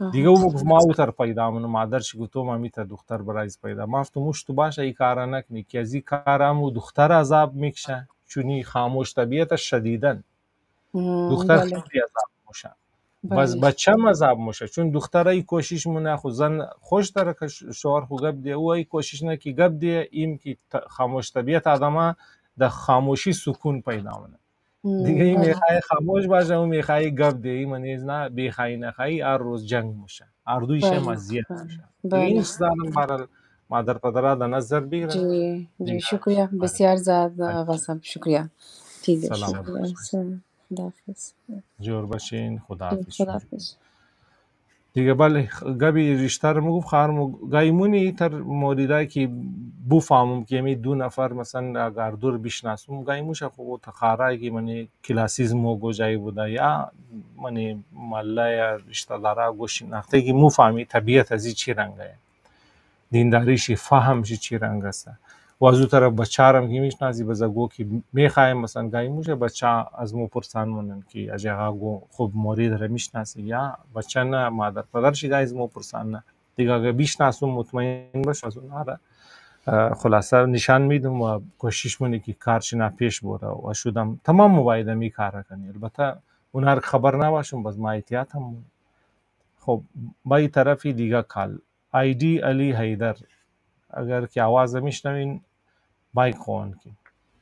دیگه او گفت ما اوتر پیدا منو مادرش گفتم امیتا دختر برایز پیدا ما گفتمش تو باشه این کارا نکنی که از این کارامو دختر عذاب میکشه چونی خاموش طبیعتش شدیدن دختر بله خیلی عذاب میشه بس بله بچه مذاب میشه چون دختر ای کوشش مونه خو زن خوش داره که شوهر خو گپ دی او ای کوشش نه کی گپ دی این کی خاموش طبیعت آدمه در خاموشی سکون پیدا منه دیگه این بله میخوای خاموش باشه اون میخوای گپ دی این منیز نه بیخوای نخوای هر روز جنگ میشه هر دویش هم بله اذیت بله میشه دیگه این بله چیزا برای مادر پدرها در نظر بگیرن جی دیگه شکریہ آره بسیار زیاد آقا صاحب شکریہ ٹھیک ہے سلامت شکریہ باشین خداحافظ جور باشین خداحافظ شما خداحافظ دیگه بله گبی رشته رو میگفت خواهرمو گایمونی تر موردایی که بفهمم که می دو نفر مثلا اگر دور بشناسم گایموش خو تخارای که منی کلاسیزمو گوجای بوده یا منی مله یا رشته دارا گوش نخته که مفهمی طبیعت از چی رنگه دینداریشی فهمشی چی رنگ است و از اون طرف بچه‌رم که میشناسی بزگو که میخوایم مثلا گایموش بچه از مو پرسان منن که اجاها گو خوب مورید رو میشناسی یا بچه نه مادر پدرش گای از مو پرسان نه دیگه اگه بیشناسم مطمئن باش از اونها را خلاصه نشان میدم و کوشش منی که کارش نه پیش بره و شدم تمام موبایل می کار کنی البته اونها خبر نباشم باز ما احتیاط هم خب با این طرفی دیگه کال آیدی علی حیدر اگر که آواز میشنوین مایک خون کی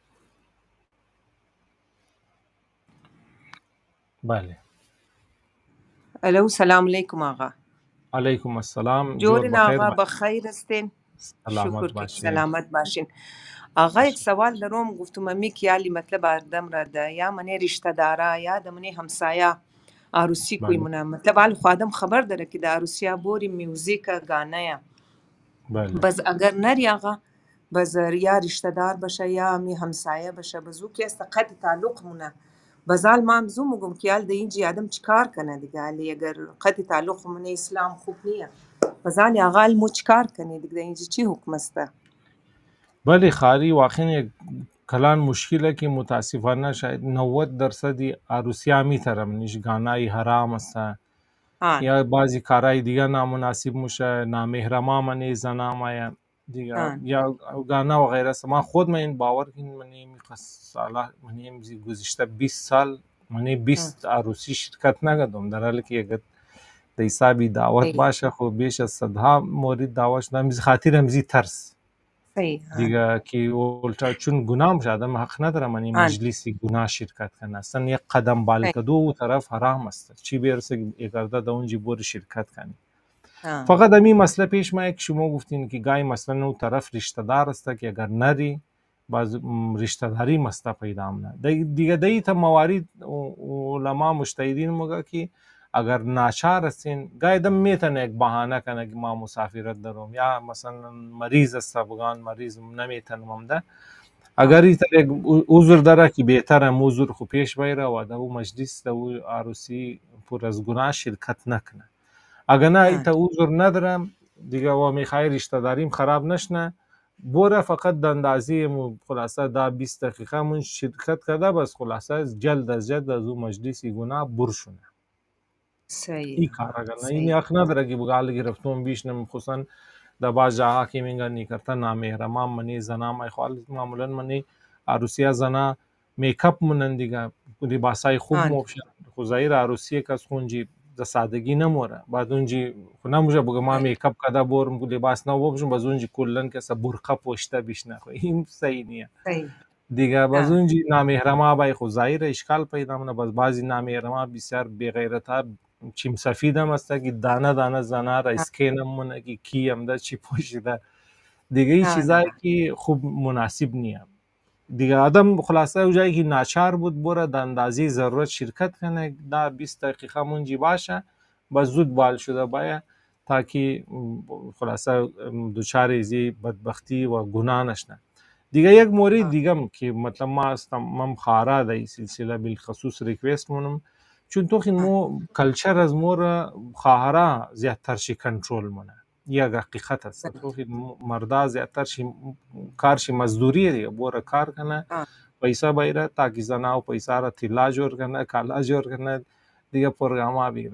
بله الو سلام علیکم آقا علیکم السلام جور جورین بخیر آقا باشین بخیر هستین سلامت شکر که باشین سلامت باشین آقا یک سوال دارم گفتم امی کیالی مطلب آدم را ده یا منی رشته دارا یا ده منی همسایه عروسی کوی بله منه مطلب آل خودم خبر داره که ده عروسی بوری میوزیک گانه یا بله بس اگر نری آقا بس یا رشته دار باشه یا می همسایه باشه بزو که است قطع تعلق مونه بازال ما هم زو مگم که ده اینجی آدم چیکار کنه دیگه علی اگر قطع تعلق مونه اسلام خوب نیه بازال آقا مو چیکار کنه دیگه اینجی چی حکم است بله خاری واقعا یک کلان مشکله که متاسفانه شاید 90% عروسی همی طرم نیش گانای حرام است آن یا بعضی کارهای دیگه نامناسب میشه نامحرما منی زنا ما دیگه آن یا گانا و غیره است من خود من این باور کنم من این سالا من این گذشته 20 سال من آن 20 عروسی شرکت نکردم در حالی که اگر در حسابی دعوت صحیح باشه خب بیش از صدها مورد دعوت شدم خاطر همزی ترس صحیح آن دیگه که اولتا چون گناه میشه آدم حق نداره من این آن مجلسی گناه شرکت کنه اصلا یک قدم بالکه صحیح دو او طرف حرام است چی برسه اگر در اونجی بور شرکت کنی آن فقط همین مسئله پیش میاد که شما گفتین که گاهی مثلا اون طرف رشته دار است که اگر نری باز رشته داری مسته پیدا منه دیگه دیتا موارد علما مجتهدین میگه که اگر ناچار هستین گاهی دم میتونه یک بهانه کنه که ما مسافرت دارم یا مثلا مریض است بگان مریض نمیتونم ده اگر این یک عذر داره که بهتره عذر خو پیش بیاره و در او مجلس در او عروسی پر از گناه شرکت نکنه اگر نه ایتا عذر ندارم دیگه و میخوای رشته داریم خراب نشنه بوره فقط د اندازه خلاصه دا 20 دقیقه من شرکت کرده بس خلاصه جلد از جلد از اون مجلسی گناه برشونه صحیح این کار اگر نه این صحیح حق نداره که بگال گرفتم بیش نمی خصوصا در بعض جاها که میگن نیکرتا نامهرمان منی زنا ما خال معمولا منی عروسی زنا میکاپ منن دیگه لباسای خوب آن موفشن خو ظاهر عروسی کس خونجی د سادگی نموره بعد اونجی خو نموشه بگه ما میکاپ کدا برم لباس نو بپوشم باز اونجی کلن کس برقه پوشته بیشنه خو این صحیح نیه صحیح دیگه باز آن اونجی نامهرما بای خو ظاهر اشکال پیدا منه باز بعضی نامهرما بسیار بی‌غیرتا چیم سفید هم است که دانه دانه زنا را آن اسکین هم مونه که کی هم ده چی پوشیده دیگه این آن چیزایی که خوب مناسب نیه دیگه آدم خلاصه او جایی که ناچار بود بره در اندازه ضرورت شرکت کنه در 20 دقیقه منجی باشه با زود بال شده باید تا که خلاصه دوچار ازی بدبختی و گناه نشنه دیگه یک مورد دیگه که مطلب ما من خارا در این سلسله بالخصوص ریکویست مونم چون تو خیلی مو کلچر از مور خواهرا زیادتر شی کنترل مونه یک حقیقت است تو خیلی مردا زیادتر شی کارش مزدوری دیگه بوره کار کنه آن پیسه بایره تاکي زنا او پیسه را تلا جوړ کنه کالا جوړ کنه دیگه پروګرام بگیره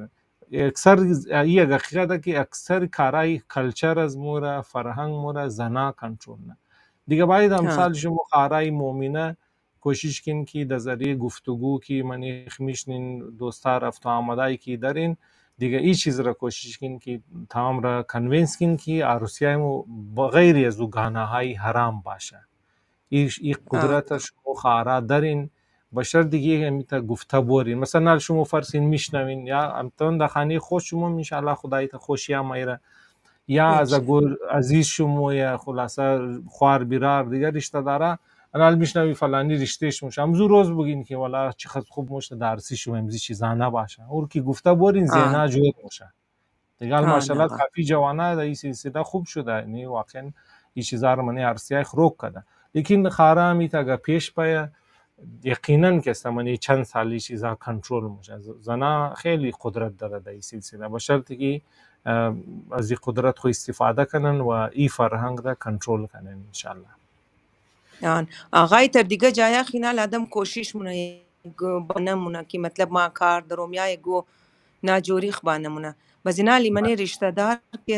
اکثر یک حقیقت که اکثر کارهای کلچر از موره، فرهنگ موره، زنا کنترل نه. دیگه باید امثال شما کارهای مومنه کوشش کن که در ذریعه گفتگو که من میشنین دوستا رفت و آمدایی که دارین، دیگه این چیز را کوشش کن که تمام را کنوینس کن که عروسی های بغیر از او گانه های حرام باشه. این قدرت شما خواهرها دارین، بشر دیگه همیتا گفته بورین. مثلا شما فرسین میشنوین یا امتان در خانه خود شما انشاءالله خدای تا خوشی هم ایره، یا از اگر عزیز شما یا خلاصه خوار بیرار دیگه رشته داره انال میشنوی فلانی رشتهش موشه همزو روز بگین که والا چقدر خوب موشه درسی شما امزی چیزا نباشه، اور که گفته بورین زینا جور موشه دیگه. ماشاءالله کافی جوانه در این سلسله خوب شده، یعنی واقعا این چیزا رو منی عرصیه خروک کده. لیکن خاره همیت اگه پیش پایه یقینا که استمانی چند سالی چیزا کنترل موشه. زنا خیلی قدرت داره در این سلسله، با شرطی که از این قدرت خو استفاده کنن و این فرهنگ را کنترل کنن انشالله. آقای تر دیگه جایا خینال آدم کوشش مونه نمونه که مطلب ما کار دروم یا گو ناجوری خبانه مونه بزینالی منی رشته دار که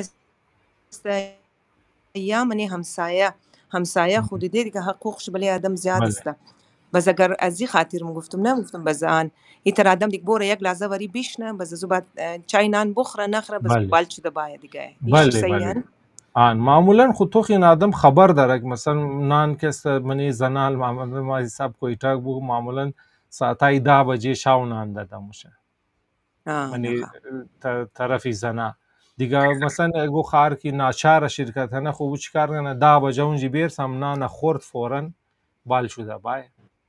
یا منی همسایه خود دیگه حقوقش بلی آدم زیاد است. بس اگر از این خاطر نگفتم بزن ایتر آدم دیگه بوره یک لحظه وری بیشنه بس زوبات چای نان بخوره نخره بس بالچ ده باید دیگه. بله معمولا خود تو خین آدم خبر داره که مثلا نان کس منی زنال معمولا ما حساب کویتاک بو معمولا ساعتای 10 بجه شاو نان داده میشه منی طرفی زنا دیگه. مثلا اگه خار کی ناچار شرکت نه خوب چی کار کنه 10 بجه اونجی بیرسم نان خورد فورا بال شده بای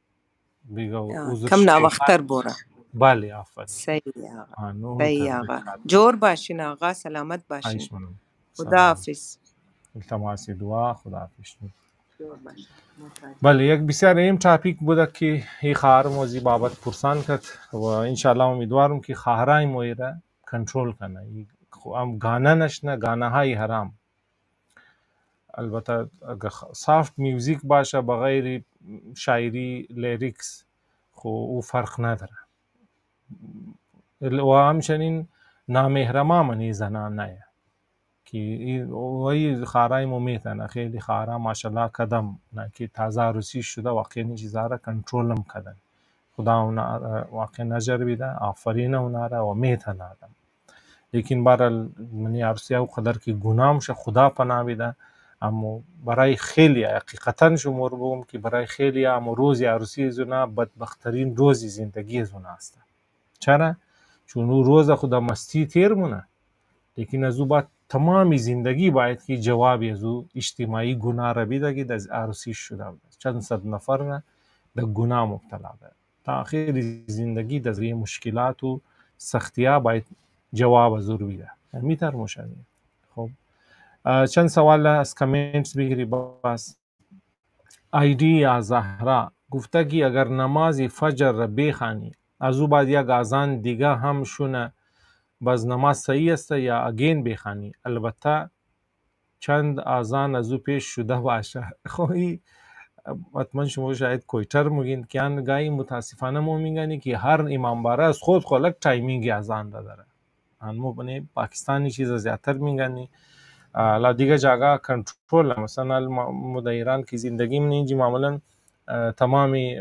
کم ناوختر بوره. بله آفرین. صحیح آقا. جور باشین آقا، سلامت باشین. خداحافظ. التماس دعا خداحافظ. بله یک بسیار اهم تاپیک بوده که این خواهر موزی بابت پرسان کرد و انشالله امیدوارم که خواهرای مویره کنترل کنه. هم گانه نشنه، گانه های حرام. البته اگه سافت میوزیک باشه بغیر شاعری لیریکس خو او فرق نداره و همچنین نامهرما منی زنان نه که وای خارای مومیتن خیلی خارا ماشاءالله کدم نه که تازه عروسی شده واقعا این چیزا را کنترل هم کردن. خدا اونا واقعا نجر بیده، آفرین اونا را و میتن آدم. لیکن برای منی عروسی او قدر که گناه میشه خدا پناه بیده، اما برای خیلی حقیقتا شما رو بگم که برای خیلی اما روزی عروسی زونا بدبخترین روزی زندگی زونا است. چرا؟ چون او روز خدا مستی تیر مونه، لیکن از او باید تمامی زندگی باید که جوابی از او اجتماعی گناه را بیده که از عروسی شده بود. چند صد نفر را در گناه مبتلا ده تا آخر زندگی در زیر مشکلات و سختی ها باید جواب از او بیده. میتر مشاهده. خب چند سوال از کامنتس بگیری. باز آیدی یا زهرا گفته که اگر نماز فجر را بخوانی از او بعد یک اذان دیگه هم شونه باز نماز صحیح است یا اگین بخوانی؟ البته چند اذان از او پیش شده باشه. خواهی حتما شما شاید کویتر میگین که ان گاهی متاسفانه ما میگنی که هر امام باره از خود خلق تایمینگ اذان داره. انمو بنی پاکستانی چیز زیادتر میگنی لا دیگه جاگه کنترل. مثلا در ایران که زندگی من اینجی معمولا تمامی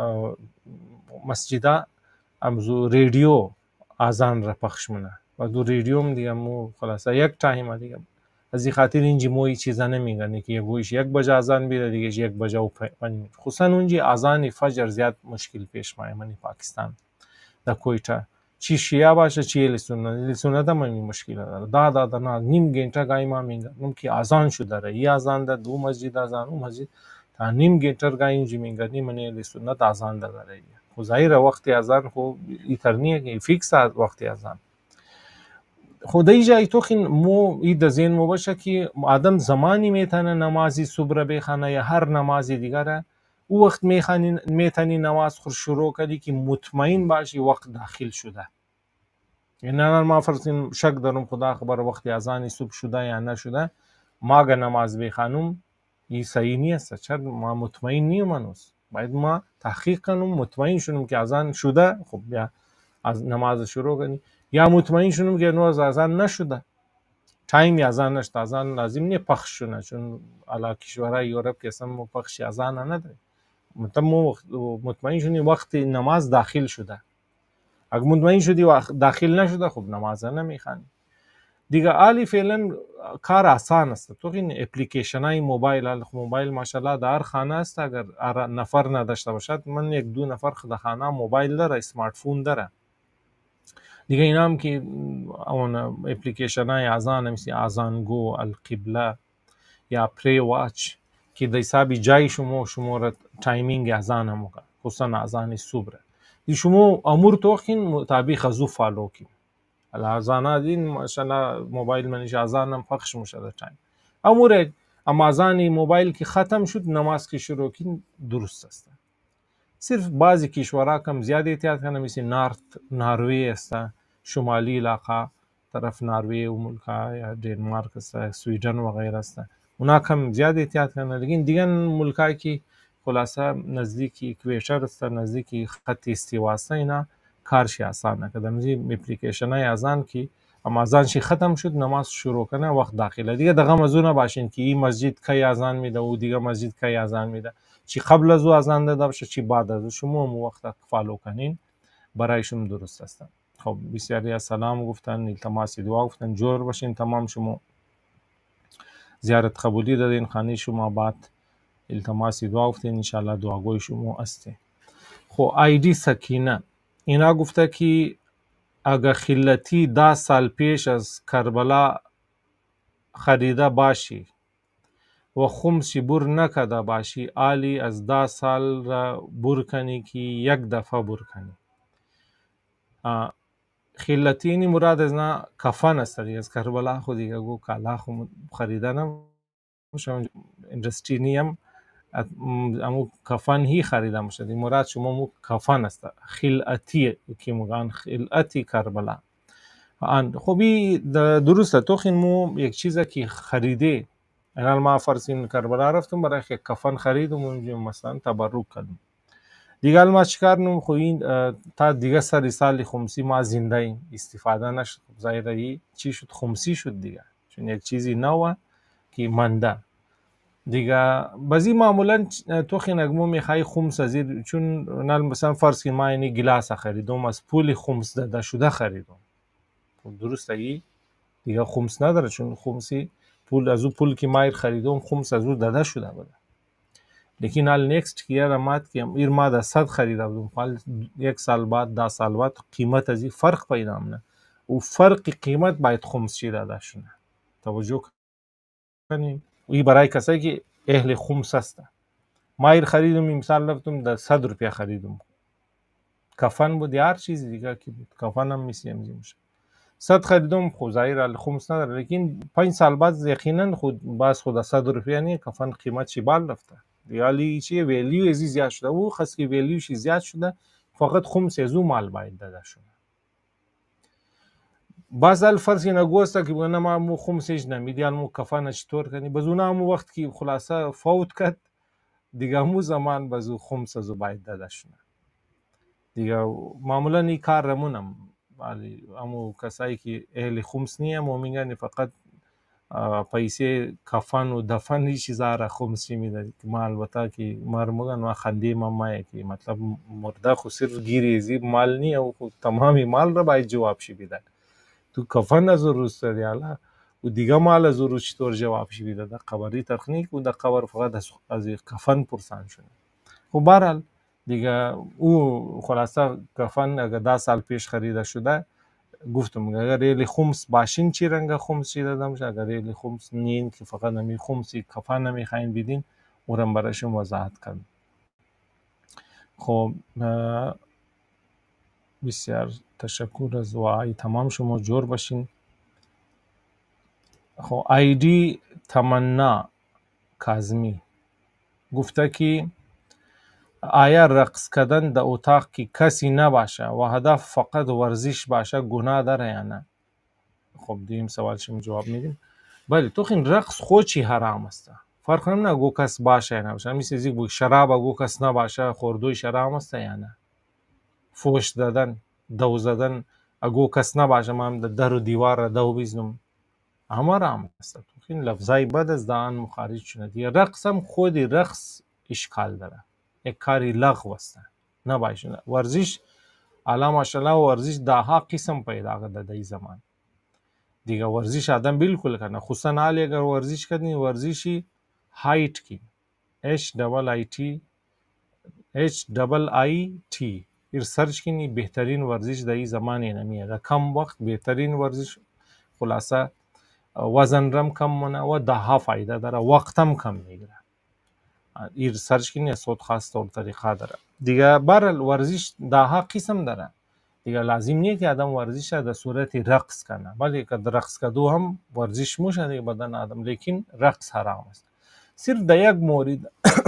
مسجده امزو رادیو اذان را پخش مونه و دو رادیو هم دیگه مو خلاصه یک تایم دیگه از این خاطر اینجی موی چیزا نمیگنی که گویش 1 بجه اذان بیره دیگه 1 بجه و خصوصا اونجی اذان فجر زیاد مشکل پیش میاد. من پاکستان در کویتا چی شیعه باشه چی اهل سنت هم این مشکل داره. دا نه نیم گنټه گای ما میگن که اذان شو داره یا اذان ده دو مسجد اذان اون مسجد تا نیم گنټه گای اینجی میگنی من اهل سنت اذان ده داره. خو ظاهر وقت اذان خو ایترنیه که فیکس وقت اذان خدای جای تو خین مو ای د ذهن مو باشه که آدم زمانی میتونه نمازی صبح بخونه یا هر نمازی دیگره او وقت میتونی نماز خور شروع کردی که مطمئن باشی وقت داخل شده. یعنی ما فرض شک دارم خدا خبر وقت اذان صبح شده یا نشده ما اگه نماز بخونم این صحیح نیست. چرا ما مطمئن نیم هنوز باید ما تحقیق کنم مطمئن شونم که اذان شده خب بیا از نماز شروع کنی. یا مطمئن شدم که هنوز اذان نشده، تایم اذان نشده، اذان لازم نیست پخش شونه، چون علا کشورهای یورپ که اصلا ما پخش اذان نداره. مطمئن شدی وقت نماز داخل شده. اگر مطمئن شدی وقت داخل نشده خب نماز نمیخوانی دیگه. حالی فعلا کار آسان است. تو این اپلیکیشن های موبایل ماشاءالله در هر خانه است. اگر نفر نداشته باشد، من یک دو نفر در خانه موبایل داره، اسمارت فون داره دیگه. اینا هم که اون اپلیکیشن های اذان مثل اذانگو، القبله یا پری واچ که در حساب جای شما را تایمینگ اذان هم میکنه، خصوصا اذان صبح دی شما امور توخین مطابق ازو فالو کن. اذان دین ماشاءالله موبایل منش اذان هم پخش میشه در تایم امور. اما اذان موبایل که ختم شد نماز که شروع کن درست است. صرف بعضی کشورها کم زیاد احتیاط کنه، مثل نروژ است، شمالی علاقه طرف نروژ و ملک‌ها یا دنمارک است، سویدن و غیره است، اونا کم زیاد احتیاط کنه. لیکن دیگر ملک‌هایی که خلاصه نزدیک اکویتر است، نزدیک خط استوا است، اینا کارش آسانه که دمیزی اپلیکیشن های اذان که اما اذانش ختم شد نماز شروع کنه وقت داخله دیگه. دغه مزونه باشین که این مسجد کی اذان میده و دیگه مسجد کی اذان میده، چی قبل از اذان داده باشه چی بعد از. شما مو وقت فالو کنین برایشون درست است. خب بسیاری از سلام گفتن، التماس دعا گفتن، جور باشین تمام. شما زیارت قبولی دادین خانه شما، بعد التماس دعا گفتین، ان شاء الله دعاگوی شما است. خب آیدی سکینه اینا گفته که اگر خلتی 10 سال پیش از کربلا خریده باشی و خمسی بر نکده باشی، آلی از 10 سال را بر کنی که یک دفعه بر کنی. خلتی اینی مراد از نه کفن است دیگه. از کربلا خودی گو کالا خود خریده نمیشه، اندستری نیم امو کفن هی خریده میشه. مراد شما مو کفن است، خلعتی که میگن خلعتی کربلا. خوبی درسته. تو خین مو یک چیزی که خریده، الان ما فرضین کربلا رفتم برای یک کفن خریدم و مثلا تبرک کردم دیگه. ما چیکار نم خو این تا دیگه سال خمسی ما زنده ایم، استفاده نشد. ظاهره چی شد؟ خمسی شد دیگه، چون یک چیزی نو که منده دیگه. بازی معمولا تو خینگمو میخوای خمس ازیر، چون مثلا فرض کن ما اینی گلاس خریدم از پول خمس داده شده خریدم، درسته ای دیگه خمس نداره، چون خمسی پول از اون پول که ما خریدم خمس از اون داده شده بوده. لیکن حال نیکست که رمات که ایر ما ده 100 خریده بودم، حال 1 سال بعد 10 سال بعد قیمت از این فرق پیدا کنه و فرق قیمت باید خمس شده داده شده. توجه کنین. این برای کسایی که اهل خمس است. ما ایر خریدم مثال رفتم در 100 روپیه خریدم، کفن بود هر چیزی دیگه که بود، کفن هم میشه 100 خریدم. خود ظاهر خمس نداره، لیکن 5 سال بعد یقینا خود باز خود 100 روپیه نه کفن قیمت چی بال رفته دیالی چی ویلیو ازی زیاد شده و خاص که ویلیوش زیاد شده فقط خمس از اون مال باید داده شده. باز الفرض اینا گوسته که بگن ما مو خمسش نمیدیال مو کفن چطور کنی، بزونه مو وقت که خلاصه فوت کرد دیگه مو زمان بازو خمس از باید داده شده دیگه. معمولا این کار رمونم ولی امو کسایی که اهل خمس نیه مو میگن فقط پیسه کفن و دفن هیچ چیزا را خمسی میده که ما البته که مرموگن ما خندی مامایه که مطلب مرده خو صرف گیری ازی مال نیه و تمامی مال را باید جواب شی بیده. تو کفن از روز دیالا و دیگه مال از روز چطور جواب شی بیده ده قبری تخنیک و ده قبر فقط از کفن پرسان شده. خب برحال دیگه او خلاصه کفن اگر 10 سال پیش خریده شده گفتم اگر ریلی خمس باشین چی رنگ خمس چی دادم، اگر ریلی خمس نین که فقط نمی خمسی کفن نمی خواین بیدین اورم برایشون وضاحت کردم. خب بسیار تشکر از دعای تمام شما، جور باشین. خب آیدی تمنا کاظمی گفته که آیا رقص کردن در اتاق که کسی نباشه و هدف فقط ورزش باشه گناه داره یا نه؟ خب دیم سوال شما جواب میدیم. بله تو خین رقص خودی حرام است، فرق نمیکنه گو کس باشه یا نباشه. مثل زیگ بگو شراب گو کس نباشه خوردوی شراب است یا نه. فوش دادن، دو زدن اگو کس نباشم هم در و دیوار را دو بیزنم همه رام است. این لفظای بد از دهان خارج شده دیگه. رقص هم خود رقص اشکال داره، یک کاری لغو است نباشه. ورزش الان ماشاءالله ورزش ده ها قسم پیدا کرده در این زمان دیگه. ورزش آدم بالکل کنه، خصوصا حالی اگر ورزش کنی ورزشی هایت کی HIIT ایر سرچ کنی بهترین ورزش در این زمان نمیه. کم وقت بهترین ورزش خلاصه وزن رم کم مونه و ده ها فایده داره، وقت هم کم میگیره. ایر سرچ کنی صوت خاص طور طریقه داره دیگه. برال ورزش ده ها قسم داره دیگه. لازم نیه که آدم ورزش در صورت رقص کنه، ولی که رقص کدو هم ورزش موشه دیگه بدن آدم، لیکن رقص حرام است. صرف در یک مورد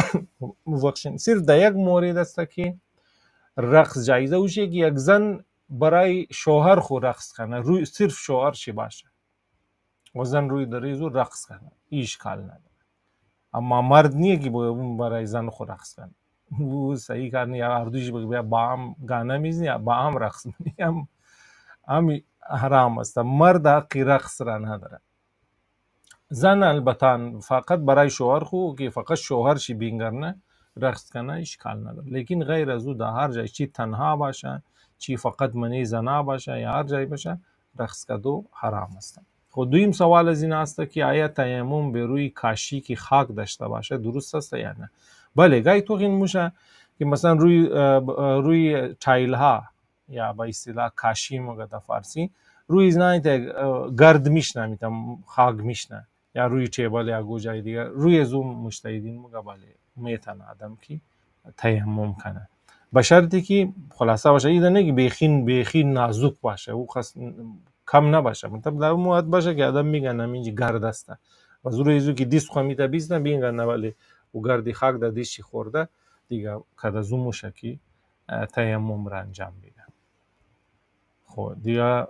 صرف در یک مورد است که رقص جایزه اوشه که یک زن برای شوهر خو رقص کنه، روی صرف شوهر چی باشه و زن روی دریزو رقص کنه، ایش کال نداره. اما مرد نیه که برای زن خو رقص کنه، وہ صحیح کار نہیں. اردوش بگه با هم گانه میزنی با هم رقص میکنی، هم حرام است. مرد حقی رقص را نداره. زن البته فقط برای شوهر خو که فقط شوهر شی بینگرنه رقص کنه اشکال نداره، لیکن غیر از او در هر جای چی تنها باشه چی فقط منی زنا باشه یا هر جای باشه رقص کدو حرام است. خود دویم سوال از این است که آیا تیمم به روی کاشی که خاک داشته باشه درست است یا نه؟ بله، گاهی تو این میشه که مثلا روی تایل ها یا به اصطلاح کاشی مگه در فارسی روی زنایت گرد میشنه، میتونم خاک میشنه یا روی تیبل یا گو جای دیگه روی زوم مجتهدین مگه بله میتونه آدم که تیمم کنه، به شرطی که خلاصه باشه ایده نه که بیخین نازک باشه، او کم نباشه، مطلب در اون حد باشه که آدم میگن همینجی گرد است و زور ایزو که دیست خوامیده بیستن بینگن نوالی و گردی خاک در دیشی خورده دیگه کده زو موشه که تیمم را انجام بیده. خب دیگه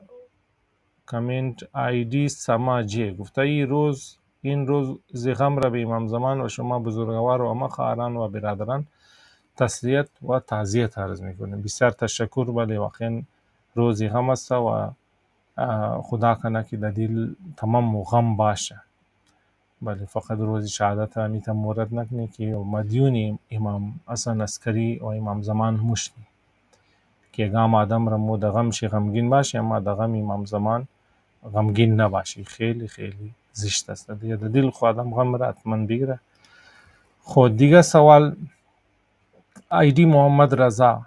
کامنت آیدی سماجی گفته این روز زیغم را به امام زمان و شما بزرگوار و اما خواهران و برادران تسلیت و تعزیت عرض میکنیم. بسیار تشکر. بله واقعا روزی غم است و خدا کنه که در دل تمام غم باشه. بله فقط روز شهادت همیتا مورد نکنه که مدیون امام حسن عسکری و امام زمان مشتی که اگام آدم را مو در غمشی غمگین باشه اما در غم امام زمان غمگین نباشی خیلی خیلی زشت است دیگه. در دل خود آدم غم را حتما بگیره. خود دیگه سوال آیدی محمد رضا،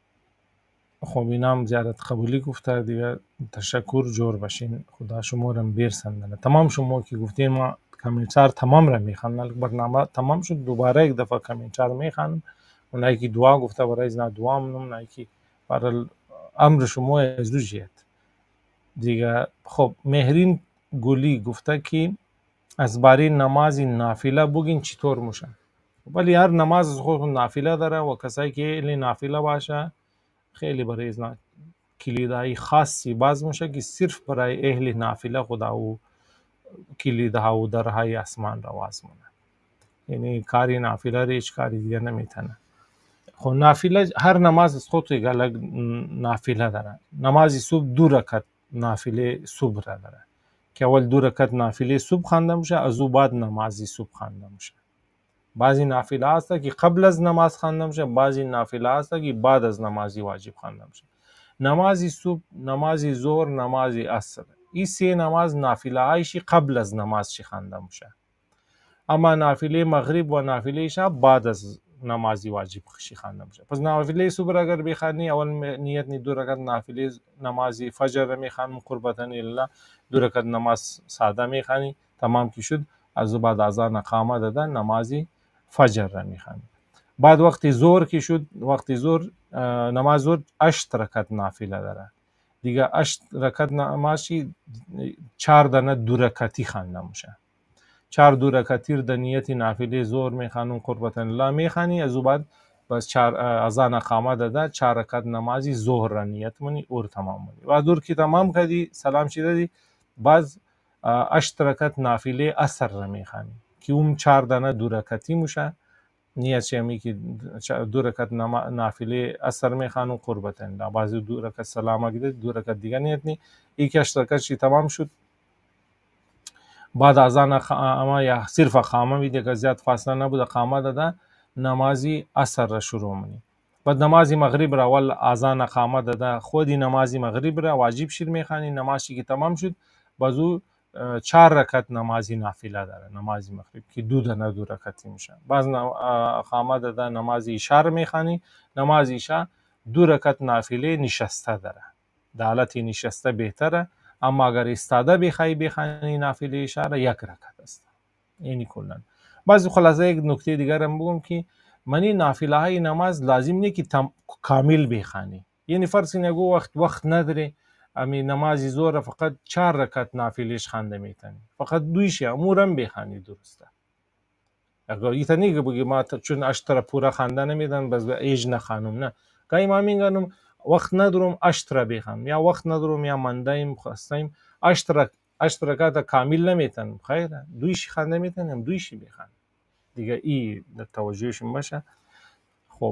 خب اینام زیادت قبولی گفته دیگه. تشکر، جور باشین، خدا شما را برسندنه. تمام شما که گفتین ما کامنتار تمام را میخوانم، برنامه تمام شد دوباره یک دفعه کامنتار میخوانم. اونایی که دعا گفته برای ازنا دعا منم، اونایی که برای امر شما ازوجیت دیگه. خب مهرین گلی گفته که از باری نماز نافله بگین چطور میشه؟ ولی هر نماز از خود نافله داره و کسایی که اهل نافله باشه خیلی برای ازنا کلیدهای خاصی باز میشه که صرف برای اهل نافله خدا او کلیدها و درهای اسمان را باز مونه، یعنی کاری نافله را هیچ کاری دیگه نمیتونه. خب نافله هر نماز از خود یک الگ نافله داره. نماز صبح 2 رکعت نافله صبح را داره که اول 2 رکعت نافله صبح خوانده میشه، از او بعد نماز صبح خوانده میشه. بعضی نافله هست که قبل از نماز خوانده میشه، بعضی نافله هست که بعد از نماز واجب خوانده میشه. نماز صبح، نماز ظهر، نماز عصر، این 3 نماز نافله هایشی قبل از نماز چی خوانده میشه. اما نافله مغرب و نافله شب بعد از نماز واجب خشی خوانده میشه. پس نافله صبح اگر بخوانی اول نیت 2 رکعت نافله نماز فجر را میخوانی قربتن الله، 2 رکعت نماز ساده میخوانی، تمام کی شد، از بعد اذان اقامه دادن نماز فجر را میخوانی. بعد وقتی ظهر کی شد، وقتی ظهر نماز ظهر 8 رکعت نافله داره دیگه. 8 رکعت نمازی 4 دانه 2 رکعتی خوانده میشه. 4 2 رکعتی در نیت نافله ظهر میخوانم قربتن الله میخوانی، از بعد بس 4 اذان اقامه داده 4 رکعت نمازی ظهر را نیت منی اور تمام منی و دور کی تمام کردی سلام چی دادی، باز 8 رکعت نافله عصر را میخوانی که اون 4 دانه 2 رکعتی میشه نیت شمی که 2 رکعت نافله اثر میخوانم قربتن، بعضی 2 رکعت سلام اگه 2 رکعت دیگه نیت نی، یکی 8 رکعت تمام شد، بعد اذان اما یا صرف اقامه میده که زیاد فاصله نبود، اقامه داده نمازی اثر را شروع منی. بعد نمازی مغرب را اول اذان اقامه داده، خودی نمازی مغرب را واجب شیر میخوانی، نمازی که تمام شد بازو 4 رکعت نمازی نافله داره، نمازی مغرب که 2 رکعتی میشه. باز اقامه داده نمازی عشاء را میخوانی، نمازی عشاء 2 رکعت نافله نشسته داره، در حالت نشسته بهتره، اما اگر ایستاده بخوانی نافله عشاء را 1 رکعت است. اینی کلا. بعضی خلاصه یک نکته دیگر هم بگم که منی نافله های نماز لازم نیست که کامل بخوانی، یعنی فرض نگو وقت نداره امی نمازی زور فقط 4 رکعت نافلهش خونده میتونی، فقط 2 امورم بخوانی درسته. اگر ایتنی که بگی ما چون 8 را پورا خونده نمیدن بس به ایج نخوانم، نه، گاهی ما میگم وقت ندارم 8 را بخوام، یا وقت ندارم یا مندایم خواستیم 8 رکعت کامل نمیتونم، خیر 2 خونده میتونم 2 بخوام دیگه، ای توجهشون باشه. خب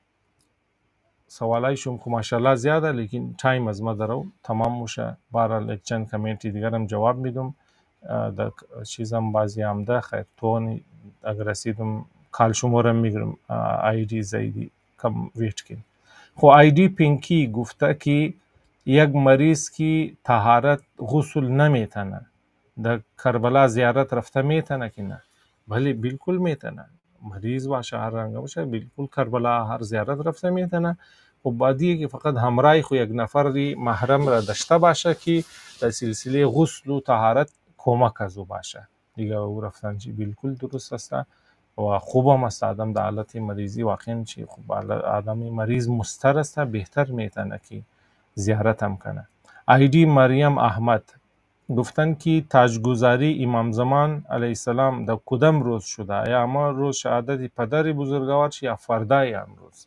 سوالای شما که ماشاءالله زیاده، لیکن تایم از ما درو تمام میشه، بهرحال یک چند کامنتی دیگر هم جواب میدم، در چیزم بعضی هم ده خیر تو اگر رسیدم کال شما رو میگیرم، آیدی زیدی کم ویت کن. خب آیدی پینکی گفته که یک مریض کی طهارت غسل نمیتونه در کربلا زیارت رفته میتونه که نه؟ بله بالکل میتونه، مریض باشه هر رنگ باشه بالکل کربلا هر زیارت رفته میتونه. خب بعدیه که فقط همراه خو یک نفری محرم را داشته باشه که در سلسله غسل و طهارت کمک از او باشه دیگه، او رفتن چی بالکل درست است و خوب هم است. آدم در حالت مریضی واقعا چی خوب، آدم مریض مستر است بهتر میتونه که زیارت هم کنه. آیدی مریم احمد گفتن که تاجگذاری امام زمان علیه السلام در کدام روز شده، یا اما روز شهادت پدر بزرگوار یا فردای امروز؟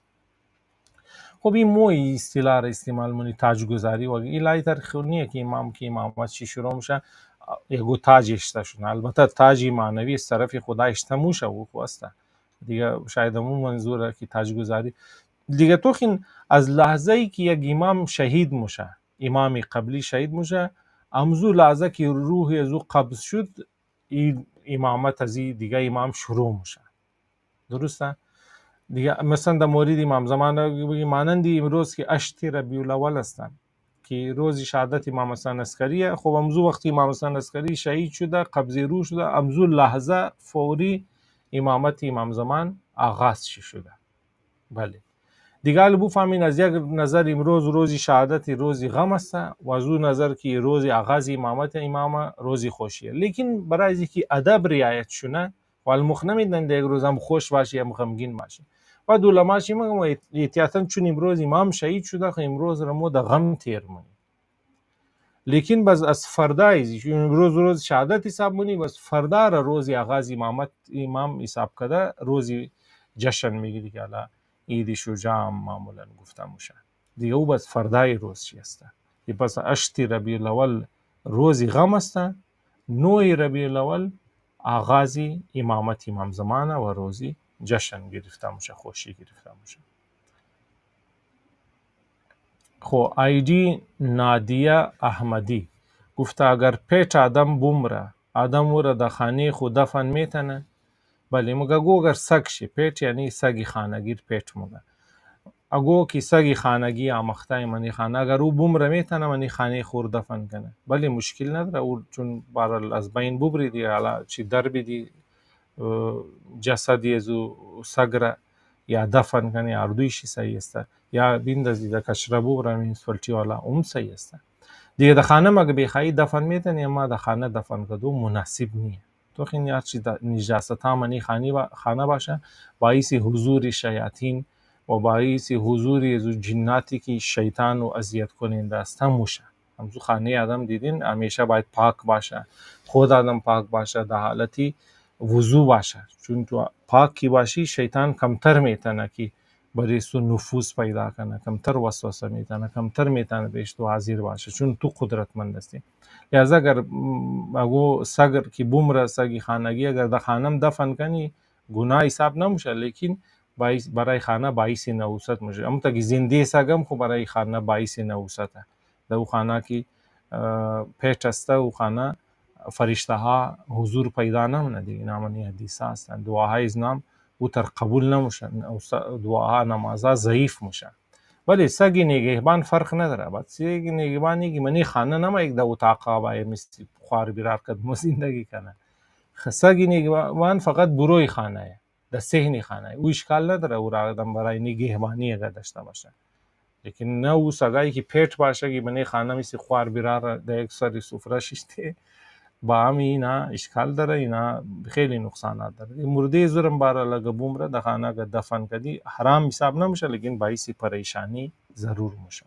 خب این موی اصطلاح را استعمال منی تاجگذاری و این لای تاریخ نیه که امامت چی شروع میشه یکو تاج اشته شده، البته تاج معنوی از طرف خدا اشته موشه و خواسته دیگه، شاید همون منظوره که تاجگذاری دیگه. تو خین از لحظه ای که یک امام شهید میشه، امام قبلی شهید میشه، امزو لحظه که روح از او قبض شد این امامت از دیگه امام شروع میشه، درسته؟ دیگه مثلا در مورد امام زمان بگیم مانند امروز که 8 ربیع الاول هستن که روز شهادت امام حسین عسکریه، خب امزو وقتی امام حسین عسکری شهید شده قبض روح شده، امزو لحظه فوری امامت امام زمان آغاز شده. بله دیگه البو فهمین از یک نظر امروز روزی شهادت روزی غم است و از اون نظر که روزی آغاز امامت امام روزی خوشیه، لیکن برای از اینکه ادب رعایت شونه و المخ نمیدن یک روز هم خوش باشه یا غمگین باشه و علما چی میگن احتیاطاً چون امروز امام شهید شده خو امروز رمو د غم تیر مونی، لیکن بس از فردای چون امروز روز شهادت حساب مونی، بس فردا را روزی آغاز امامت امام حساب کده روزی جشن میگیری که حالا عید شجاع معمولا گفته میشه دیگه، او بس فردای روز چی است. پس 8 ربیع الاول روزی غم است، 9 ربیع الاول آغازی امامت امام زمانه و روزی جشن گرفته میشه، خوشی گرفته میشه. خو آیدی نادیه احمدی گفته اگر پیٹ آدم بمره آدم او را در خانه خود دفن میتنه؟ بله مگه گو اگر سگ شی، پیٹ یعنی سگی خانگیر پیٹ مگه اگو که سگی خانگی آمخته منی خانه اگر او بمره میتنه منی خانه خور دفن کنه، بله مشکل نداره او چون بارال از بین ببری دی حالا چی در بیدی جسدی از او سگ را یا دفن کنی اردویشی صحیح است، یا بیندازی در کشره ببره میونسپالتی والا اون صحیح است دیگه. در خانه مگه بخوای دفن میتنی، اما در خانه دفن کدو مناسب نیه. تو خیلی هر چیز نجاست ها منی خانه باشه باعث حضور شیاطین و باعث حضور از جناتی که شیطان و اذیت کننده است موشه. همزو خانه آدم دیدین همیشه باید پاک باشه، خود آدم پاک باشه، در حالتی وضو باشه، چون تو پاکی باشی شیطان کمتر میتونه که برای تو نفوذ پیدا کنه، کمتر وسوسه میتونه، کمتر میتونه بهش تو حاضر باشه چون تو قدرتمند هستی. لذا اگر اگو سگر که بمره سگی خانگی اگر در خانم دفن کنی گناه حساب نمیشه، لیکن برای خانه باعث نوست میشه. اما تا که زنده سگم خب برای خانه باعث نوسته. در او خانه که پیش است او خانه فرشته ها حضور پیدا نمونه دیگه. نامنی حدیث هستن دعاهای ازنام او تر قبول نمیشن، دعاها نمازها ضعیف میشن. ولی سگ نگهبان فرق نداره. بعد سگ نگهبانی که منی خانه نما یک دو اتاق باید مثل خوار بیرار کد زندگی کنه. سگ نگهبان فقط بروی خانه در صحن خانه او اشکال نداره، او را آدم برای نگهبانی اگر داشته باشه. لیکن نه او سگایی که پیٹ باشه که منی خانه مثل خوار بیرار در یک سری سفره شیشته با هم اینا اشکال داره، اینا خیلی نقصانات داره. مرده زورم باره لگه بومره در خانه اگر دفن کردی حرام حساب نمیشه، لیکن باعث پریشانی ضرور میشه.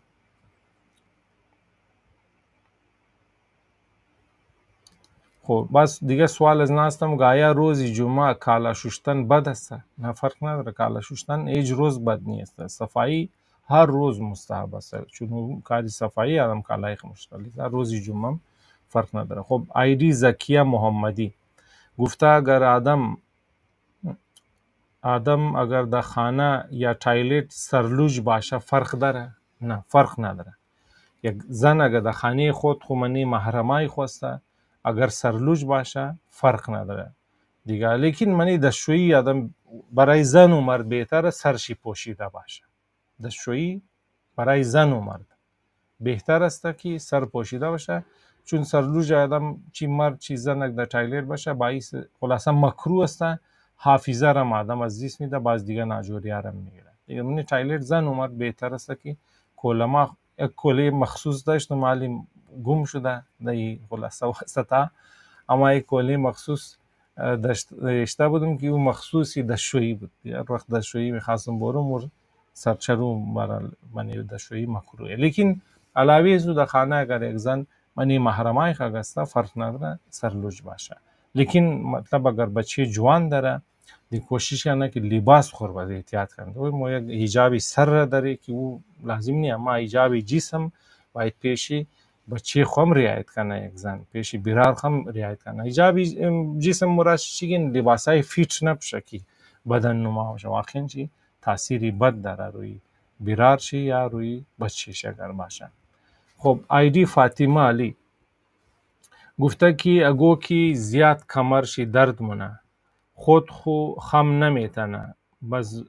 خب بس دیگه سوال از ناستم که آیا روز جمعه کالا شوشتن بد است؟ نه، فرق نداره. کالا شوشتن هیچ روز بد نیست. صفایی هر روز مستحب است، چون کاری صفایی آدم کالای مشتلی هر روز جمعه فرق نداره. خب آیدی زکیه محمدی گفته اگر آدم اگر در خانه یا تایلت سرلوج باشه فرق داره؟ نه، فرق نداره. یک زن اگر در خانه خود خمنی محرمای خواسته اگر سرلوج باشه فرق نداره دیگه. لیکن منی دستشویی آدم برای زن و مرد بهتره سرشی پوشیده باشه. دستشویی برای زن و مرد بهتر است که سر پوشیده باشه، چون سرلوج آدم چی مرد چی زن اگر در تایلت باشه باعث خلاصا مکروه است. حافظه را آدم از دست میده، باز دیگه ناجوری را میگیره دیگه. منی تایلت زن و مرد بهتر است که کلما یک کلی مخصوص داشت و مالی گم شده دی خلاصه واسطه، اما یک کلی مخصوص داشته بودم که اون مخصوصی دستشویی بود. هر وقت دستشویی میخواستم برم سرچرو برای منی دستشویی مکروه. لیکن علاوه از در خانه اگر یک زن منی محرمای خواسته فرق نداره سرلوج باشه. لیکن مطلب اگر بچه جوان داره دی کوشش کنه که لباس خوربه احتیاط کنه. ما یک حجابی سر داره که او لازم نیست، اما حجاب جسم باید پیشی بچه خم رعایت کنه. یک زن پیشی بیرار خم رعایت کنه. حجاب جسم مراد چیگین لباسای فیت نباشه که بدن نما باشه. واقعا چی تأثیری بد داره روی بیرار شی یا روی بچه اگر باشه. خب آیدی فاطمه علی گفته که اگو کی زیاد کمر شی درد مونه خود خو خم نمیتنه بس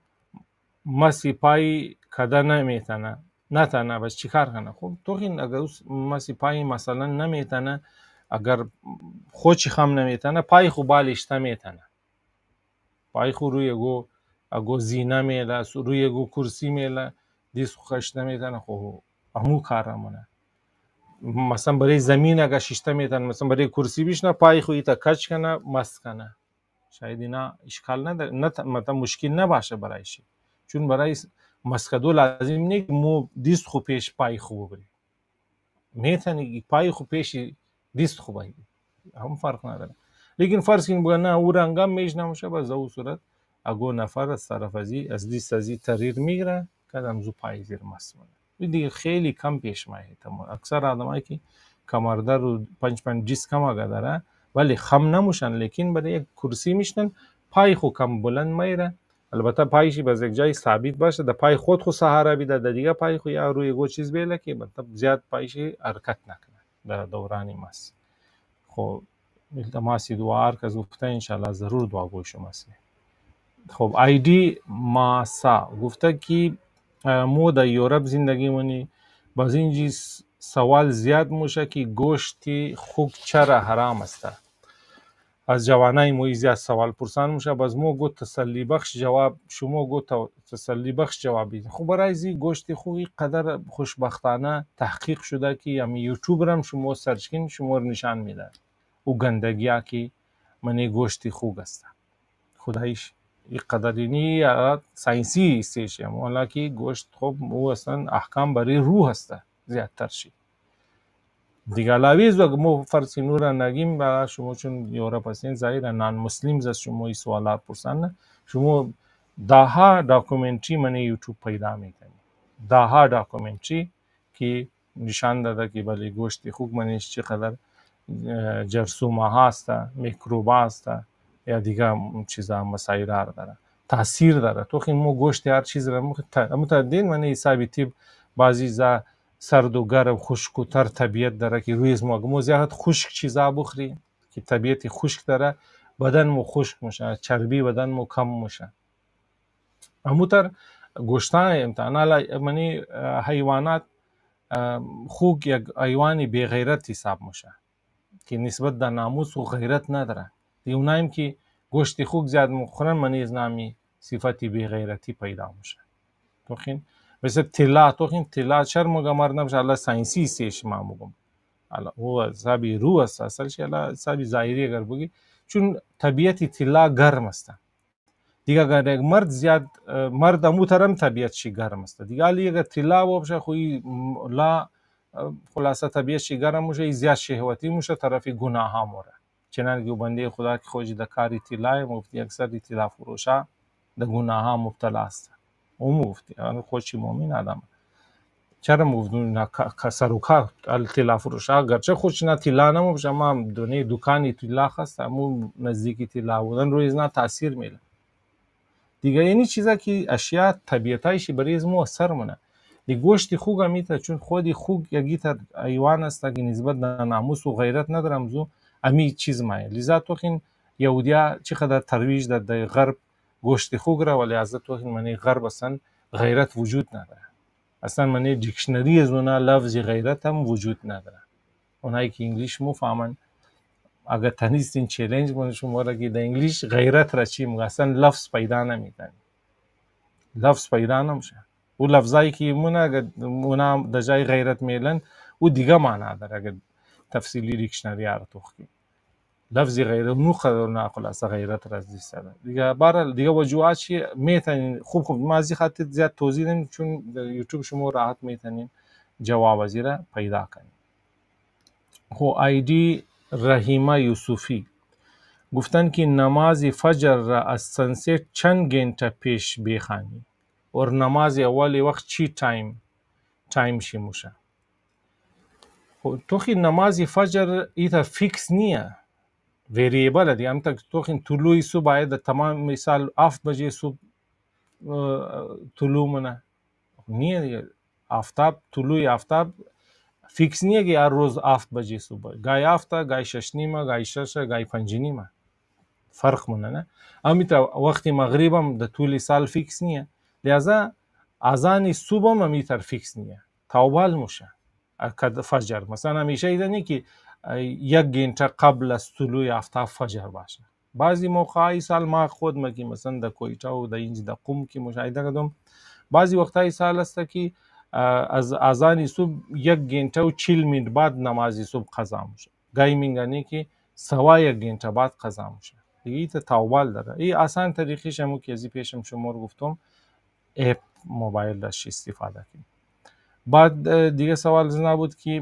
مسی پای کده نتنه بس چیکار کنه؟ خب تو این اگر مسی پای مثلا نمیتنه، اگر خود چی خم نمیتنه پای خو بالشته میتنه، پای خو روی اگو زینه میله روی اگو کرسی میله دیس خو خشت نمیتنه. خب همو کار مونه. مثلا برای زمین اگر ششته میتنه، مثلا برای کرسی بیشنه پای خو ایتا کچ کنه مست کنه، شاید اینا اشکال نداره، مثلا مشکل نباشه برایشی. چون برای مسکدو لازم نیست مو دیست خو پیش پای خو ببری، میتونی پای خو پیش دیست خو بگیری، هم فرق نداره. لیکن فرض کنیم بگه نه او رنگم میش نموشه، باز او صورت اگو نفر از طرف از دیست ازی تریر میگیره کدام زو پای زیر مست مونه. دیگه خیلی کم پیش میاد. اکثر آدمایی که کمردر و پنج جیس کم اگه داره ولی خم نموشن، لیکن برای یک کرسی میشنن پای خو کم بلند میره. البته پایشی باز یک جای ثابت باشه، در پای خود خو سهاره بیده، در دیگه پای خو یا روی گو چیز بیله که مطلب زیاد پایشی حرکت نکنه در دورانی مست. خب التماسی دعا که گفته انشالله ضرور دعا گوی شما سی. خب آیدی ماسا گفته که مو در یورپ زندگی منی باز اینجی سوال زیاد موشه که گوشتی خوک چرا حرام است. از جوانای موی زیاد سوال پرسان موشه، باز مو گو تسلی بخش جواب شما گو تسلی بخش جواب بیدین. خب برای زی گوشتی خوی قدر خوشبختانه تحقیق شده که همی یوتیوب رم شما سرچ کن شما رو نشان میده او گندگی ها که منی گوشتی خوب است. خدایش این قدرینی ساینسی استیشه، مولا که گوشت خب او اصلا احکام برای روح است زیادتر شید دیگه. علاوه از مو فرض نور نگیم برای شما چون یورپ هستین ظاهرا نان مسلمز از شما این سوالات پرسن، شما داها داکومنتری من یوتیوب پیدا میکنید، داها داکومنتری که نشان داده که بله گوشت خوک منش چقدر جرثومه هست، میکروب هست، یا دیگه چیزا مسائل داره، تاثیر داره. تو خیلی مو گوشت هر چیز را متعدد من حسابی تیب بعضی زا سرد و گرم خشک و تر طبیعت داره که روی مو زیاد خشک چیزا بخوری که طبیعت خشک داره بدن مو خشک میشه، چربی بدن مو کم میشه. همونطور گوشتان امتحان منی حیوانات خوک یک حیوانی بی غیرت حساب میشه که نسبت در ناموس و غیرت نداره. اونایم که گوشت خوک زیاد مخورن منی از نامی صفتی بی غیرتی پیدا میشه. تو خین مثل طلا، تو خین طلا چر مگه نمیشه الله ساینسی سیش ما مگم الله هو حسابی رو است اصلش الله حسابی ظاهری اگر بگی چون طبیعت طلا گرم است دیگه. اگر یک مرد زیاد مرد موترم طبیعت شی گرم است دیگه، علی اگر طلا وبشه خوی لا خلاصه طبیعت شی گرم میشه، زیاد شهوتی میشه، طرف گناه ها موره. چنانکه بنده خدا که خوش د کاری طلا مفتی اکثر دی طلا فروشا د گناه ها مبتلا است. او مفتی خوشی مؤمن آدم چرا مفدون کسر و کار طلا فروشا گرچه خوش نه طلا نموشه ما دونه دکانی طلا هست امو نزدیکی طلا بودن روی نه تاثیر میله دیگه. یعنی چیزا که اشیاء طبیعتایشی برای از مو اثر مونه. دی گوشت خوک میته چون خودی خوک یکی تر ایوان است که نسبت به ناموس و غیرت ندارم زو امی چیز مایه. لذا تو خین یهودیا چقدر ترویج در غرب گوشت خوک را، ولی از تو خین منی غرب اصلا غیرت وجود نداره. اصلا منی دیکشنری از اونا لفظ غیرت هم وجود نداره. اونایی که انگلیش مو فهمن اگر تنیستین چیلنج من شما را که در انگلیش غیرت را چی میگه اصلا لفظ پیدا نمیکنی، لفظ پیدا نمیشه. او لفظایی که اگر اونا در جای غیرت میلن او دیگه معنا داره. اگر تفصیلی دیکشنری ها را توخی لفظ غیرت نو خدا خلاصه غیرت را زیسته دیگه. بار دیگه وجوهات چی میتونین خوب مازی خاطر زیاد توضیح نمیم چون یوتیوب شما راحت میتونین جواب ازی را پیدا کنین. خو آیدی رحیمه یوسفی گفتن که نماز فجر را از سنسیت چند گنته پیش بخوانی اور نماز اولی وقت چی تایم شی موشه. تو خی نماز فجر ایتا فیکس نیه، ویریبل دی. هم تو خی طلوع صبح باید تمام مثال 7 بجه صبح طلوع منه نیه دیگه. آفتاب طلوع آفتاب فیکس نیه که هر روز 7 بجه صبح، گای 7 گای 6 نیمه گای 6 گای 5 نیمه فرق مونه نه. امیتا وقت مغرب هم د طول سال فیکس نیه، لذا اذان صبح هم امیتر فیکس نیه، تاوبال موشه کد فجر مثلا همیشه ایده نی که 1 گنته قبل از طلوع آفتاب فجر باشه. بعضی موقعی سال ما خود مگی مثلا د کویتا و د اینج د قم کی مشاهده کردم بعضی وقتای سال است که از اذان صبح 1 گنته و 40 منت بعد نماز صبح قضا میشه، گاهی میگنی که سوا 1 گنته بعد قضا میشه. دیگه تاوبال داره. این آسان طریقش همو که ازی پیشم شما رو گفتم اپ موبایل داشت استفاده کنیم. بعد دیگه سوال زنا بود که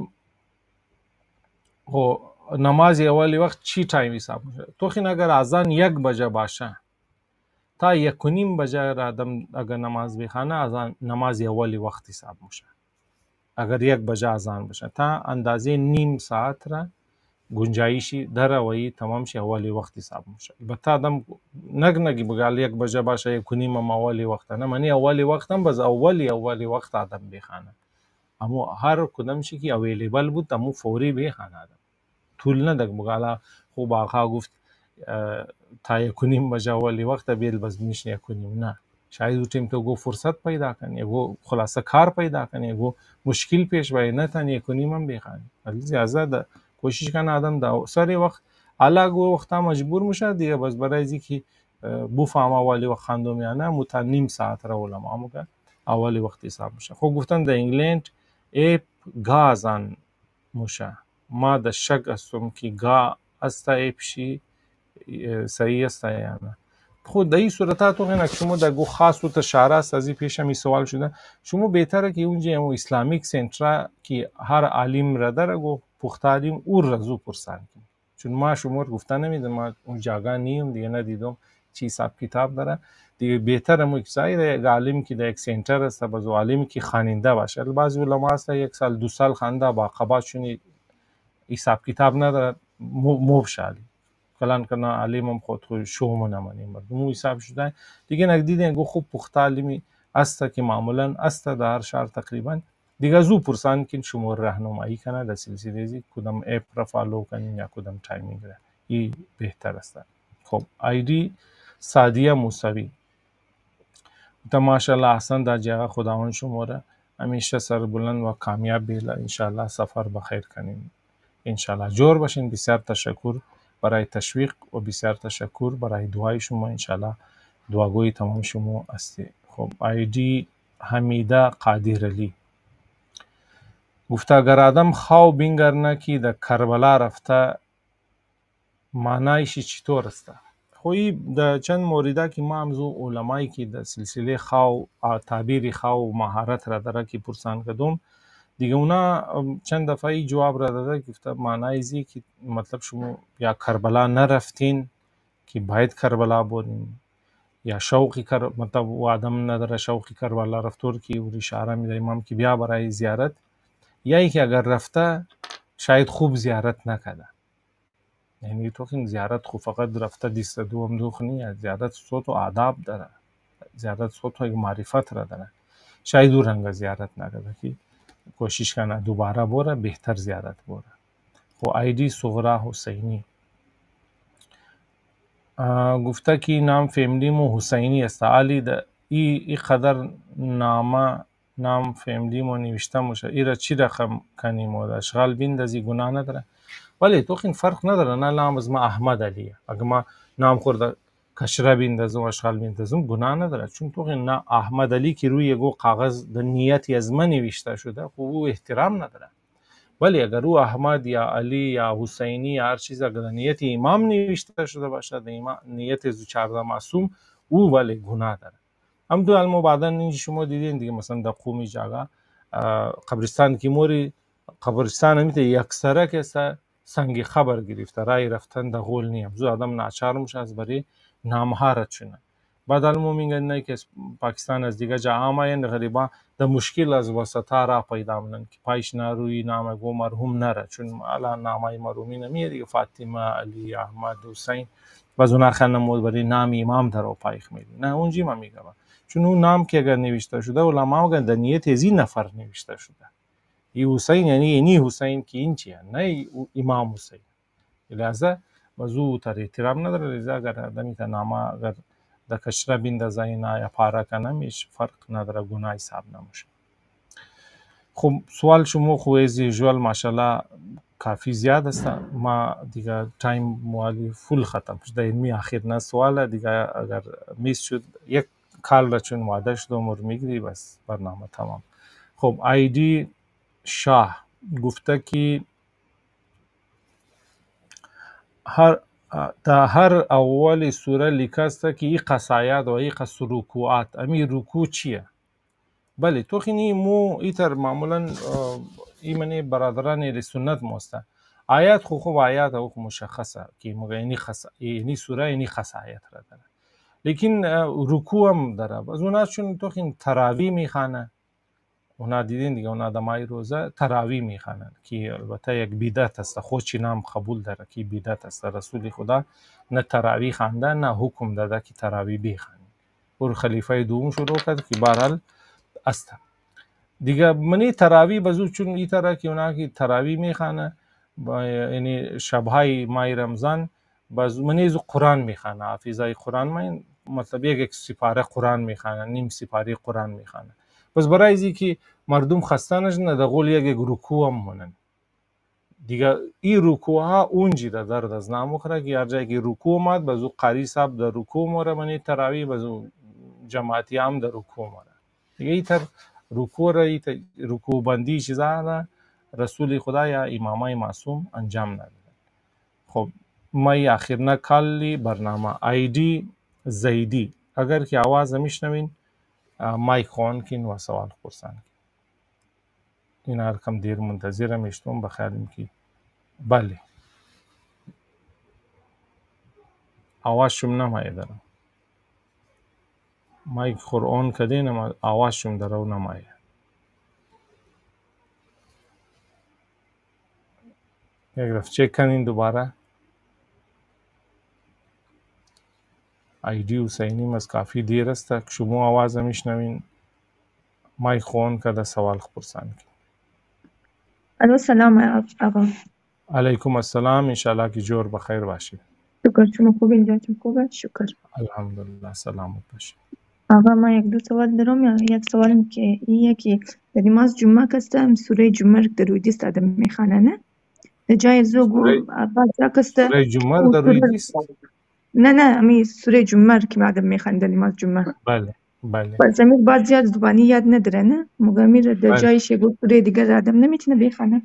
نماز اولی وقت چی تایم حساب میشه. تو خیلی اگر اذان 1 بجه باشه تا 1:30 بجه آدم اگر نماز بخونه اذان نماز اولی وقت حساب میشه. اگر 1 بجه اذان بشه تا اندازه نیم ساعت را گنجایشی در وی تمام شه اولی وقت حساب میشه. البته آدم نگی بگال 1 بجه باشه 1:30 هم اولی وقت نه، معنی اولی وقت هم باز اولی وقت آدم بخونه. اما هر کدام شی که اویلیبل بود امو فوری بخونه آدم. طول ندک بگالا خوب آقا گفت تا 1:30 بجه اولی وقت بیل باز میشه 1:30 نه. شاید اوتیم تو گو فرصت پیدا کنی، گو خلاصه کار پیدا کنی، گو مشکل پیش بیاید نه تا 1:30 هم بخونی. ولی زیاده کوشش کنه آدم دا سری وقت علاگو وقتا مجبور میشه دیگه باز برای ازی که بفهم اولی وقت خواندم یا نه متا نیم ساعت را علما میگه اولی وقت حساب میشه. خب گفتن در انگلند اپ گازان میشه. ما د شک استم که گا است اپ شی صحیح است یا نه. خود در این صورتات تو شما در گو خاص و تشاره است ازی پیش می سوال شده شما بهتره که اونجا مو اسلامیک سنتر که هر عالم را داره گو پختالیم او رزو پرسان کنیم. چون ما شما رو گفتن نمیدونم ما اون جاگه نیم دیگه ندیدم چی حساب کتاب داره دیگه بهتره مو یک سایر عالم که در یک سنتر است باز عالمی که خواننده باشه. بعضی علما هست 1 سال 2 سال خوانده با قباشونی حساب کتاب نداره مبشالی کلان کنه علیمم خود شوم نمانی مردم حساب شده دیگه نگدیدن گو خوب پخته علیمی است که معمولا است در هر شهر تقریبا دیگه زو پرسان که شما راهنمایی کنه در سلسله ازی کدام اپ را فالو کنین یا کدام تایمینگ را این بهتر است. خب آیدی سادیه موسوی تا ماشاءالله احسن در جگه خداوند شما را همیشه سربلند و کامیاب بیله انشاءالله سفر بخیر کنین انشاءالله جور باشین. بسیار تشکر برای تشویق و بسیار تشکر برای دعای شما انشاءالله دعاگوی تمام شما هستی. خب آیدی حمیده قادر علی گفته اگر آدم خواب بینگرنه که در کربلا رفته معنایش چطور است؟ خوی در چند مورده که ما همزو علمایی که در سلسله خواب تعبیر خواب و مهارت را داره که پرسان کدوم دیگه اونا چند دفعه جواب را داده گفته معنای زی که مطلب شما یا کربلا نرفتین که باید کربلا برین یا شوقی مطلب و آدم نداره شوقی کربلا رفتور که او اشاره میده امام که بیا برای زیارت یا ای که اگر رفته شاید خوب زیارت نکده. یعنی تو این زیارت خوب فقط رفته دیست دو هم دوخ نیه زیارت صوت و آداب داره زیارت صوت و معرفت را داره شاید او رنگ زیارت نکده که کوشش کنه دوباره بوره بهتر زیارت بوره. خب آیدی صغرا حسینی گفته که نام فیملی مو حسینی است علی ده ای قدر نام فیملی مو نوشته موشه ای را چی رقم کنیم و اشغال بیندازی گناه نداره ولی تو این فرق نداره نه نام از ما احمد علیه اگه ما نام خورده کشره بیندازم و اشغال بیندازم گناه نداره چون تو این نه احمد علی که روی یگو کاغذ د نیتی از من نوشته شده خب او احترام نداره ولی اگر او احمد یا علی یا حسینی یا هر چیز اگر نیت امام نوشته شده باشه نیت زو 14 معصوم او ولی گناه داره. هم دو علم بعدا این شما دیدین دیگه مثلا در قومی جاگه قبرستان که موری قبرستان همیته یک سره که سنگ خبر گرفته رای رفتن در غول نیم زو آدم ناچار میشه از برای نامهارت شونه بعد علمو میگن نه که پاکستان از دیگه جا آماین غریبا در مشکل از واسطه را پیدا منن که پایش نروی نام گو مرحوم نره چون الان نامای مرحومی نمیه دیگه فاطمه علی احمد حسین باز اونا خانم برای نام امام در پایخ میدی نه اونجی ما میگم چون اون نام که اگر نوشته شده علما میگن در نیت از این نفر نوشته شده این حسین یعنی اینی حسین که این چیه نه امام حسین لذا موضوع تر احترام نداره لذا اگر آدمی تا نامه اگر در کشره بیندازه اینا یا پاره کنه میش فرق نداره گناه حساب نمیشه. خب سوال شما خو از یوزوال ماشاءالله کافی زیاد است ما دیگه تایم موالی فول ختم شده علمی آخر نه سوال دیگه اگر میس شد یک کال را چون وعده شد عمر میگیری بس برنامه تمام. خب آیدی شاه گفته که هر اول سوره لیکه است که این قصایات و این قص رکوعات امی رکوع چیه؟ بله تو خینی مو ایتر معمولا ایمنی برادران اهل سنت موسته آیات خوب آیات او مشخصه که مگه اینی سوره اینی قصایات را داره لیکن رکوع هم داره از اونها چون تو خین تراویح میخوانه اونا دیدین دیگه اونا دمای روزه تراویح میخوانند که البته یک بدعت است خود چی نام قبول داره که بدعت است رسول خدا نه تراویح خوانده نه حکم داده که تراویح بخوانید اور خلیفه دوم شروع کرد که بهرحال است دیگه منی تراویح بزو چون این طرح که اونا که تراویح میخوانه یعنی شبهای ماه رمضان باز منی قرآن میخوانه حافظای قرآن من مطلب یک سپاره قرآن میخوانه نیم سپاره قرآن میخوانه بس برای ازی که مردم خسته نشن در قول یک رکوع هم مونن دیگه این رکوع ها اونجی در درد از نامخوره که هر جایی که رکوع اومد بازو قاری صاحب در رکوع موره منی تراویح بازو جماعتی هم در رکوع موره دیگه ای تر رکوع را رکوع بندی چیزا را رسول خدا یا امامای معصوم انجام ندادن. خب ما آخر نکالی برنامه آیدی زیدی اگر که آواز میشنوین مایک خون کن و سوال پرسان کن این هر کم دیر منتظرم اشتون بخیالیم که بله آواز شم نمایه دارم مایک خور اون کدین اما آواز شم در او نمایه یک رفت چک کنین دوباره آیدی حسینیم از کافی دیر است که شما آواز میشنوین. مایک خون که در سوال پرسان کنید. الو سلام آقا. علیکم السلام. انشالله که جور بخیر باشید. شکر. شما خوب؟ اینجاتون خوبه؟ شکر. الحمدلله. سلامت باشید. آقا من یک دو سوال دارم. یک سوالم که یکی در نماز جمعه کستم سوره جمعه رو در روی دیست آدم میخوانه نه؟ در جای زوگو بعضا کسته سوره جمعه رو در روی دیست؟ نه امی سوره جمعه رو که آدم میخوانه در نماز جمعه. بله. بس امیر بعد زیاد زبانی یاد نداره نه؟ مگه امیر در جایش یک سوره دیگر آدم نمیتونه بخوانه؟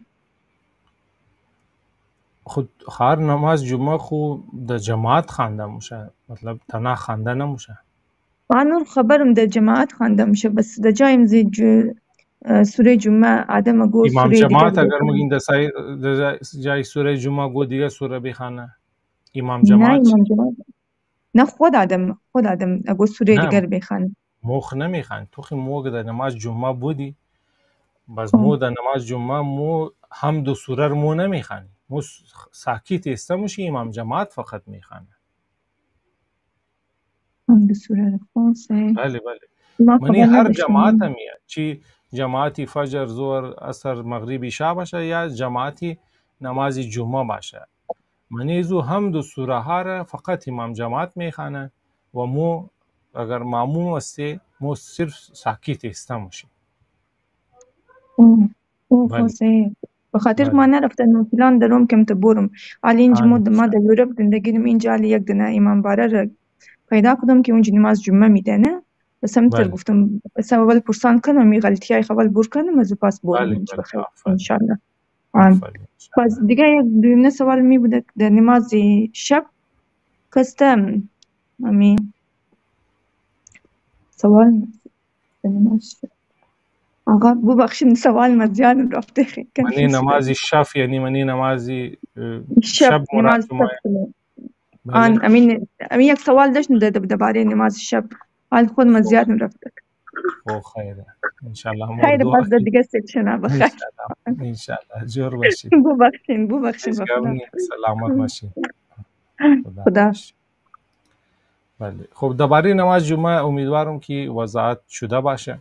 خود هر نماز جمعه خو در جماعت خوانده میشه، مطلب تنها خوانده نمیشه. آنور خبرم در جماعت خوانده میشه، بس در جایم سوره جمعه آدم گو امام سوره جماعت دیگر اگر مگین در جای سوره جمعه گو دیگه سوره بخوانه امام جماعت؟ نه امام جماعت نه، خود آدم اگو سوره دیگر بخوانه. موخ نمیخوان. تو خی موگ در نماز جمعه بودی، بس مو در نماز جمعه مو هم دو سوره رو مو نمیخوانی، مو ساکت استموشی. امام جماعت فقط میخوانه. هم دو سوره رو خونسه. بله منی هر جماعت هم میاد، چی جماعتی فجر ظهر عصر مغربی شب باشه یا جماعتی نماز جمعه باشه، منی زو هم دو سوره ها را فقط امام جماعت میخوانه و مو اگر ماموم هستی مو صرف ساکت استموشی. خونسه به خاطر ما نرفتن فلان دروم کم تبورم علی اینج ما در یورپ زندگی نم اینجا علی یک دونه امام باره را پیدا کردم که اونجا نماز جمعه میدنه. بس همتر گفتم بس اول پرسان کنم می غلطی های خبال بور کنم از پاس بورم اینج بخیر انشالله. پس دیگه یک دویمنه سوال می بوده در نماز شب کستم امی سوال در نماز شب آقا ببخشید سوال مزیان رفته خیلی منی نماز شب یعنی منی نماز شب مراد آن امین یک سوال داشتم درباره نماز شب حال خود مزیان رفته. خیره انشالله خیره باز دیگه سکشن بخیر انشالله جور باشید. ببخشید سلامت باشید. خدا. بله خب درباره نماز جمعه امیدوارم که وضاحت شده باشه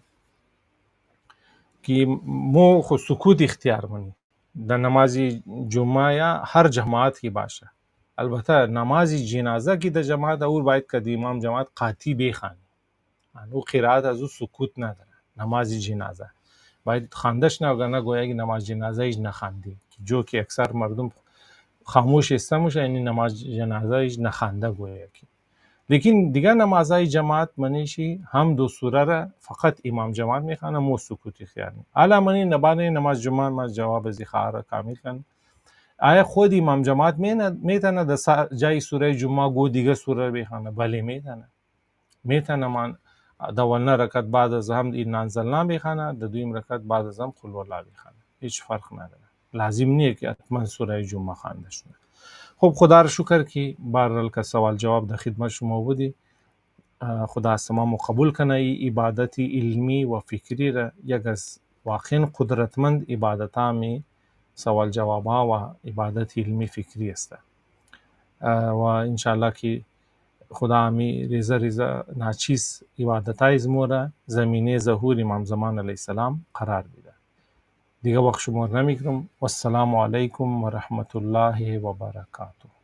که مو خود سکوت اختیار کنی در نماز جمعه یا هر جماعت کی باشه. البته نماز جنازه کی در جماعت اور باید که امام جماعت قاطی بخوانه، او قرائت از او سکوت نداره. نماز جنازه باید خواندش نه گویا که نماز جنازه ایش نخواندی، جو که اکثر مردم خاموش استموشه یعنی نماز جنازه ایش نخوانده گویا که. لیکن دیگه نمازهای جماعت منیشی هم دو سوره را فقط امام جماعت میخوانه مو سکوتی خیانی. حالا منی نبانه نماز جمعه ما جواب از خواهر کامل کن. آیا خود امام جماعت میتونه در جای سوره جمعه گو دیگه سوره بخوانه؟ بله میتونه. من دولنا رکعت بعد از هم این انزلنا بخوانه، در دویم رکعت بعد از هم قل والله بخوانه. هیچ فرق نداره. لازم نیه که حتما سوره جمعه خوانده شده. خب خدا رو شکر که بهرحال که سوال جواب در خدمت شما بودی. خدا از تمام قبول کنه. ای عبادتی علمی و فکری را یک از واقعا قدرتمند عبادت همی سوال جواب ها و عبادت علمی فکری است و انشالله که خدا همی ریزه ناچیز عبادت های زموره زمینه ظهور امام زمان علیه السلام قرار بیده. دیگه وقت شمار نمی کنم. والسلام علیکم و رحمت الله و برکاته.